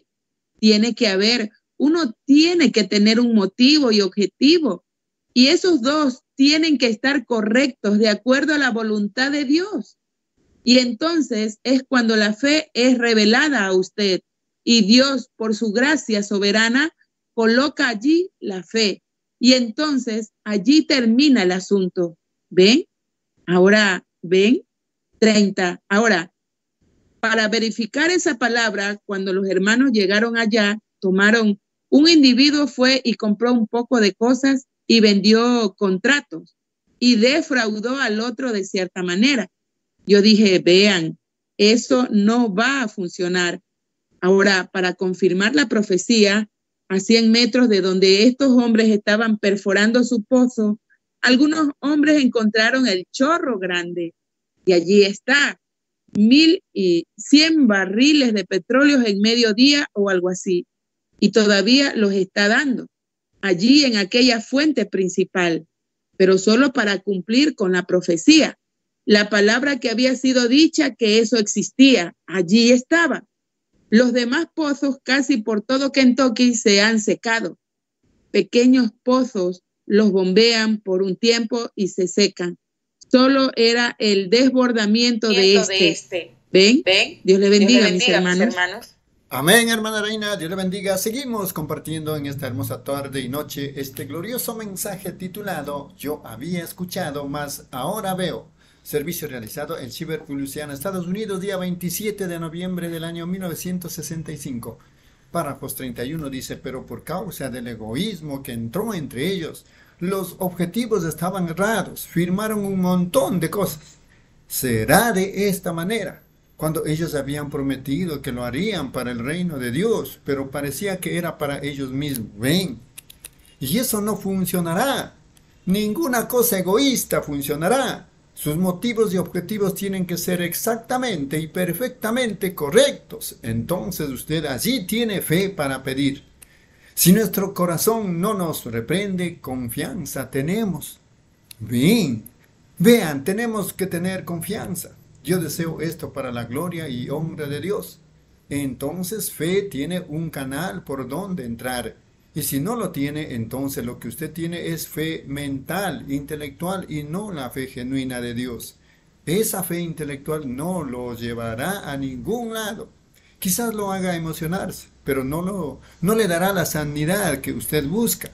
Uno tiene que tener un motivo y objetivo. Y esos dos tienen que estar correctos de acuerdo a la voluntad de Dios. Y entonces es cuando la fe es revelada a usted. Y Dios, por su gracia soberana, coloca allí la fe. Y entonces allí termina el asunto. ¿Ven? Ahora, ¿ven? 30. Ahora, para verificar esa palabra, cuando los hermanos llegaron allá, un individuo fue y compró un poco de cosas y vendió contratos y defraudó al otro de cierta manera. Yo dije, vean, eso no va a funcionar. Ahora, para confirmar la profecía, a 100 metros de donde estos hombres estaban perforando su pozo, algunos hombres encontraron el chorro grande y allí está, 1,100 barriles de petróleo en mediodía o algo así, y todavía los está dando allí en aquella fuente principal, pero solo para cumplir con la profecía. La palabra que había sido dicha que eso existía, allí estaba. Los demás pozos casi por todo Kentucky se han secado. Pequeños pozos los bombean por un tiempo y se secan. Solo era el desbordamiento de este. ¿Ven? Dios le bendiga, mis hermanos. Amén, hermana Reina, Dios le bendiga. Seguimos compartiendo en esta hermosa tarde y noche este glorioso mensaje titulado Yo había escuchado, mas ahora veo. Servicio realizado en Shiverville, Luisiana, Estados Unidos, día 27 de noviembre del año 1965. Párrafos 31 dice, pero por causa del egoísmo que entró entre ellos, los objetivos estaban errados, firmaron un montón de cosas. Será de esta manera, cuando ellos habían prometido que lo harían para el reino de Dios, pero parecía que era para ellos mismos. Ven, y eso no funcionará. Ninguna cosa egoísta funcionará. Sus motivos y objetivos tienen que ser exactamente y perfectamente correctos. Entonces usted allí tiene fe para pedir. Si nuestro corazón no nos reprende, confianza tenemos. Bien, vean, tenemos que tener confianza. Yo deseo esto para la gloria y honra de Dios. Entonces fe tiene un canal por donde entrar. Y si no lo tiene, entonces lo que usted tiene es fe mental, intelectual y no la fe genuina de Dios. Esa fe intelectual no lo llevará a ningún lado. Quizás lo haga emocionarse, pero no le dará la sanidad que usted busca.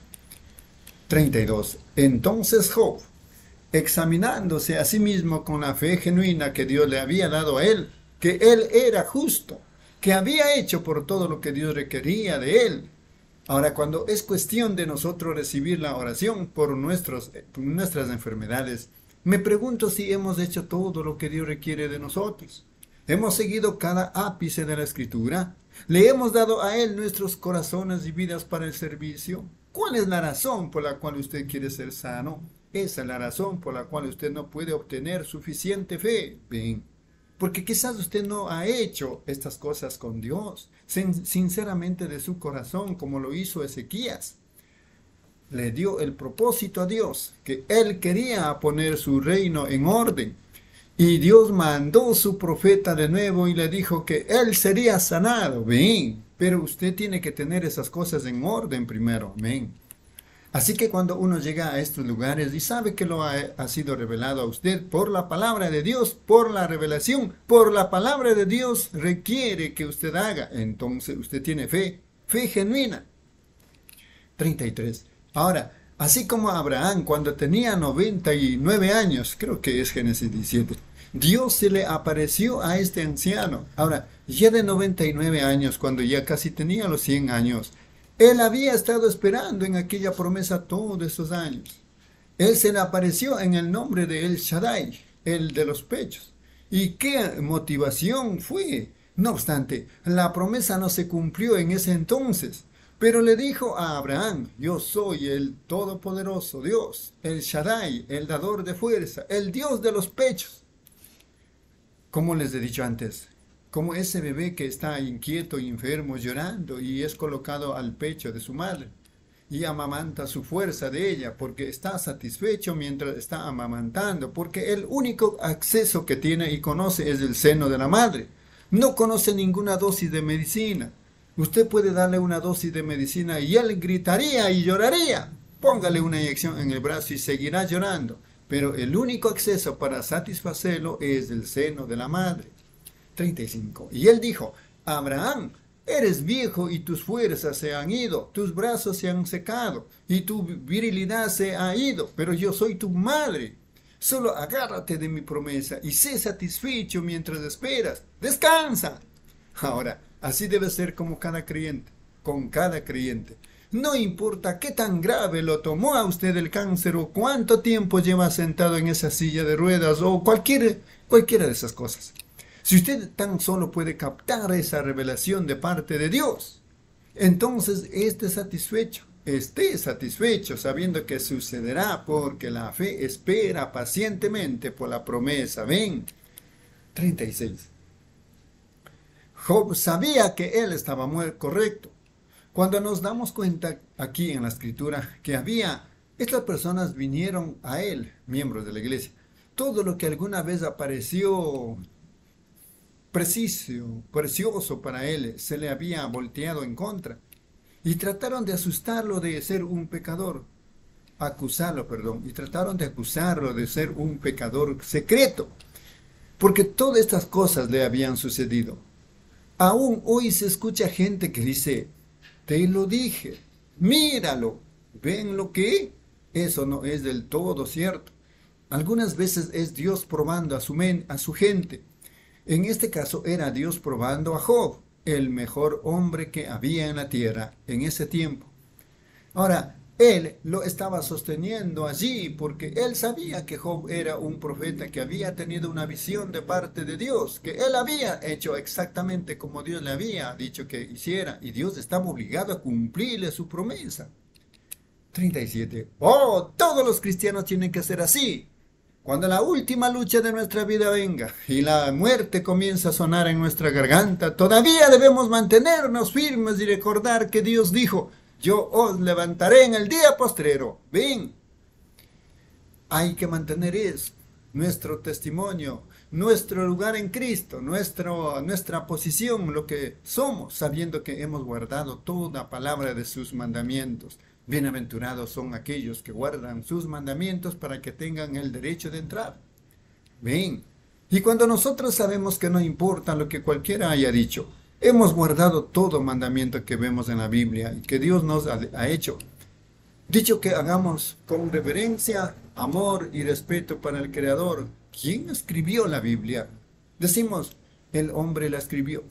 32. Entonces Job, examinándose a sí mismo con la fe genuina que Dios le había dado a él, que él era justo, que había hecho por todo lo que Dios requería de él. Ahora, cuando es cuestión de nosotros recibir la oración por nuestras enfermedades, me pregunto si hemos hecho todo lo que Dios requiere de nosotros. ¿Hemos seguido cada ápice de la Escritura? ¿Le hemos dado a Él nuestros corazones y vidas para el servicio? ¿Cuál es la razón por la cual usted quiere ser sano? Esa es la razón por la cual usted no puede obtener suficiente fe. Bien, porque quizás usted no ha hecho estas cosas con Dios, sinceramente de su corazón, como lo hizo Ezequías. Le dio el propósito a Dios, que él quería poner su reino en orden. Y Dios mandó su profeta de nuevo y le dijo que él sería sanado. Bien, pero usted tiene que tener esas cosas en orden primero. Amén. Así que cuando uno llega a estos lugares y sabe que lo ha sido revelado a usted por la palabra de Dios, por la revelación, por la palabra de Dios requiere que usted haga. Entonces usted tiene fe genuina. 33. Ahora, así como Abraham cuando tenía 99 años, creo que es Génesis 17, Dios se le apareció a este anciano. Ahora, ya de 99 años, cuando ya casi tenía los 100 años, él había estado esperando en aquella promesa todos esos años. Él se le apareció en el nombre de El Shaddai, el de los pechos. ¿Y qué motivación fue? No obstante, la promesa no se cumplió en ese entonces. Pero le dijo a Abraham, yo soy el todopoderoso Dios, el Shaddai, el dador de fuerza, el Dios de los pechos. Como les he dicho antes, como ese bebé que está inquieto, enfermo, llorando y es colocado al pecho de su madre y amamanta su fuerza de ella porque está satisfecho mientras está amamantando, porque el único acceso que tiene y conoce es el seno de la madre. No conoce ninguna dosis de medicina. Usted puede darle una dosis de medicina y él gritaría y lloraría. Póngale una inyección en el brazo y seguirá llorando. Pero el único acceso para satisfacerlo es el seno de la madre. 35. Y él dijo, Abraham, eres viejo y tus fuerzas se han ido, tus brazos se han secado y tu virilidad se ha ido, pero yo soy tu madre. Solo agárrate de mi promesa y sé satisfecho mientras esperas. ¡Descansa! Ahora, así debe ser como cada creyente, con cada creyente. No importa qué tan grave lo tomó a usted el cáncer o cuánto tiempo lleva sentado en esa silla de ruedas o cualquiera de esas cosas. Si usted tan solo puede captar esa revelación de parte de Dios, entonces esté satisfecho sabiendo que sucederá porque la fe espera pacientemente por la promesa. Ven. 36. Job sabía que él estaba muy correcto. Cuando nos damos cuenta aquí en la escritura que estas personas vinieron a él, miembros de la iglesia, todo lo que alguna vez apareció precioso para él, se le había volteado en contra. Y trataron de asustarlo de ser un pecador, y trataron de acusarlo de ser un pecador secreto, porque todas estas cosas le habían sucedido. Aún hoy se escucha gente que dice, te lo dije, míralo, ¿ven lo que? Eso no es del todo cierto. Algunas veces es Dios probando a su gente. En este caso era Dios probando a Job, el mejor hombre que había en la tierra en ese tiempo. Ahora, él lo estaba sosteniendo allí porque él sabía que Job era un profeta que había tenido una visión de parte de Dios, que él había hecho exactamente como Dios le había dicho que hiciera, y Dios estaba obligado a cumplirle su promesa. 37. Oh, todos los cristianos tienen que ser así. Cuando la última lucha de nuestra vida venga y la muerte comienza a sonar en nuestra garganta, todavía debemos mantenernos firmes y recordar que Dios dijo, yo os levantaré en el día postrero. Ven, hay que mantener eso, nuestro testimonio, nuestro lugar en Cristo, nuestra posición, lo que somos, sabiendo que hemos guardado toda palabra de sus mandamientos. Bienaventurados son aquellos que guardan sus mandamientos para que tengan el derecho de entrar. Ven, y cuando nosotros sabemos que no importa lo que cualquiera haya dicho, hemos guardado todo mandamiento que vemos en la Biblia y que Dios nos ha hecho. Dicho que hagamos con reverencia, amor y respeto para el Creador. ¿Quién escribió la Biblia? Decimos, el hombre la escribió.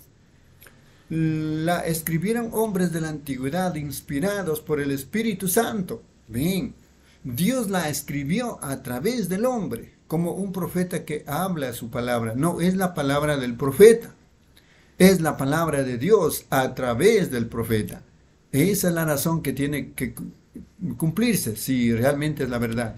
La escribieron hombres de la antigüedad inspirados por el Espíritu Santo. Ven, Dios la escribió a través del hombre, como un profeta que habla su palabra. No es la palabra del profeta. Es la palabra de Dios a través del profeta. Esa es la razón que tiene que cumplirse, si realmente es la verdad.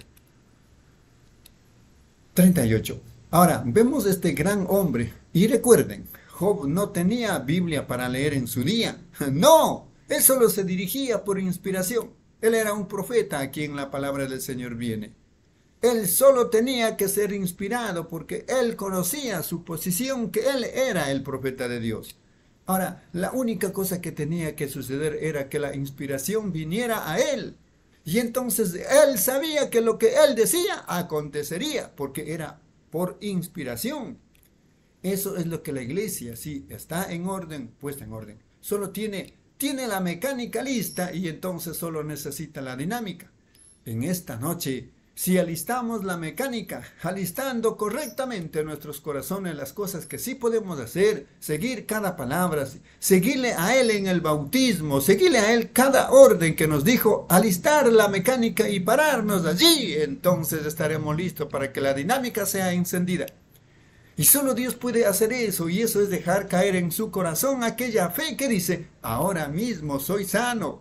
38. Ahora, vemos este gran hombre, y recuerden, Job no tenía Biblia para leer en su día. No, él solo se dirigía por inspiración. Él era un profeta a quien la palabra del Señor viene. Él solo tenía que ser inspirado porque él conocía su posición, que él era el profeta de Dios. Ahora, la única cosa que tenía que suceder era que la inspiración viniera a él. Y entonces él sabía que lo que él decía acontecería, porque era por inspiración. Eso es lo que la iglesia, sí, está en orden, puesta en orden. Solo tiene la mecánica lista y entonces solo necesita la dinámica. En esta noche, si alistamos la mecánica, alistando correctamente en nuestros corazones las cosas que sí podemos hacer, seguir cada palabra, seguirle a Él en el bautismo, seguirle a Él cada orden que nos dijo, alistar la mecánica y pararnos allí, entonces estaremos listos para que la dinámica sea encendida. Y solo Dios puede hacer eso, y eso es dejar caer en su corazón aquella fe que dice, ahora mismo soy sano,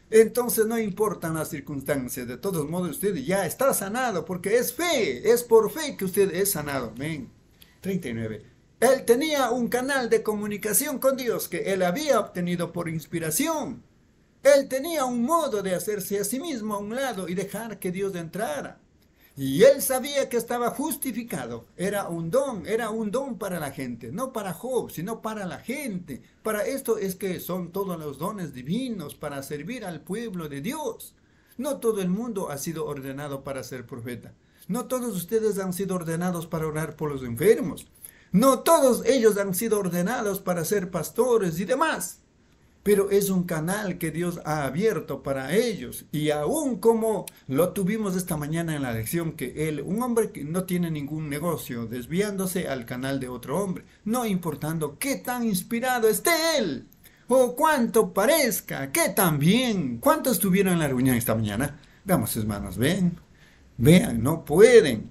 Entonces no importan las circunstancias, de todos modos usted ya está sanado, porque es fe, es por fe que usted es sanado. Amén. 39. Él tenía un canal de comunicación con Dios que él había obtenido por inspiración. Él tenía un modo de hacerse a sí mismo a un lado y dejar que Dios entrara. Y él sabía que estaba justificado. Era un don para la gente, no para Job, sino para la gente. Para esto es que son todos los dones divinos, para servir al pueblo de Dios. No todo el mundo ha sido ordenado para ser profeta. No todos ustedes han sido ordenados para orar por los enfermos. No todos ellos han sido ordenados para ser pastores y demás. Pero es un canal que Dios ha abierto para ellos. Y aún como lo tuvimos esta mañana en la lección, que él, un hombre que no tiene ningún negocio, desviándose al canal de otro hombre, no importando qué tan inspirado esté él, o cuánto parezca, qué tan bien. ¿Cuántos estuvieron en la reunión esta mañana? Veamos, hermanos, vean, no pueden.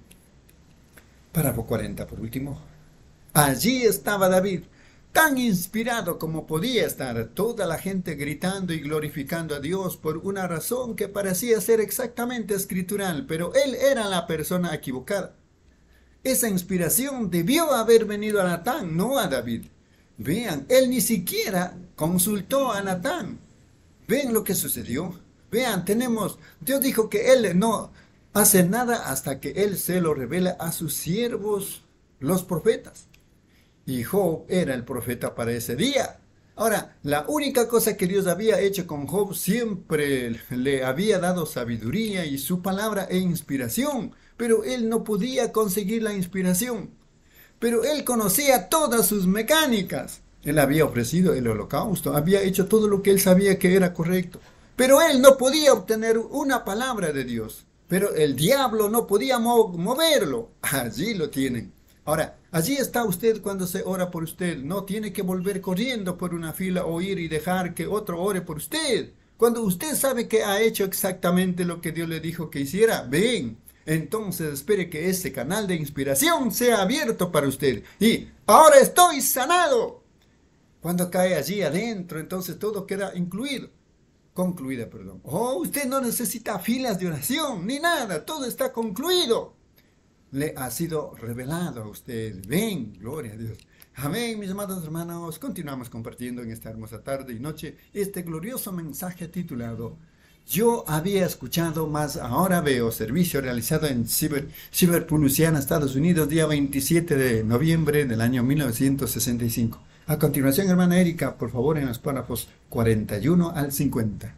Párrafo 40, por último. Allí estaba David, tan inspirado como podía estar, toda la gente gritando y glorificando a Dios por una razón que parecía ser exactamente escritural, pero él era la persona equivocada. Esa inspiración debió haber venido a Natán, no a David. Vean, él ni siquiera consultó a Natán. ¿Ven lo que sucedió? Vean, Dios dijo que él no hace nada hasta que él se lo revela a sus siervos, los profetas. Y Job era el profeta para ese día. Ahora, la única cosa que Dios había hecho con Job, siempre le había dado sabiduría y su palabra e inspiración, pero él no podía conseguir la inspiración. Pero él conocía todas sus mecánicas. Él había ofrecido el holocausto, había hecho todo lo que él sabía que era correcto. Pero él no podía obtener una palabra de Dios. Pero el diablo no podía moverlo. Allí lo tienen. Ahora, allí está usted cuando se ora por usted. No tiene que volver corriendo por una fila o ir y dejar que otro ore por usted. Cuando usted sabe que ha hecho exactamente lo que Dios le dijo que hiciera, ven. Entonces espere que ese canal de inspiración sea abierto para usted. Y ahora estoy sanado. Cuando cae allí adentro, entonces todo queda concluida. Oh, usted no necesita filas de oración ni nada. Todo está concluido. Le ha sido revelado a usted. Ven, gloria a Dios. Amén, mis amados hermanos. Continuamos compartiendo en esta hermosa tarde y noche este glorioso mensaje titulado Yo había escuchado, mas ahora veo, servicio realizado en Liverpool, Luisiana, Estados Unidos, día 27 de noviembre del año 1965. A continuación, hermana Erika, por favor, en los párrafos 41 al 50.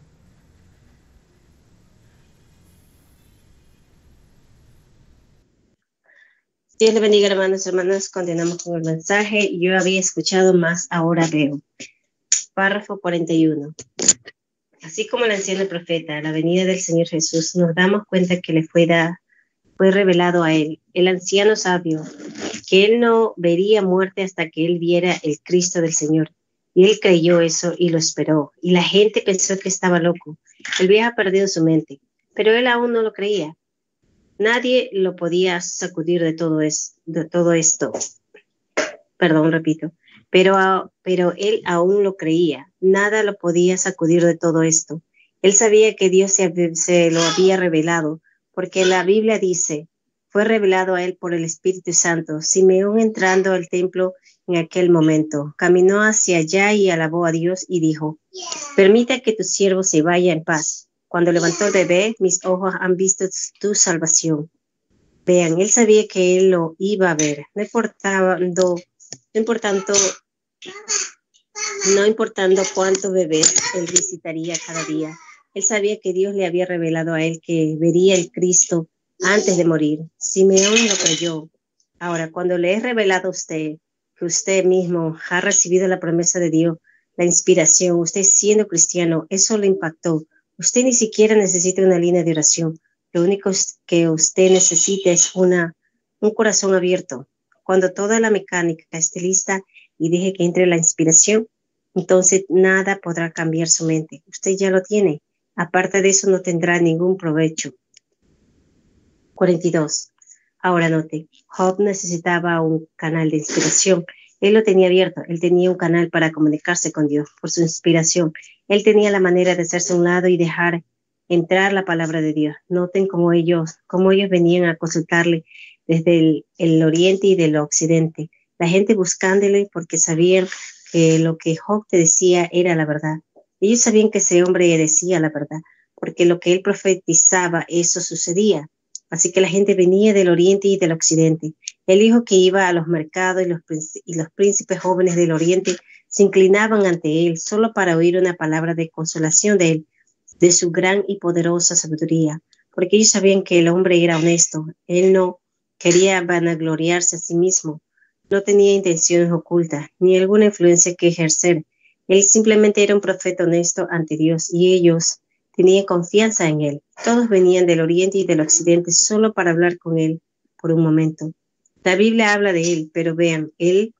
Dios le bendiga, hermanos y hermanas. Continuamos con el mensaje. Yo había escuchado, más ahora veo. Párrafo 41. Así como el anciano profeta, a la venida del Señor Jesús, nos damos cuenta que le fue revelado a él, el anciano sabio, que él no vería muerte hasta que él viera el Cristo del Señor. Y él creyó eso y lo esperó. Y la gente pensó que estaba loco. El viejo ha perdido su mente, pero él aún no lo creía. Nadie lo podía sacudir de todo esto. Perdón, repito. Pero él aún lo creía. Nada lo podía sacudir de todo esto. Él sabía que Dios se lo había revelado, porque la Biblia dice, fue revelado a él por el Espíritu Santo. Simeón, entrando al templo en aquel momento, caminó hacia allá y alabó a Dios y dijo, permita que tu siervo se vaya en paz. Cuando levantó el bebé, mis ojos han visto tu salvación. Vean, él sabía que él lo iba a ver. No importando cuántos bebés él visitaría cada día. Él sabía que Dios le había revelado a él que vería el Cristo antes de morir. Simeón lo creyó. Ahora, cuando le he revelado a usted que usted mismo ha recibido la promesa de Dios, la inspiración, usted siendo cristiano, eso lo impactó. Usted ni siquiera necesita una línea de oración. Lo único que usted necesita es un corazón abierto. Cuando toda la mecánica esté lista y deje que entre la inspiración, entonces nada podrá cambiar su mente. Usted ya lo tiene. Aparte de eso, no tendrá ningún provecho. 42. Ahora note, Job necesitaba un canal de inspiración. Él lo tenía abierto. Él tenía un canal para comunicarse con Dios por su inspiración. Él tenía la manera de hacerse a un lado y dejar entrar la palabra de Dios. Noten cómo ellos venían a consultarle desde el oriente y del occidente. La gente buscándole porque sabían que lo que Job te decía era la verdad. Ellos sabían que ese hombre decía la verdad, porque lo que él profetizaba, eso sucedía. Así que la gente venía del oriente y del occidente. Él dijo que iba a los mercados y los príncipes jóvenes del oriente se inclinaban ante él solo para oír una palabra de consolación de él, de su gran y poderosa sabiduría, porque ellos sabían que el hombre era honesto. Él no quería vanagloriarse a sí mismo, no tenía intenciones ocultas, ni alguna influencia que ejercer. Él simplemente era un profeta honesto ante Dios y ellos tenían confianza en él. Todos venían del oriente y del occidente solo para hablar con él por un momento. La Biblia habla de él, pero vean, él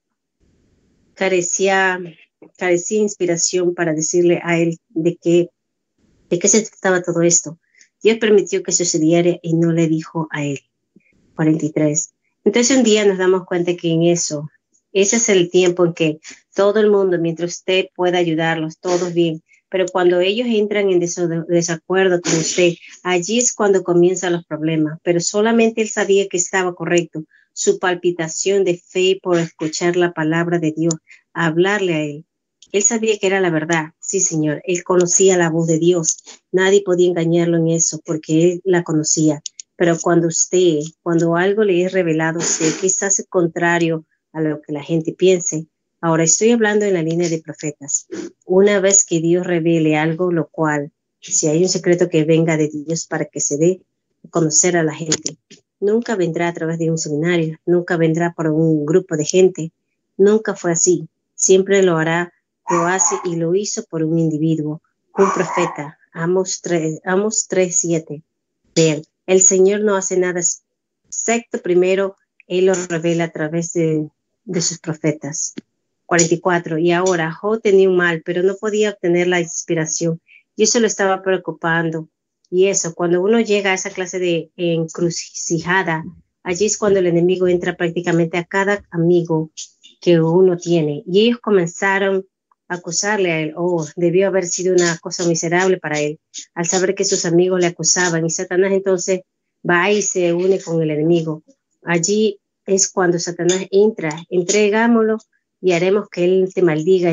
carecía inspiración para decirle a él de qué se trataba todo esto. Dios permitió que sucediera y no le dijo a él. 43. Entonces un día nos damos cuenta que ese es el tiempo en que todo el mundo, mientras usted pueda ayudarlos, todos bien, pero cuando ellos entran en desacuerdo con usted, allí es cuando comienzan los problemas, pero solamente él sabía que estaba correcto. Su palpitación de fe por escuchar la palabra de Dios, hablarle a él. Él sabía que era la verdad, sí señor, él conocía la voz de Dios, nadie podía engañarlo en eso porque él la conocía, pero cuando algo le es revelado, quizás es contrario a lo que la gente piense. Ahora estoy hablando en la línea de profetas. Una vez que Dios revele algo, lo cual, si hay un secreto que venga de Dios para que se dé a conocer a la gente, nunca vendrá a través de un seminario, nunca vendrá por un grupo de gente, nunca fue así, siempre lo hace y lo hizo por un individuo, un profeta. Amos 3:7. Vean, el Señor no hace nada excepto primero él lo revela a través de sus profetas. 44. Y ahora Job tenía un mal, pero no podía obtener la inspiración y eso lo estaba preocupando. Y eso, cuando uno llega a esa clase de encrucijada, allí es cuando el enemigo entra prácticamente a cada amigo que uno tiene. Y ellos comenzaron a acusarle a él. Debió haber sido una cosa miserable para él, al saber que sus amigos le acusaban. Y Satanás entonces va y se une con el enemigo. Allí es cuando Satanás entra. Entregámoslo y haremos que él te maldiga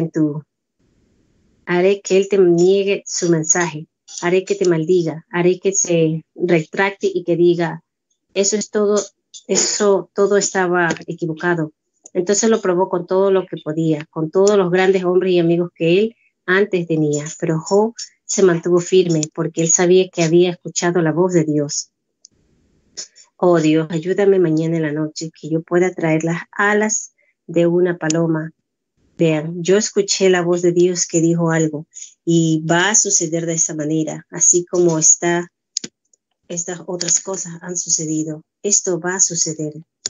haré que él te niegue su mensaje. Haré que te maldiga, haré que se retracte y que diga, eso todo estaba equivocado. Entonces lo probó con todo lo que podía, con todos los grandes hombres y amigos que él antes tenía. Pero Job se mantuvo firme porque él sabía que había escuchado la voz de Dios. Oh Dios, ayúdame mañana en la noche que yo pueda traer las alas de una paloma. Vean, yo escuché la voz de Dios que dijo algo y va a suceder de esa manera, así como estas otras cosas han sucedido. Esto va a suceder.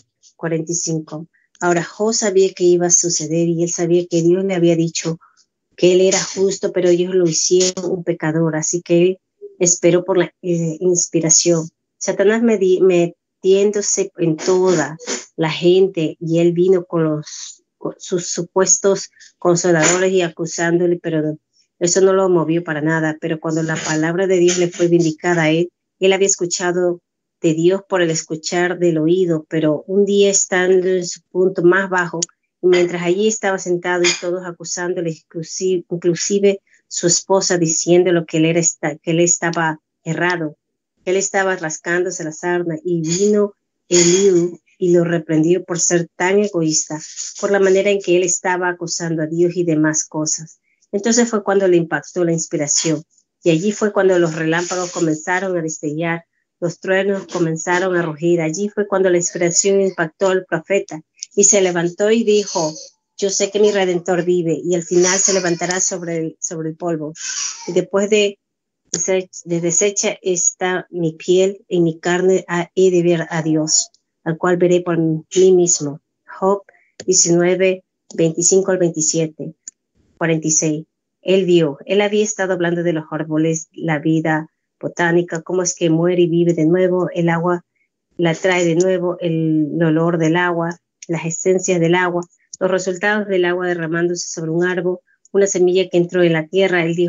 45. Ahora, Job sabía que iba a suceder y él sabía que Dios le había dicho que él era justo, pero ellos lo hicieron un pecador, así que él esperó por la inspiración. Satanás metiéndose en toda la gente y él vino con sus supuestos consoladores y acusándole, pero eso no lo movió para nada. Pero cuando la palabra de Dios le fue vindicada a él había escuchado de Dios por el escuchar del oído, pero un día estando en su punto más bajo, y mientras allí estaba sentado y todos acusándole, inclusive su esposa diciéndole que él estaba errado, que él estaba rascándose la sarna, y vino Eliú y lo reprendió por ser tan egoísta, por la manera en que él estaba acusando a Dios y demás cosas. Entonces fue cuando le impactó la inspiración, y allí fue cuando los relámpagos comenzaron a destellar, los truenos comenzaron a rugir. Allí fue cuando la inspiración impactó al profeta, y se levantó y dijo, yo sé que mi Redentor vive, y al final se levantará sobre el polvo. Y después de deshecha está mi piel, en mi carne he de ver a Dios, al cual veré por mí mismo. Job 19, 25 al 27. 46. Él había estado hablando de los árboles, la vida botánica, cómo es que muere y vive de nuevo, el agua la trae de nuevo, el olor del agua, las esencias del agua, los resultados del agua derramándose sobre un árbol, una semilla que entró en la tierra. Él dijo,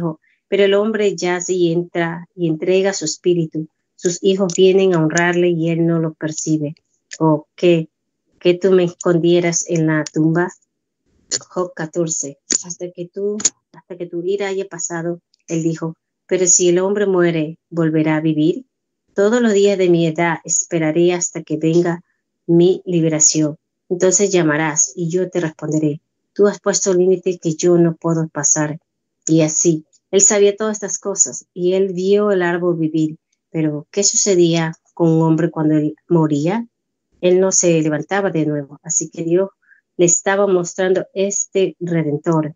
Pero el hombre yace y entra y entrega su espíritu. Sus hijos vienen a honrarle y él no lo percibe. ¿O que tú me escondieras en la tumba? Job 14. Hasta que tu ira haya pasado, él dijo, pero si el hombre muere, ¿volverá a vivir? Todos los días de mi edad esperaré hasta que venga mi liberación. Entonces llamarás y yo te responderé. Tú has puesto límite que yo no puedo pasar. Y así, él sabía todas estas cosas y él vio el árbol vivir. Pero, ¿qué sucedía con un hombre cuando él moría? Él no se levantaba de nuevo. Así que Dios le estaba mostrando este Redentor.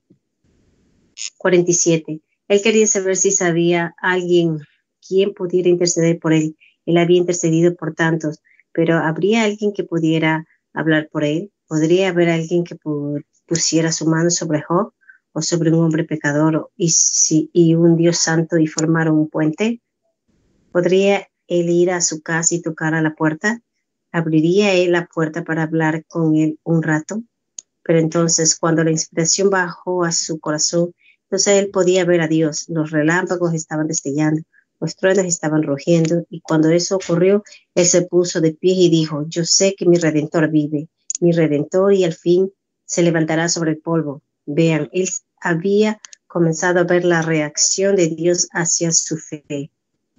47. Él quería saber si sabía alguien quien pudiera interceder por él. Él había intercedido por tantos, pero ¿habría alguien que pudiera hablar por él? ¿Podría haber alguien que pusiera su mano sobre Job o sobre un hombre pecador y un Dios santo y formar un puente? ¿Podría él ir a su casa y tocar a la puerta? ¿Abriría él la puerta para hablar con él un rato? Pero entonces, cuando la inspiración bajó a su corazón, entonces él podía ver a Dios. Los relámpagos estaban destellando, los truenos estaban rugiendo, y cuando eso ocurrió, él se puso de pie y dijo, yo sé que mi Redentor vive, mi Redentor, y al fin se levantará sobre el polvo. Vean, él había comenzado a ver la reacción de Dios hacia su fe.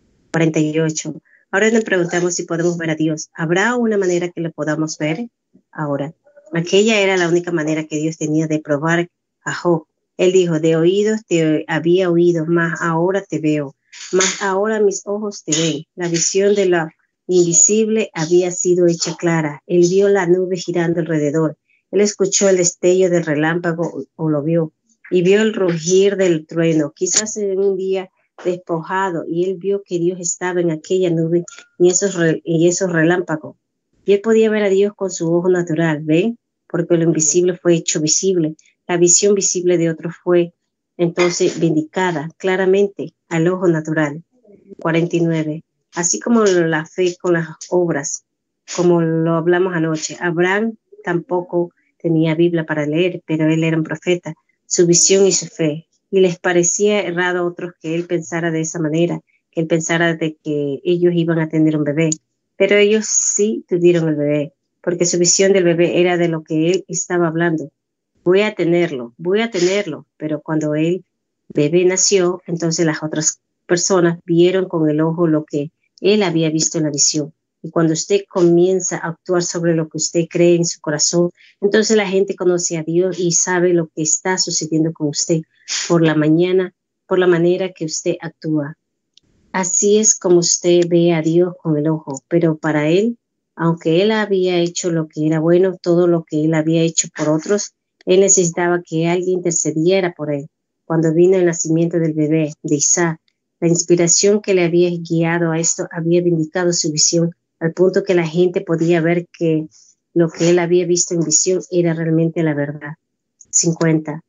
48. Ahora nos preguntamos si podemos ver a Dios. ¿Habrá una manera que lo podamos ver? Ahora, aquella era la única manera que Dios tenía de probar a Job. Él dijo, de oídos te había oído, mas ahora te veo, mas ahora mis ojos te ven. La visión de lo invisible había sido hecha clara. Él vio la nube girando alrededor. Él escuchó el destello del relámpago o lo vio, y vio el rugir del trueno. Quizás en un día despojado, y él vio que Dios estaba en aquella nube y esos relámpagos. Y él podía ver a Dios con su ojo natural, ¿ven? Porque lo invisible fue hecho visible. La visión visible de otro fue entonces vindicada claramente al ojo natural. 49. Así como la fe con las obras, como lo hablamos anoche, Abraham tampoco tenía Biblia para leer, pero él era un profeta, su visión y su fe. Y les parecía errado a otros que él pensara de esa manera, que él pensara de que ellos iban a tener un bebé. Pero ellos sí tuvieron el bebé, porque su visión del bebé era de lo que él estaba hablando. Voy a tenerlo, pero cuando el bebé nació, entonces las otras personas vieron con el ojo lo que él había visto en la visión. Y cuando usted comienza a actuar sobre lo que usted cree en su corazón, entonces la gente conoce a Dios y sabe lo que está sucediendo con usted por la manera que usted actúa. Así es como usted ve a Dios con el ojo, pero para él, aunque él había hecho lo que era bueno, todo lo que él había hecho por otros, él necesitaba que alguien intercediera por él. Cuando vino el nacimiento del bebé, de Isaac, la inspiración que le había guiado a esto había vindicado su visión, al punto que la gente podía ver que lo que él había visto en visión era realmente la verdad. 50.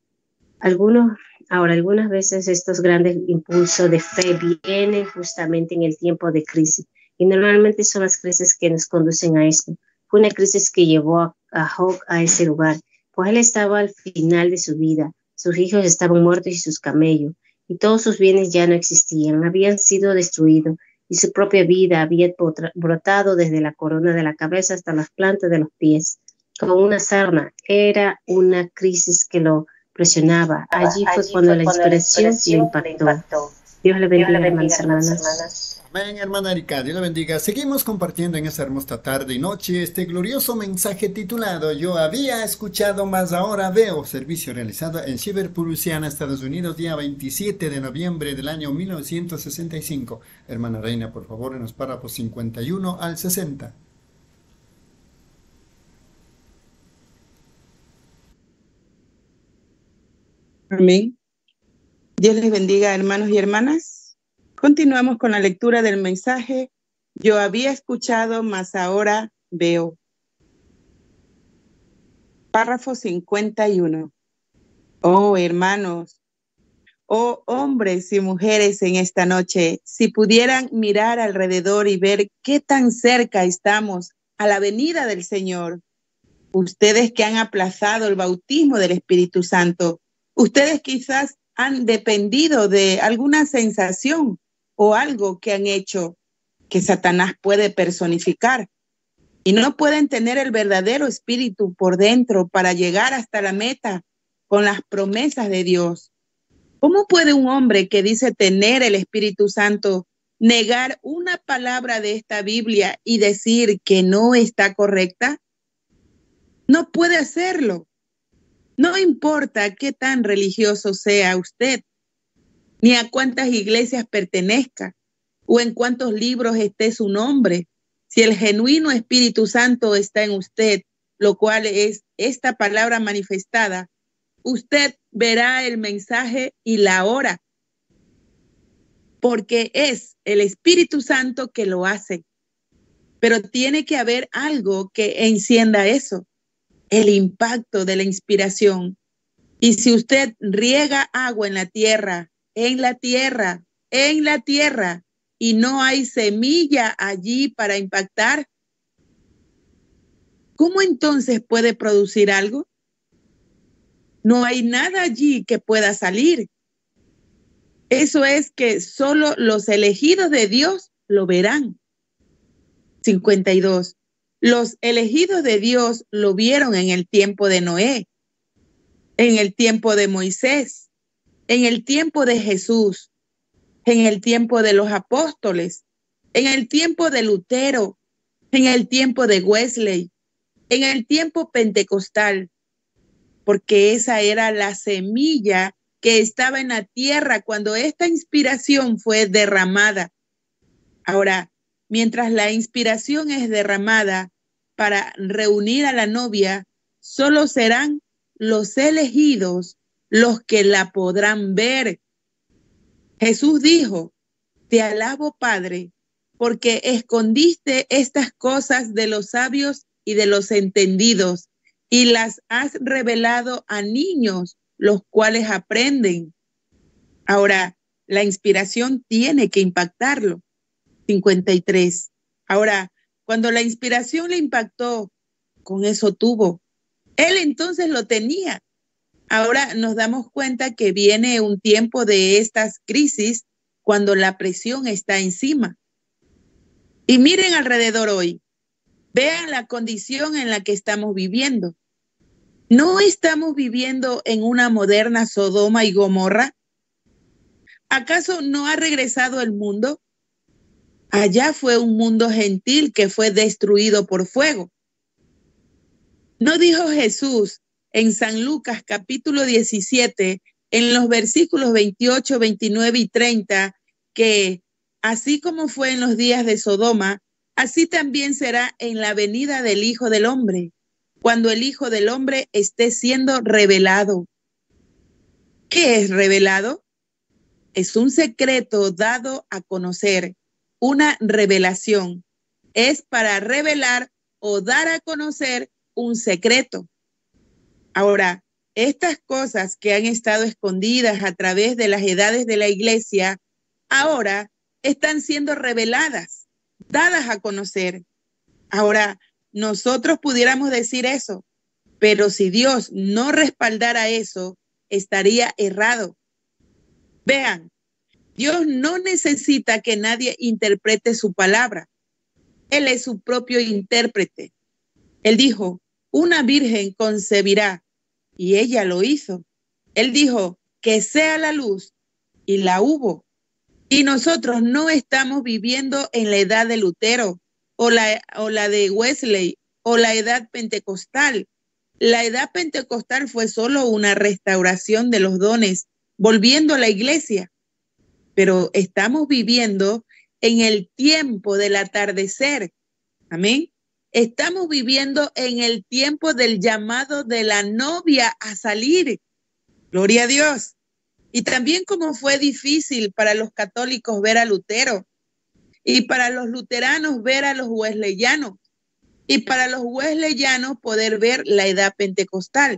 Algunas veces estos grandes impulsos de fe vienen justamente en el tiempo de crisis, y normalmente son las crisis que nos conducen a esto. Fue una crisis que llevó a Job a ese lugar, pues él estaba al final de su vida, sus hijos estaban muertos y sus camellos, y todos sus bienes ya no existían, habían sido destruidos, y su propia vida había brotado desde la corona de la cabeza hasta las plantas de los pies, como una sarna. Era una crisis que lo presionaba. Allí fue cuando la inspiración le impactó. Dios le bendiga, hermanos y hermanas. Amén, hermana Erika, Dios la bendiga. Seguimos compartiendo en esta hermosa tarde y noche este glorioso mensaje titulado Yo había escuchado, mas ahora veo, servicio realizado en Shiverpur, Louisiana, Estados Unidos, día 27 de noviembre del año 1965. Hermana Reina, por favor, en los párrafos 51 al 60. Amén. Dios les bendiga, hermanos y hermanas. Continuamos con la lectura del mensaje. Yo había escuchado, mas ahora veo. Párrafo 51. Oh, hermanos, oh, hombres y mujeres en esta noche, si pudieran mirar alrededor y ver qué tan cerca estamos a la venida del Señor. Ustedes que han aplazado el bautismo del Espíritu Santo, ustedes quizás han dependido de alguna sensación o algo que han hecho que Satanás puede personificar y no pueden tener el verdadero espíritu por dentro para llegar hasta la meta con las promesas de Dios. ¿Cómo puede un hombre que dice tener el Espíritu Santo negar una palabra de esta Biblia y decir que no está correcta? No puede hacerlo. No importa qué tan religioso sea usted, ni a cuántas iglesias pertenezca, o en cuántos libros esté su nombre. Si el genuino Espíritu Santo está en usted, lo cual es esta palabra manifestada, usted verá el mensaje y la hora, porque es el Espíritu Santo que lo hace. Pero tiene que haber algo que encienda eso, el impacto de la inspiración. Y si usted riega agua en la tierra, y no hay semilla allí para impactar, ¿cómo entonces puede producir algo? No hay nada allí que pueda salir. Eso es que solo los elegidos de Dios lo verán. 52. Los elegidos de Dios lo vieron en el tiempo de Noé, en el tiempo de Moisés, en el tiempo de Jesús, en el tiempo de los apóstoles, en el tiempo de Lutero, en el tiempo de Wesley, en el tiempo pentecostal, porque esa era la semilla que estaba en la tierra cuando esta inspiración fue derramada. Ahora, mientras la inspiración es derramada para reunir a la novia, solo serán los elegidos los que la podrán ver. Jesús dijo: te alabo, Padre, porque escondiste estas cosas de los sabios y de los entendidos y las has revelado a niños, los cuales aprenden. Ahora, la inspiración tiene que impactarlo. 53. Ahora, cuando la inspiración le impactó, con eso tuvo. Él entonces lo tenía. Ahora nos damos cuenta que viene un tiempo de estas crisis cuando la presión está encima. Y miren alrededor hoy. Vean la condición en la que estamos viviendo. ¿No estamos viviendo en una moderna Sodoma y Gomorra? ¿Acaso no ha regresado el mundo? Allá fue un mundo gentil que fue destruido por fuego. ¿No dijo Jesús en San Lucas capítulo 17, en los versículos 28, 29 y 30, que así como fue en los días de Sodoma, así también será en la venida del Hijo del Hombre, cuando el Hijo del Hombre esté siendo revelado? ¿Qué es revelado? Es un secreto dado a conocer. Una revelación es para revelar o dar a conocer un secreto. Ahora, estas cosas que han estado escondidas a través de las edades de la iglesia, ahora están siendo reveladas, dadas a conocer. Ahora, nosotros pudiéramos decir eso, pero si Dios no respaldara eso, estaría errado. Vean, Dios no necesita que nadie interprete su palabra. Él es su propio intérprete. Él dijo: una virgen concebirá, y ella lo hizo. Él dijo: que sea la luz, y la hubo. Y nosotros no estamos viviendo en la edad de Lutero, o la de Wesley, o la edad pentecostal. La edad pentecostal fue solo una restauración de los dones, volviendo a la iglesia. Pero estamos viviendo en el tiempo del atardecer. Amén. Estamos viviendo en el tiempo del llamado de la novia a salir. Gloria a Dios. Y también como fue difícil para los católicos ver a Lutero, y para los luteranos ver a los wesleyanos, y para los wesleyanos poder ver la edad pentecostal.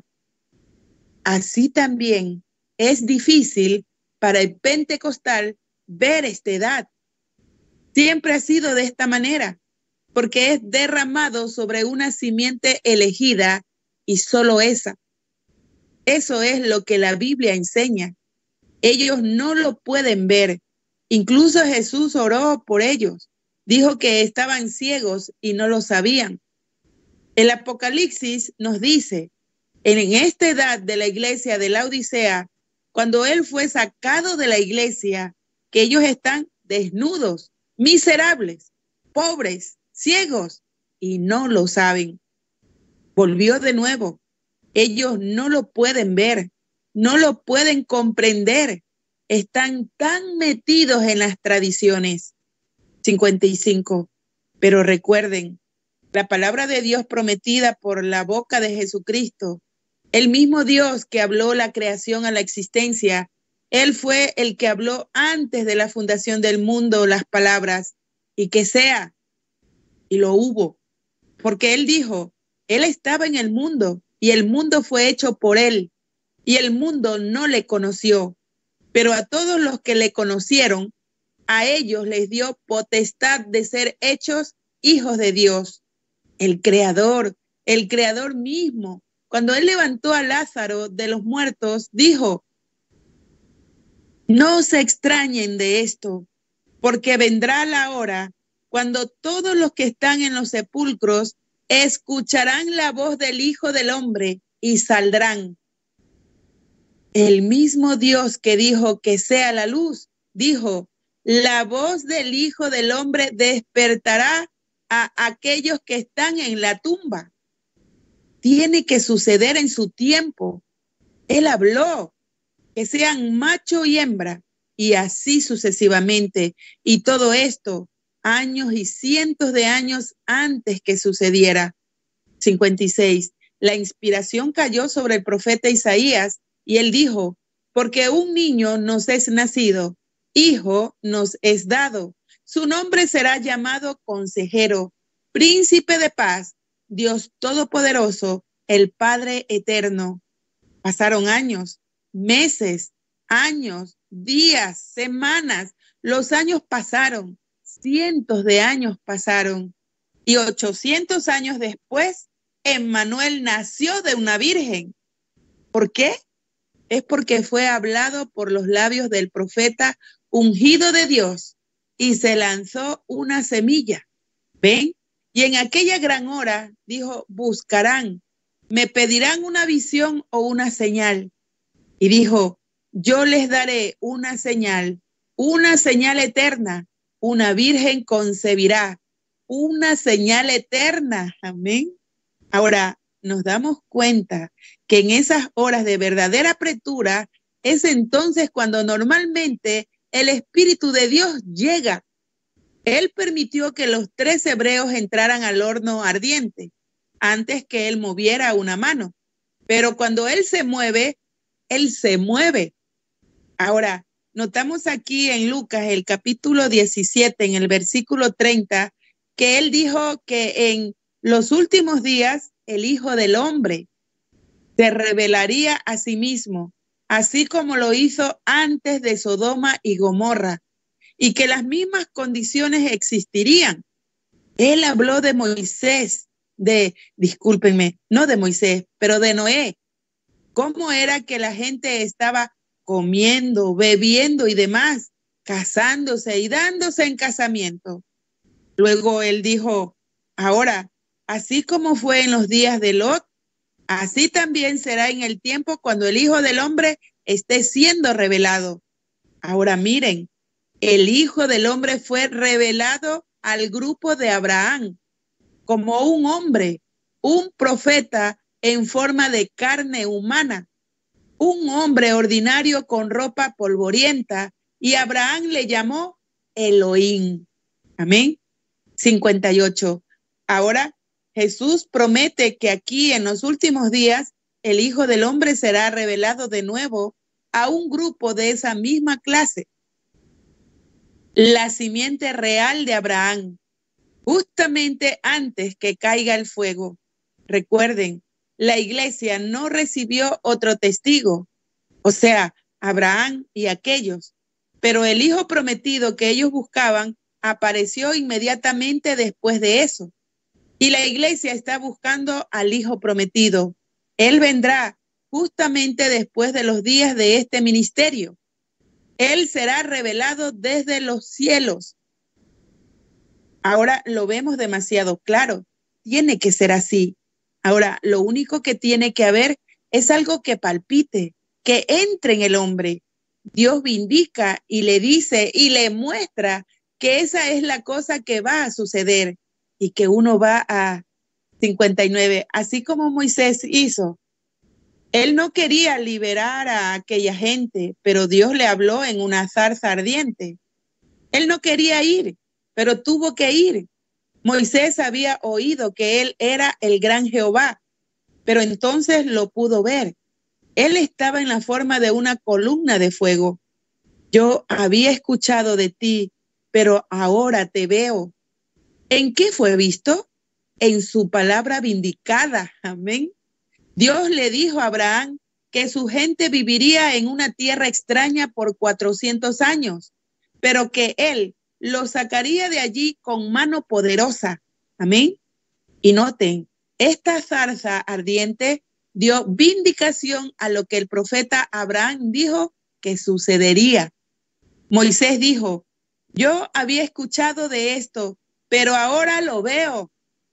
Así también es difícil para el pentecostal ver esta edad. Siempre ha sido de esta manera, porque es derramado sobre una simiente elegida y solo esa. Eso es lo que la Biblia enseña. Ellos no lo pueden ver. Incluso Jesús oró por ellos. Dijo que estaban ciegos y no lo sabían. El Apocalipsis nos dice, en esta edad de la iglesia de la Odisea, cuando él fue sacado de la iglesia, que ellos están desnudos, miserables, pobres, ciegos, y no lo saben. Volvió de nuevo. Ellos no lo pueden ver, no lo pueden comprender. Están tan metidos en las tradiciones. 55. Pero recuerden, la palabra de Dios prometida por la boca de Jesucristo, el mismo Dios que habló la creación a la existencia, Él fue el que habló antes de la fundación del mundo las palabras, y que sea, y lo hubo, porque Él dijo, Él estaba en el mundo, y el mundo fue hecho por Él, y el mundo no le conoció, pero a todos los que le conocieron, a ellos les dio potestad de ser hechos hijos de Dios. El Creador mismo, cuando Él levantó a Lázaro de los muertos, dijo, no se extrañen de esto, porque vendrá la hora cuando todos los que están en los sepulcros escucharán la voz del Hijo del Hombre y saldrán. El mismo Dios que dijo que sea la luz, dijo, la voz del Hijo del Hombre despertará a aquellos que están en la tumba. Tiene que suceder en su tiempo. Él habló que sean macho y hembra, y así sucesivamente. Y todo esto, años y cientos de años antes que sucediera. 56. La inspiración cayó sobre el profeta Isaías, y él dijo, porque un niño nos es nacido, hijo nos es dado. Su nombre será llamado Consejero, Príncipe de Paz, Dios Todopoderoso, el Padre Eterno. Pasaron años, meses, años, días, semanas. Los años pasaron, cientos de años pasaron. Y 800 años después, Emmanuel nació de una virgen. ¿Por qué? Es porque fue hablado por los labios del profeta ungido de Dios y se lanzó una semilla. ¿Ven? Y en aquella gran hora dijo, buscarán, me pedirán una visión o una señal. Y dijo, yo les daré una señal eterna. Una virgen concebirá, una señal eterna. Amén. Ahora, nos damos cuenta que en esas horas de verdadera apretura es entonces cuando normalmente el Espíritu de Dios llega. Él permitió que los 3 hebreos entraran al horno ardiente antes que él moviera una mano. Pero cuando él se mueve, él se mueve. Ahora, notamos aquí en Lucas, el capítulo 17, en el versículo 30, que él dijo que en los últimos días el Hijo del Hombre se revelaría a sí mismo, así como lo hizo antes de Sodoma y Gomorra, y que las mismas condiciones existirían. Él habló de Moisés, no de Moisés, pero de Noé. ¿Cómo era que la gente estaba comiendo, bebiendo y demás, casándose y dándose en casamiento? Luego él dijo, ahora, así como fue en los días de Lot, así también será en el tiempo cuando el Hijo del Hombre esté siendo revelado. Ahora miren, el Hijo del Hombre fue revelado al grupo de Abraham como un hombre, un profeta en forma de carne humana, un hombre ordinario con ropa polvorienta, y Abraham le llamó Elohim. Amén. 58. Ahora Jesús promete que aquí en los últimos días el Hijo del Hombre será revelado de nuevo a un grupo de esa misma clase. La simiente real de Abraham, justamente antes que caiga el fuego. Recuerden, la iglesia no recibió otro testigo, o sea, Abraham y aquellos, pero el hijo prometido que ellos buscaban apareció inmediatamente después de eso. Y la iglesia está buscando al hijo prometido. Él vendrá justamente después de los días de este ministerio. Él será revelado desde los cielos. Ahora lo vemos demasiado claro. Tiene que ser así. Ahora, lo único que tiene que haber es algo que palpite, que entre en el hombre. Dios vindica y le dice y le muestra que esa es la cosa que va a suceder y que uno va a 59, así como Moisés hizo. Él no quería liberar a aquella gente, pero Dios le habló en una zarza ardiente. Él no quería ir, pero tuvo que ir. Moisés había oído que él era el gran Jehová, pero entonces lo pudo ver. Él estaba en la forma de una columna de fuego. Yo había escuchado de ti, pero ahora te veo. ¿En qué fue visto? En su palabra vindicada. Amén. Dios le dijo a Abraham que su gente viviría en una tierra extraña por 400 años, pero que él lo sacaría de allí con mano poderosa. Amén. Y noten, esta zarza ardiente dio vindicación a lo que el profeta Abraham dijo que sucedería. Moisés dijo, yo había escuchado de esto, pero ahora lo veo.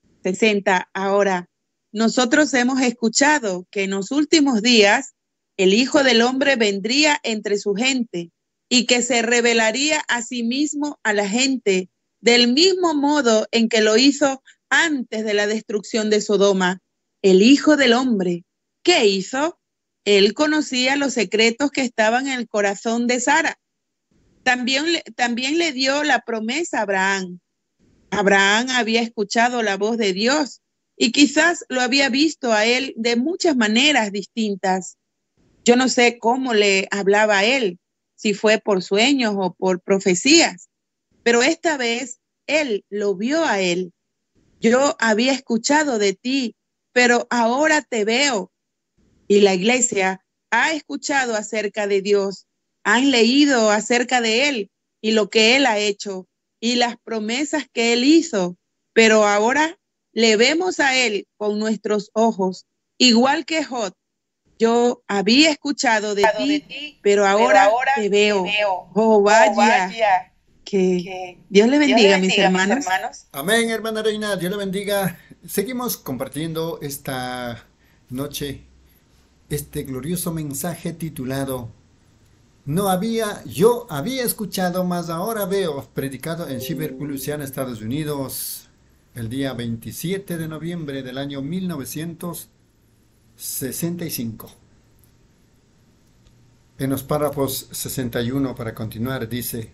60. Ahora, nosotros hemos escuchado que en los últimos días el Hijo del Hombre vendría entre su gente y que se revelaría a sí mismo a la gente del mismo modo en que lo hizo antes de la destrucción de Sodoma. El Hijo del Hombre, ¿qué hizo? Él conocía los secretos que estaban en el corazón de Sara. También le dio la promesa a Abraham. Abraham había escuchado la voz de Dios y quizás lo había visto a él de muchas maneras distintas. Yo no sé cómo le hablaba a él, si fue por sueños o por profecías, pero esta vez él lo vio a él. Yo había escuchado de ti, pero ahora te veo. Y la iglesia ha escuchado acerca de Dios, han leído acerca de él y lo que él ha hecho y las promesas que él hizo, pero ahora le vemos a él con nuestros ojos, igual que Jod. Yo había escuchado de ti, pero ahora te veo. Oh, vaya. Que Dios le bendiga, mis hermanos. Amén, hermana Reina, Dios le bendiga. Seguimos compartiendo esta noche este glorioso mensaje titulado Yo había escuchado, mas ahora veo, predicado en Shiverpool, Luisiana, Estados Unidos, el día 27 de noviembre del año 1965. En los párrafos 61, para continuar, dice: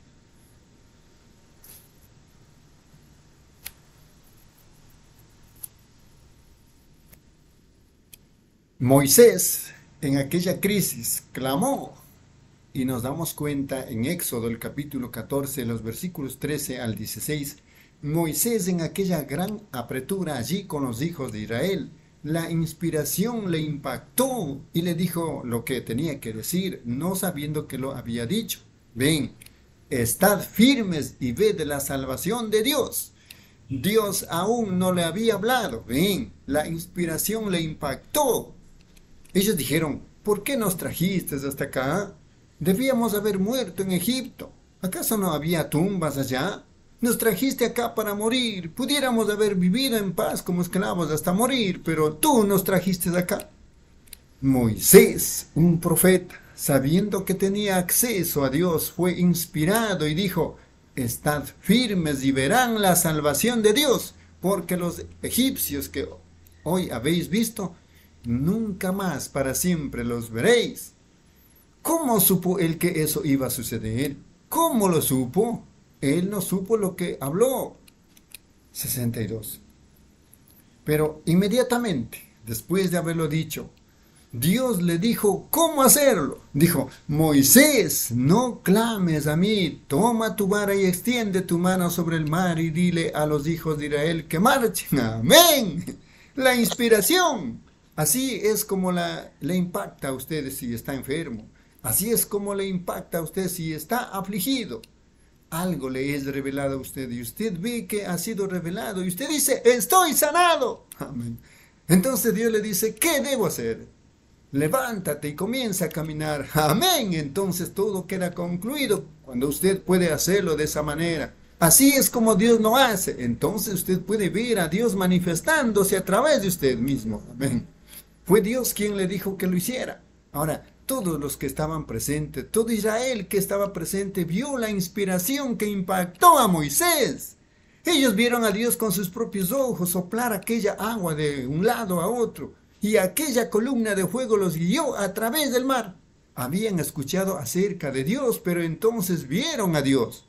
Moisés en aquella crisis clamó, y nos damos cuenta en Éxodo el capítulo 14, los versículos 13 al 16, Moisés en aquella gran apretura allí con los hijos de Israel, la inspiración le impactó y le dijo lo que tenía que decir, no sabiendo que lo había dicho. Ven, estad firmes y ved la salvación de Dios. Dios aún no le había hablado. Ven, la inspiración le impactó. Ellos dijeron, ¿por qué nos trajiste hasta acá? Debíamos haber muerto en Egipto. ¿Acaso no había tumbas allá? Nos trajiste acá para morir. Pudiéramos haber vivido en paz como esclavos hasta morir, pero tú nos trajiste acá. Moisés, un profeta, sabiendo que tenía acceso a Dios, fue inspirado y dijo, estad firmes y verán la salvación de Dios, porque los egipcios que hoy habéis visto, nunca más para siempre los veréis. ¿Cómo supo él que eso iba a suceder? ¿Cómo lo supo? Él no supo lo que habló. 62. Pero inmediatamente, después de haberlo dicho, Dios le dijo cómo hacerlo. Dijo, Moisés, no clames a mí, toma tu vara y extiende tu mano sobre el mar y dile a los hijos de Israel que marchen. Amén. La inspiración. Así es como le impacta a usted si está enfermo. Así es como le impacta a usted si está afligido. Algo le es revelado a usted y usted ve que ha sido revelado y usted dice, estoy sanado. Amén. Entonces Dios le dice, ¿qué debo hacer? levántate y comienza a caminar. Amén. Entonces todo queda concluido cuando usted puede hacerlo de esa manera. Así es como Dios lo hace. Entonces usted puede ver a Dios manifestándose a través de usted mismo. Amén. Fue Dios quien le dijo que lo hiciera. Ahora, todos los que estaban presentes, todo Israel que estaba presente, vio la inspiración que impactó a Moisés. Ellos vieron a Dios con sus propios ojos soplar aquella agua de un lado a otro, y aquella columna de fuego los guió a través del mar. Habían escuchado acerca de Dios, pero entonces vieron a Dios.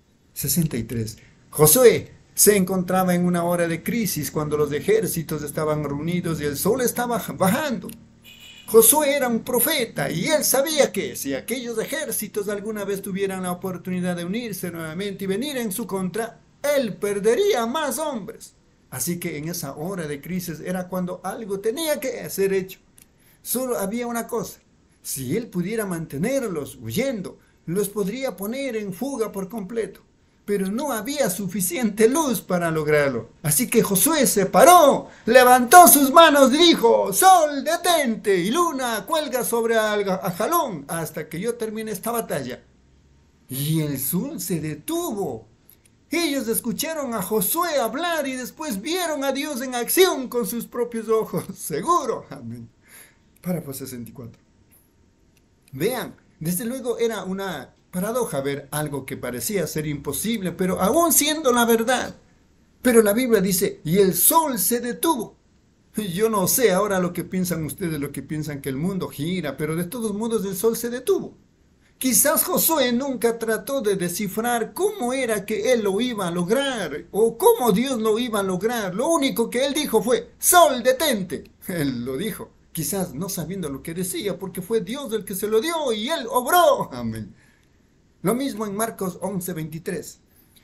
63. Josué se encontraba en una hora de crisis cuando los ejércitos estaban reunidos y el sol estaba bajando. Josué era un profeta y él sabía que si aquellos ejércitos alguna vez tuvieran la oportunidad de unirse nuevamente y venir en su contra, él perdería más hombres. Así que en esa hora de crisis era cuando algo tenía que ser hecho. Solo había una cosa: si él pudiera mantenerlos huyendo, los podría poner en fuga por completo. Pero no había suficiente luz para lograrlo. Así que Josué se paró, levantó sus manos y dijo: Sol, detente, y luna, cuelga sobre Ajalón hasta que yo termine esta batalla. Y el sol se detuvo. Ellos escucharon a Josué hablar y después vieron a Dios en acción con sus propios ojos. Seguro. Amén. Párrafo 64. Vean, desde luego era una paradoja ver algo que parecía ser imposible, pero aún siendo la verdad. Pero la Biblia dice, y el sol se detuvo. Yo no sé ahora lo que piensan ustedes, lo que piensan que el mundo gira, pero de todos modos el sol se detuvo. Quizás Josué nunca trató de descifrar cómo era que él lo iba a lograr, o cómo Dios lo iba a lograr. Lo único que él dijo fue, sol, detente. Él lo dijo, quizás no sabiendo lo que decía, porque fue Dios el que se lo dio y él obró. Amén. Lo mismo en Marcos 11:23.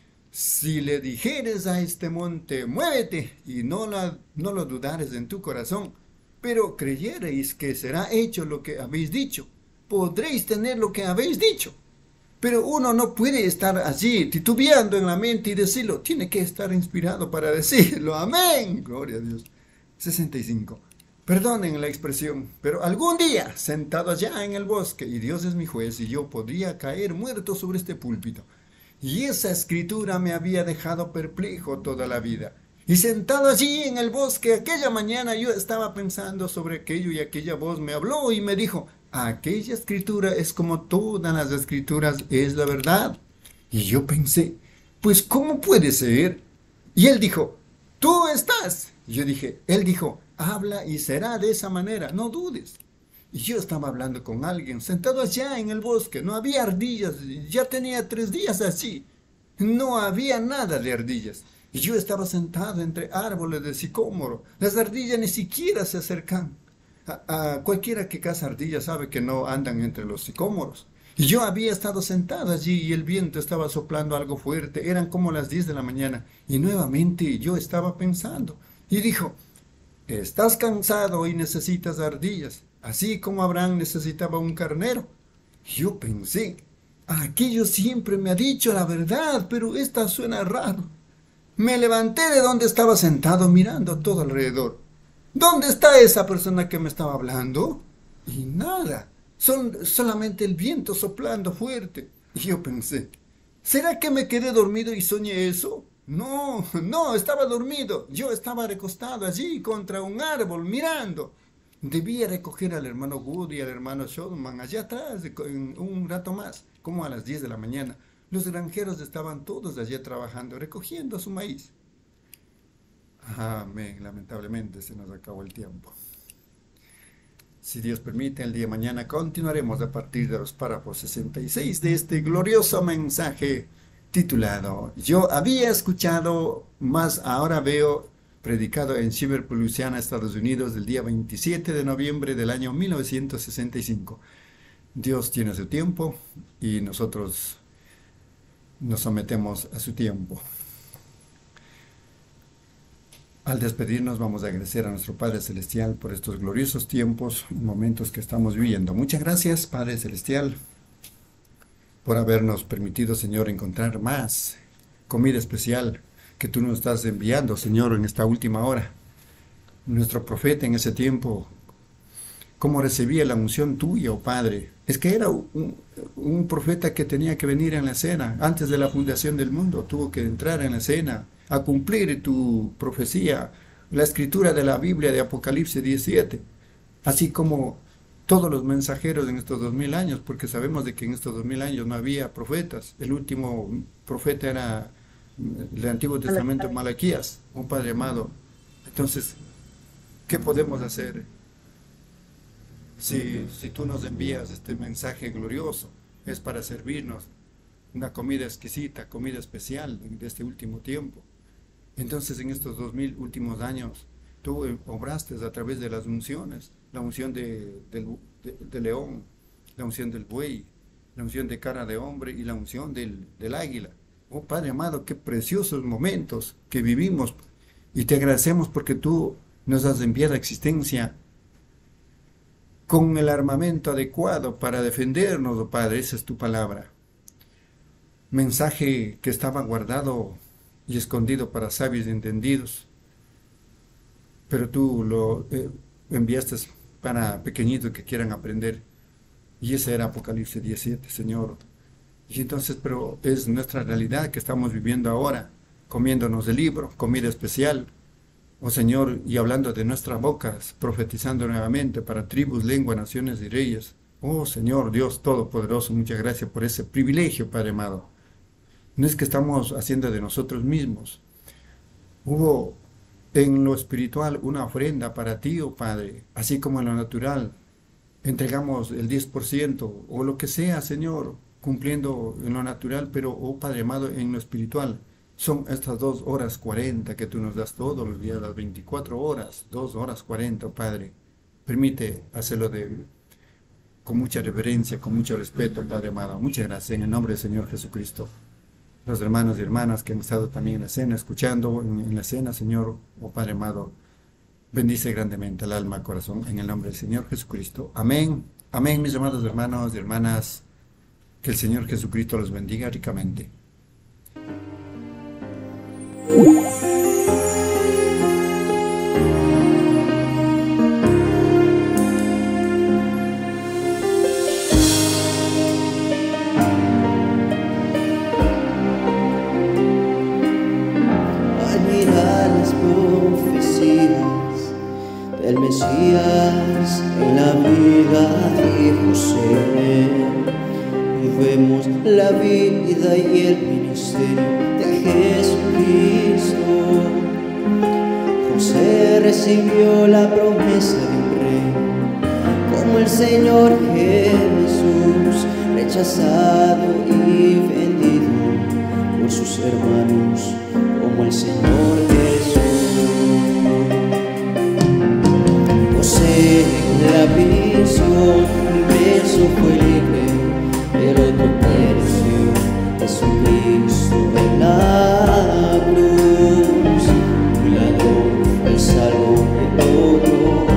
Si le dijeres a este monte, muévete, y no lo dudares en tu corazón, pero creyereis que será hecho lo que habéis dicho, podréis tener lo que habéis dicho. Pero uno no puede estar allí titubeando en la mente y decirlo. Tiene que estar inspirado para decirlo. Amén. Gloria a Dios. 65. Perdonen la expresión, pero algún día, sentado allá en el bosque, y Dios es mi juez, y yo podría caer muerto sobre este púlpito. Y esa escritura me había dejado perplejo toda la vida. Y sentado allí en el bosque, aquella mañana yo estaba pensando sobre aquello y aquella voz me habló y me dijo, aquella escritura es como todas las escrituras, es la verdad. Y yo pensé, pues ¿cómo puede ser? Y él dijo, tú estás. Y yo dije, él dijo, habla y será de esa manera, no dudes. Y yo estaba hablando con alguien, sentado allá en el bosque, no había ardillas, ya tenía 3 días así, no había nada de ardillas. Y yo estaba sentado entre árboles de sicómoro, las ardillas ni siquiera se acercan. A cualquiera que caza ardillas sabe que no andan entre los sicómoros. Y yo había estado sentado allí y el viento estaba soplando algo fuerte, eran como las 10 de la mañana, y nuevamente yo estaba pensando, y dijo, estás cansado y necesitas ardillas, así como Abraham necesitaba un carnero. Yo pensé, aquello siempre me ha dicho la verdad, pero esta suena raro. Me levanté de donde estaba sentado mirando todo alrededor. ¿Dónde está esa persona que me estaba hablando? Y nada, solamente el viento soplando fuerte. Y yo pensé, ¿será que me quedé dormido y soñé eso? No, estaba dormido. Yo estaba recostado allí contra un árbol mirando. Debía recoger al hermano Woody y al hermano Showman allá atrás un rato más, como a las 10 de la mañana. Los granjeros estaban todos allí trabajando, recogiendo su maíz. Amén. Lamentablemente se nos acabó el tiempo. Si Dios permite, el día de mañana continuaremos a partir de los párrafos 66 de este glorioso mensaje titulado Yo había escuchado, más ahora veo, predicado en Shiverpool, Louisiana, Estados Unidos, el día 27 de noviembre del año 1965. Dios tiene su tiempo y nosotros nos sometemos a su tiempo. Al despedirnos vamos a agradecer a nuestro Padre Celestial por estos gloriosos tiempos y momentos que estamos viviendo. Muchas gracias, Padre Celestial, por habernos permitido, Señor, encontrar más comida especial que tú nos estás enviando, Señor, en esta última hora. Nuestro profeta en ese tiempo cómo recibía la unción tuya, oh Padre. Es que era un profeta que tenía que venir en la escena. Antes de la fundación del mundo, tuvo que entrar en la escena a cumplir tu profecía, la escritura de la Biblia de Apocalipsis 17. Así como todos los mensajeros en estos 2000 años, porque sabemos de que en estos 2000 años no había profetas. El último profeta era del Antiguo Testamento, Malaquías, un Padre amado. Entonces, ¿qué podemos hacer si tú nos envías este mensaje glorioso? Es para servirnos una comida exquisita, comida especial de este último tiempo. Entonces, en estos 2000 últimos años, tú obraste a través de las unciones, la unción de león, la unción del buey, la unción de cara de hombre y la unción del águila. Oh Padre amado, qué preciosos momentos que vivimos, y te agradecemos porque tú nos has enviado a existencia con el armamento adecuado para defendernos, oh Padre. Esa es tu palabra. Mensaje que estaba guardado y escondido para sabios y entendidos, pero tú lo enviaste para pequeñitos que quieran aprender, y ese era Apocalipsis 17, Señor. Y entonces, pero es nuestra realidad que estamos viviendo ahora, comiéndonos el libro, comida especial, oh Señor, y hablando de nuestras bocas, profetizando nuevamente para tribus, lenguas, naciones y reyes. Oh Señor, Dios Todopoderoso, muchas gracias por ese privilegio, Padre amado. No es que estamos haciendo de nosotros mismos. Hubo en lo espiritual una ofrenda para ti, oh Padre, así como en lo natural. Entregamos el 10% o lo que sea, Señor, cumpliendo en lo natural, pero, oh Padre amado, en lo espiritual. Son estas 2 horas 40 que tú nos das todos los días, las 24 horas, 2 horas 40, oh Padre. Permite hacerlo con mucha reverencia, con mucho respeto, Padre amado. Muchas gracias en el nombre del Señor Jesucristo. Los hermanos y hermanas que han estado también en la cena, escuchando en la cena, Señor, oh Padre amado, bendice grandemente el alma, corazón, en el nombre del Señor Jesucristo. Amén. Amén, mis amados hermanos y hermanas. Que el Señor Jesucristo los bendiga ricamente. El Mesías en la vida de José, y vemos la vida y el ministerio de Jesucristo. José recibió la promesa de un rey, como el Señor Jesús, rechazado y vendido por sus hermanos, como el Señor Jesús. La visión, un beso fue libre, el otro tercio, Jesucristo en la cruz, un ladrón fue salvo, el otro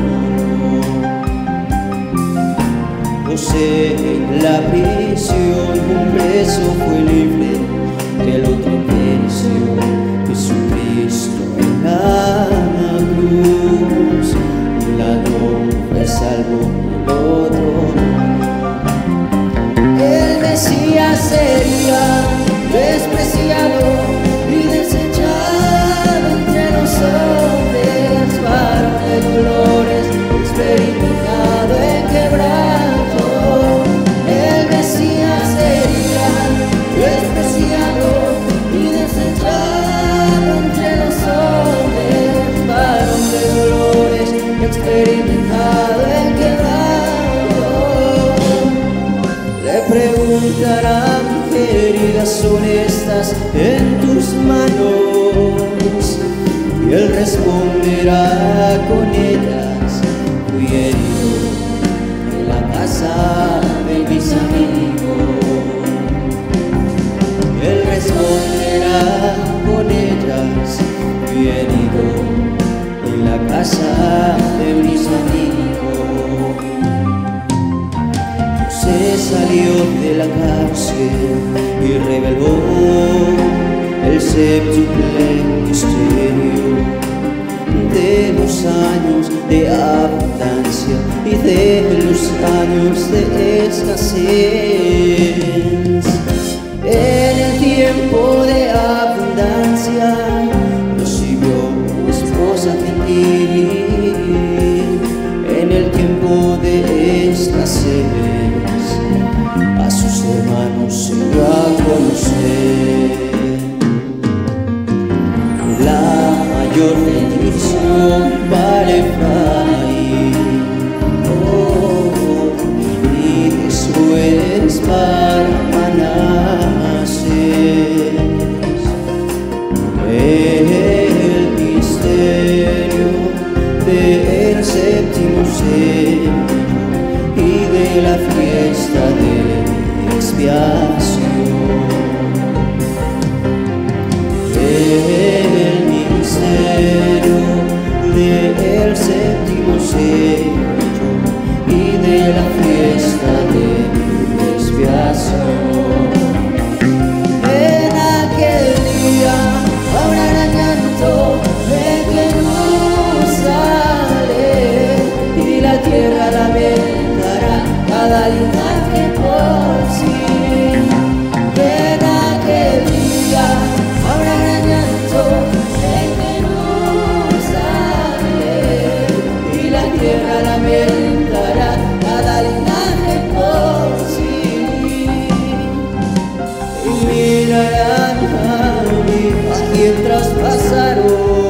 no. José en la prisión, un preso fue libre, el otro tercio, Jesucristo en la cruz, un ladrón fue salvo, el otro no. El Mesías sería despreciado y desechado entre los hombres, varón de dolores, experimentado en quebranto. El Mesías sería despreciado y desechado entre los hombres, varón de dolores, experimentado en quebranto. Le preguntarán qué heridas son estas en tus manos, y él responderá con ellas: fui herido en la casa de mis amigos. Él responderá con ellas: fui herido en la casa de mis amigos. José salió de la cárcel y reveló el séptuple misterio, de los años de abundancia y de los años de escasez. En el tiempo de abundancia recibió esposa gentil, en el tiempo de escasez a sus hermanos se dio a conocer. La mayor bendición para Efraín, oh, y después para Manasés. El misterio del séptimo sello y de la fiesta de expiación. El misterio del séptimo sello y de la fiesta de expiación. En aquel día habrá llanto de Jerusalén y la tierra lamentará cada linaje por sí. En aquel día habrá llanto de Jerusalén y la tierra lamentará cada linaje por sí. Y mirarán a quien traspasaron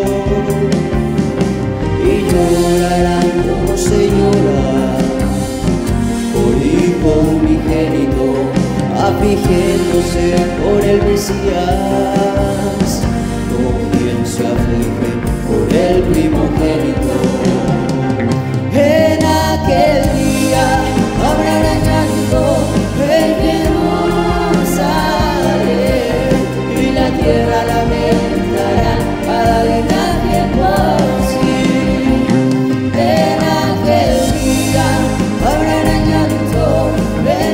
y llorarán como se llora por hijo unigénito, afligiéndose por el Mesías, como quien se aflige por el primogénito. En aquel día habrá llanto en Jerusalén y la tierra lamentará cada linaje por sí. En aquel día habrá llanto en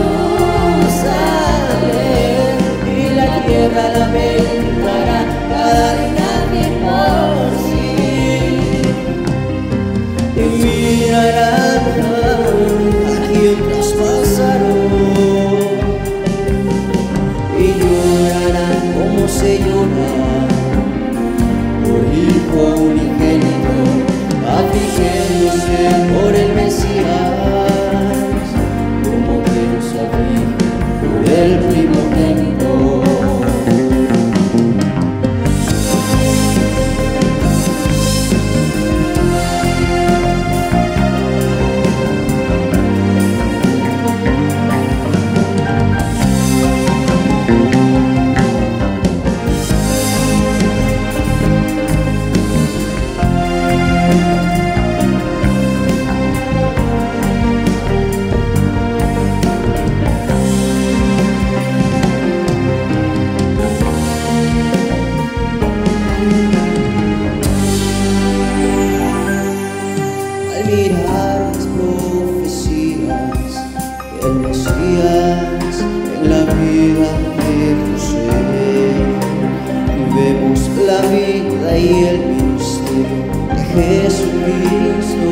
Jerusalén y la tierra lamentará cada linaje por sí. Y mirarán a quien traspasaron y llorarán como se llora por hijo unigénito, afligiéndose por el Mesías, como quien se aflige por el primogénito. Al mirar las profecías del Mesías en la vida de José, vemos la vida y el ministerio de Jesucristo.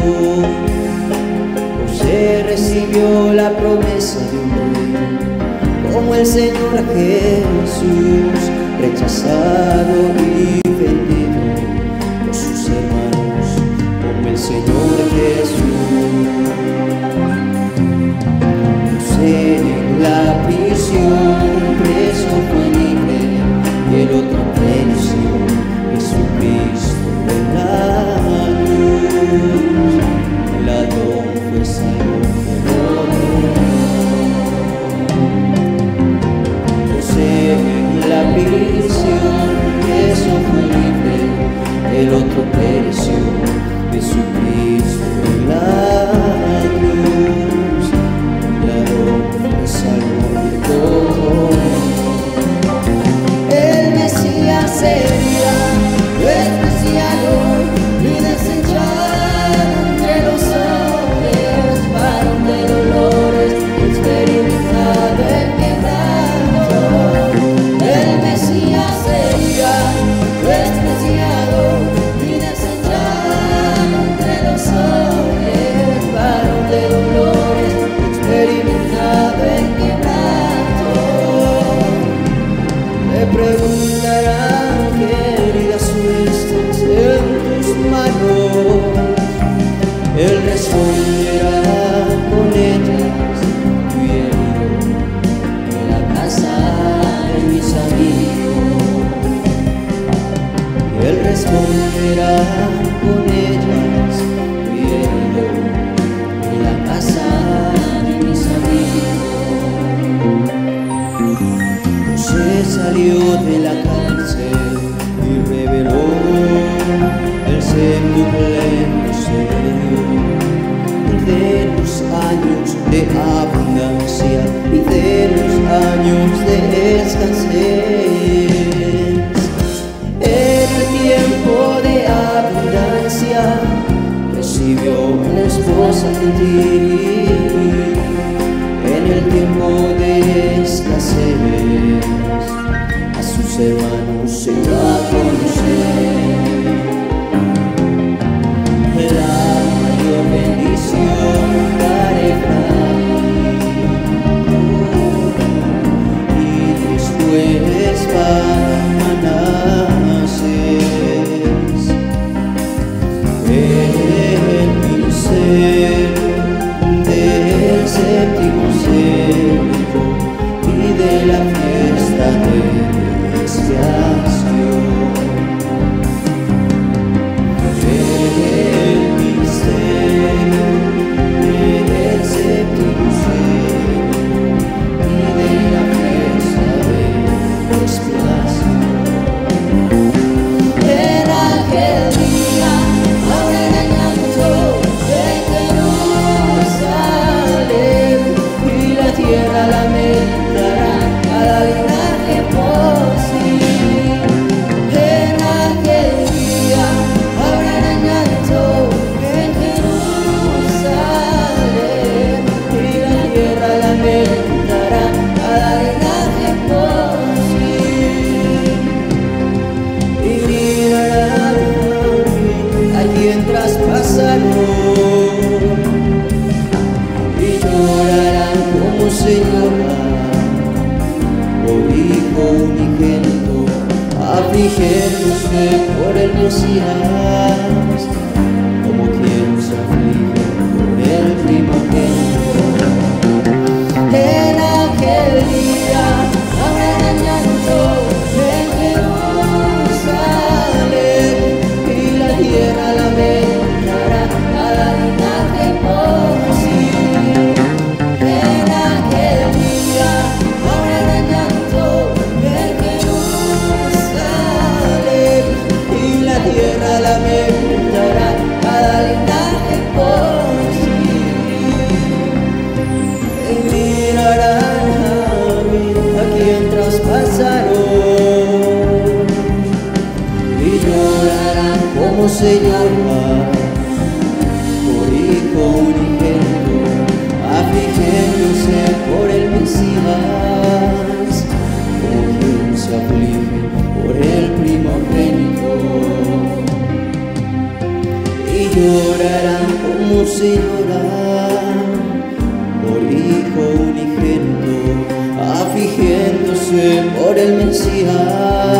José recibió la promesa de un rey, como el Señor Jesús, rechazado y vendido por sus hermanos, como el Señor Jesús. José en la prisión preso fue libre y el otro pereció, Jesucristo en la luz. El ladrón fue salvo de José en la prisión preso fue libre, el otro pereció, Jesucristo en la salió de la cárcel y reveló el séptuple misterio de los años de abundancia y de los años de escasez. En el tiempo de abundancia recibió una esposa gentil. En el tiempo de escasez a sus hermanos se va a conocer. La mayor bendición para Efraín y después para Manasés. El ministerio del séptimo sello y de la fiesta de expiación. El misterio del séptimo sello y de la fiesta de expiación. En aquel día habrá llanto en Jerusalén y la tierra lamentará cada linaje por sí. En aquel día habrá llanto en Jerusalén y la tierra lamentará cada linaje por sí. Y mirarán a quien traspasaron y llorarán como se llora por hijo unigénito, afligiéndose por el Mesías, como quien se aflige por el primogénito. En aquel día habrá llanto en Jerusalén y la tierra lamentará cada linaje por sí. En aquel día habrá llanto en Jerusalén y la tierra lamentará cada linaje por sí. Y mirarán a quien traspasaron y llorarán como se llora por hijo unigénito, afligiéndose por el Mesías, como quien se aflige por el primogénito. Y llorarán como se llora por hijo unigénito, afligiéndose por el Mesías,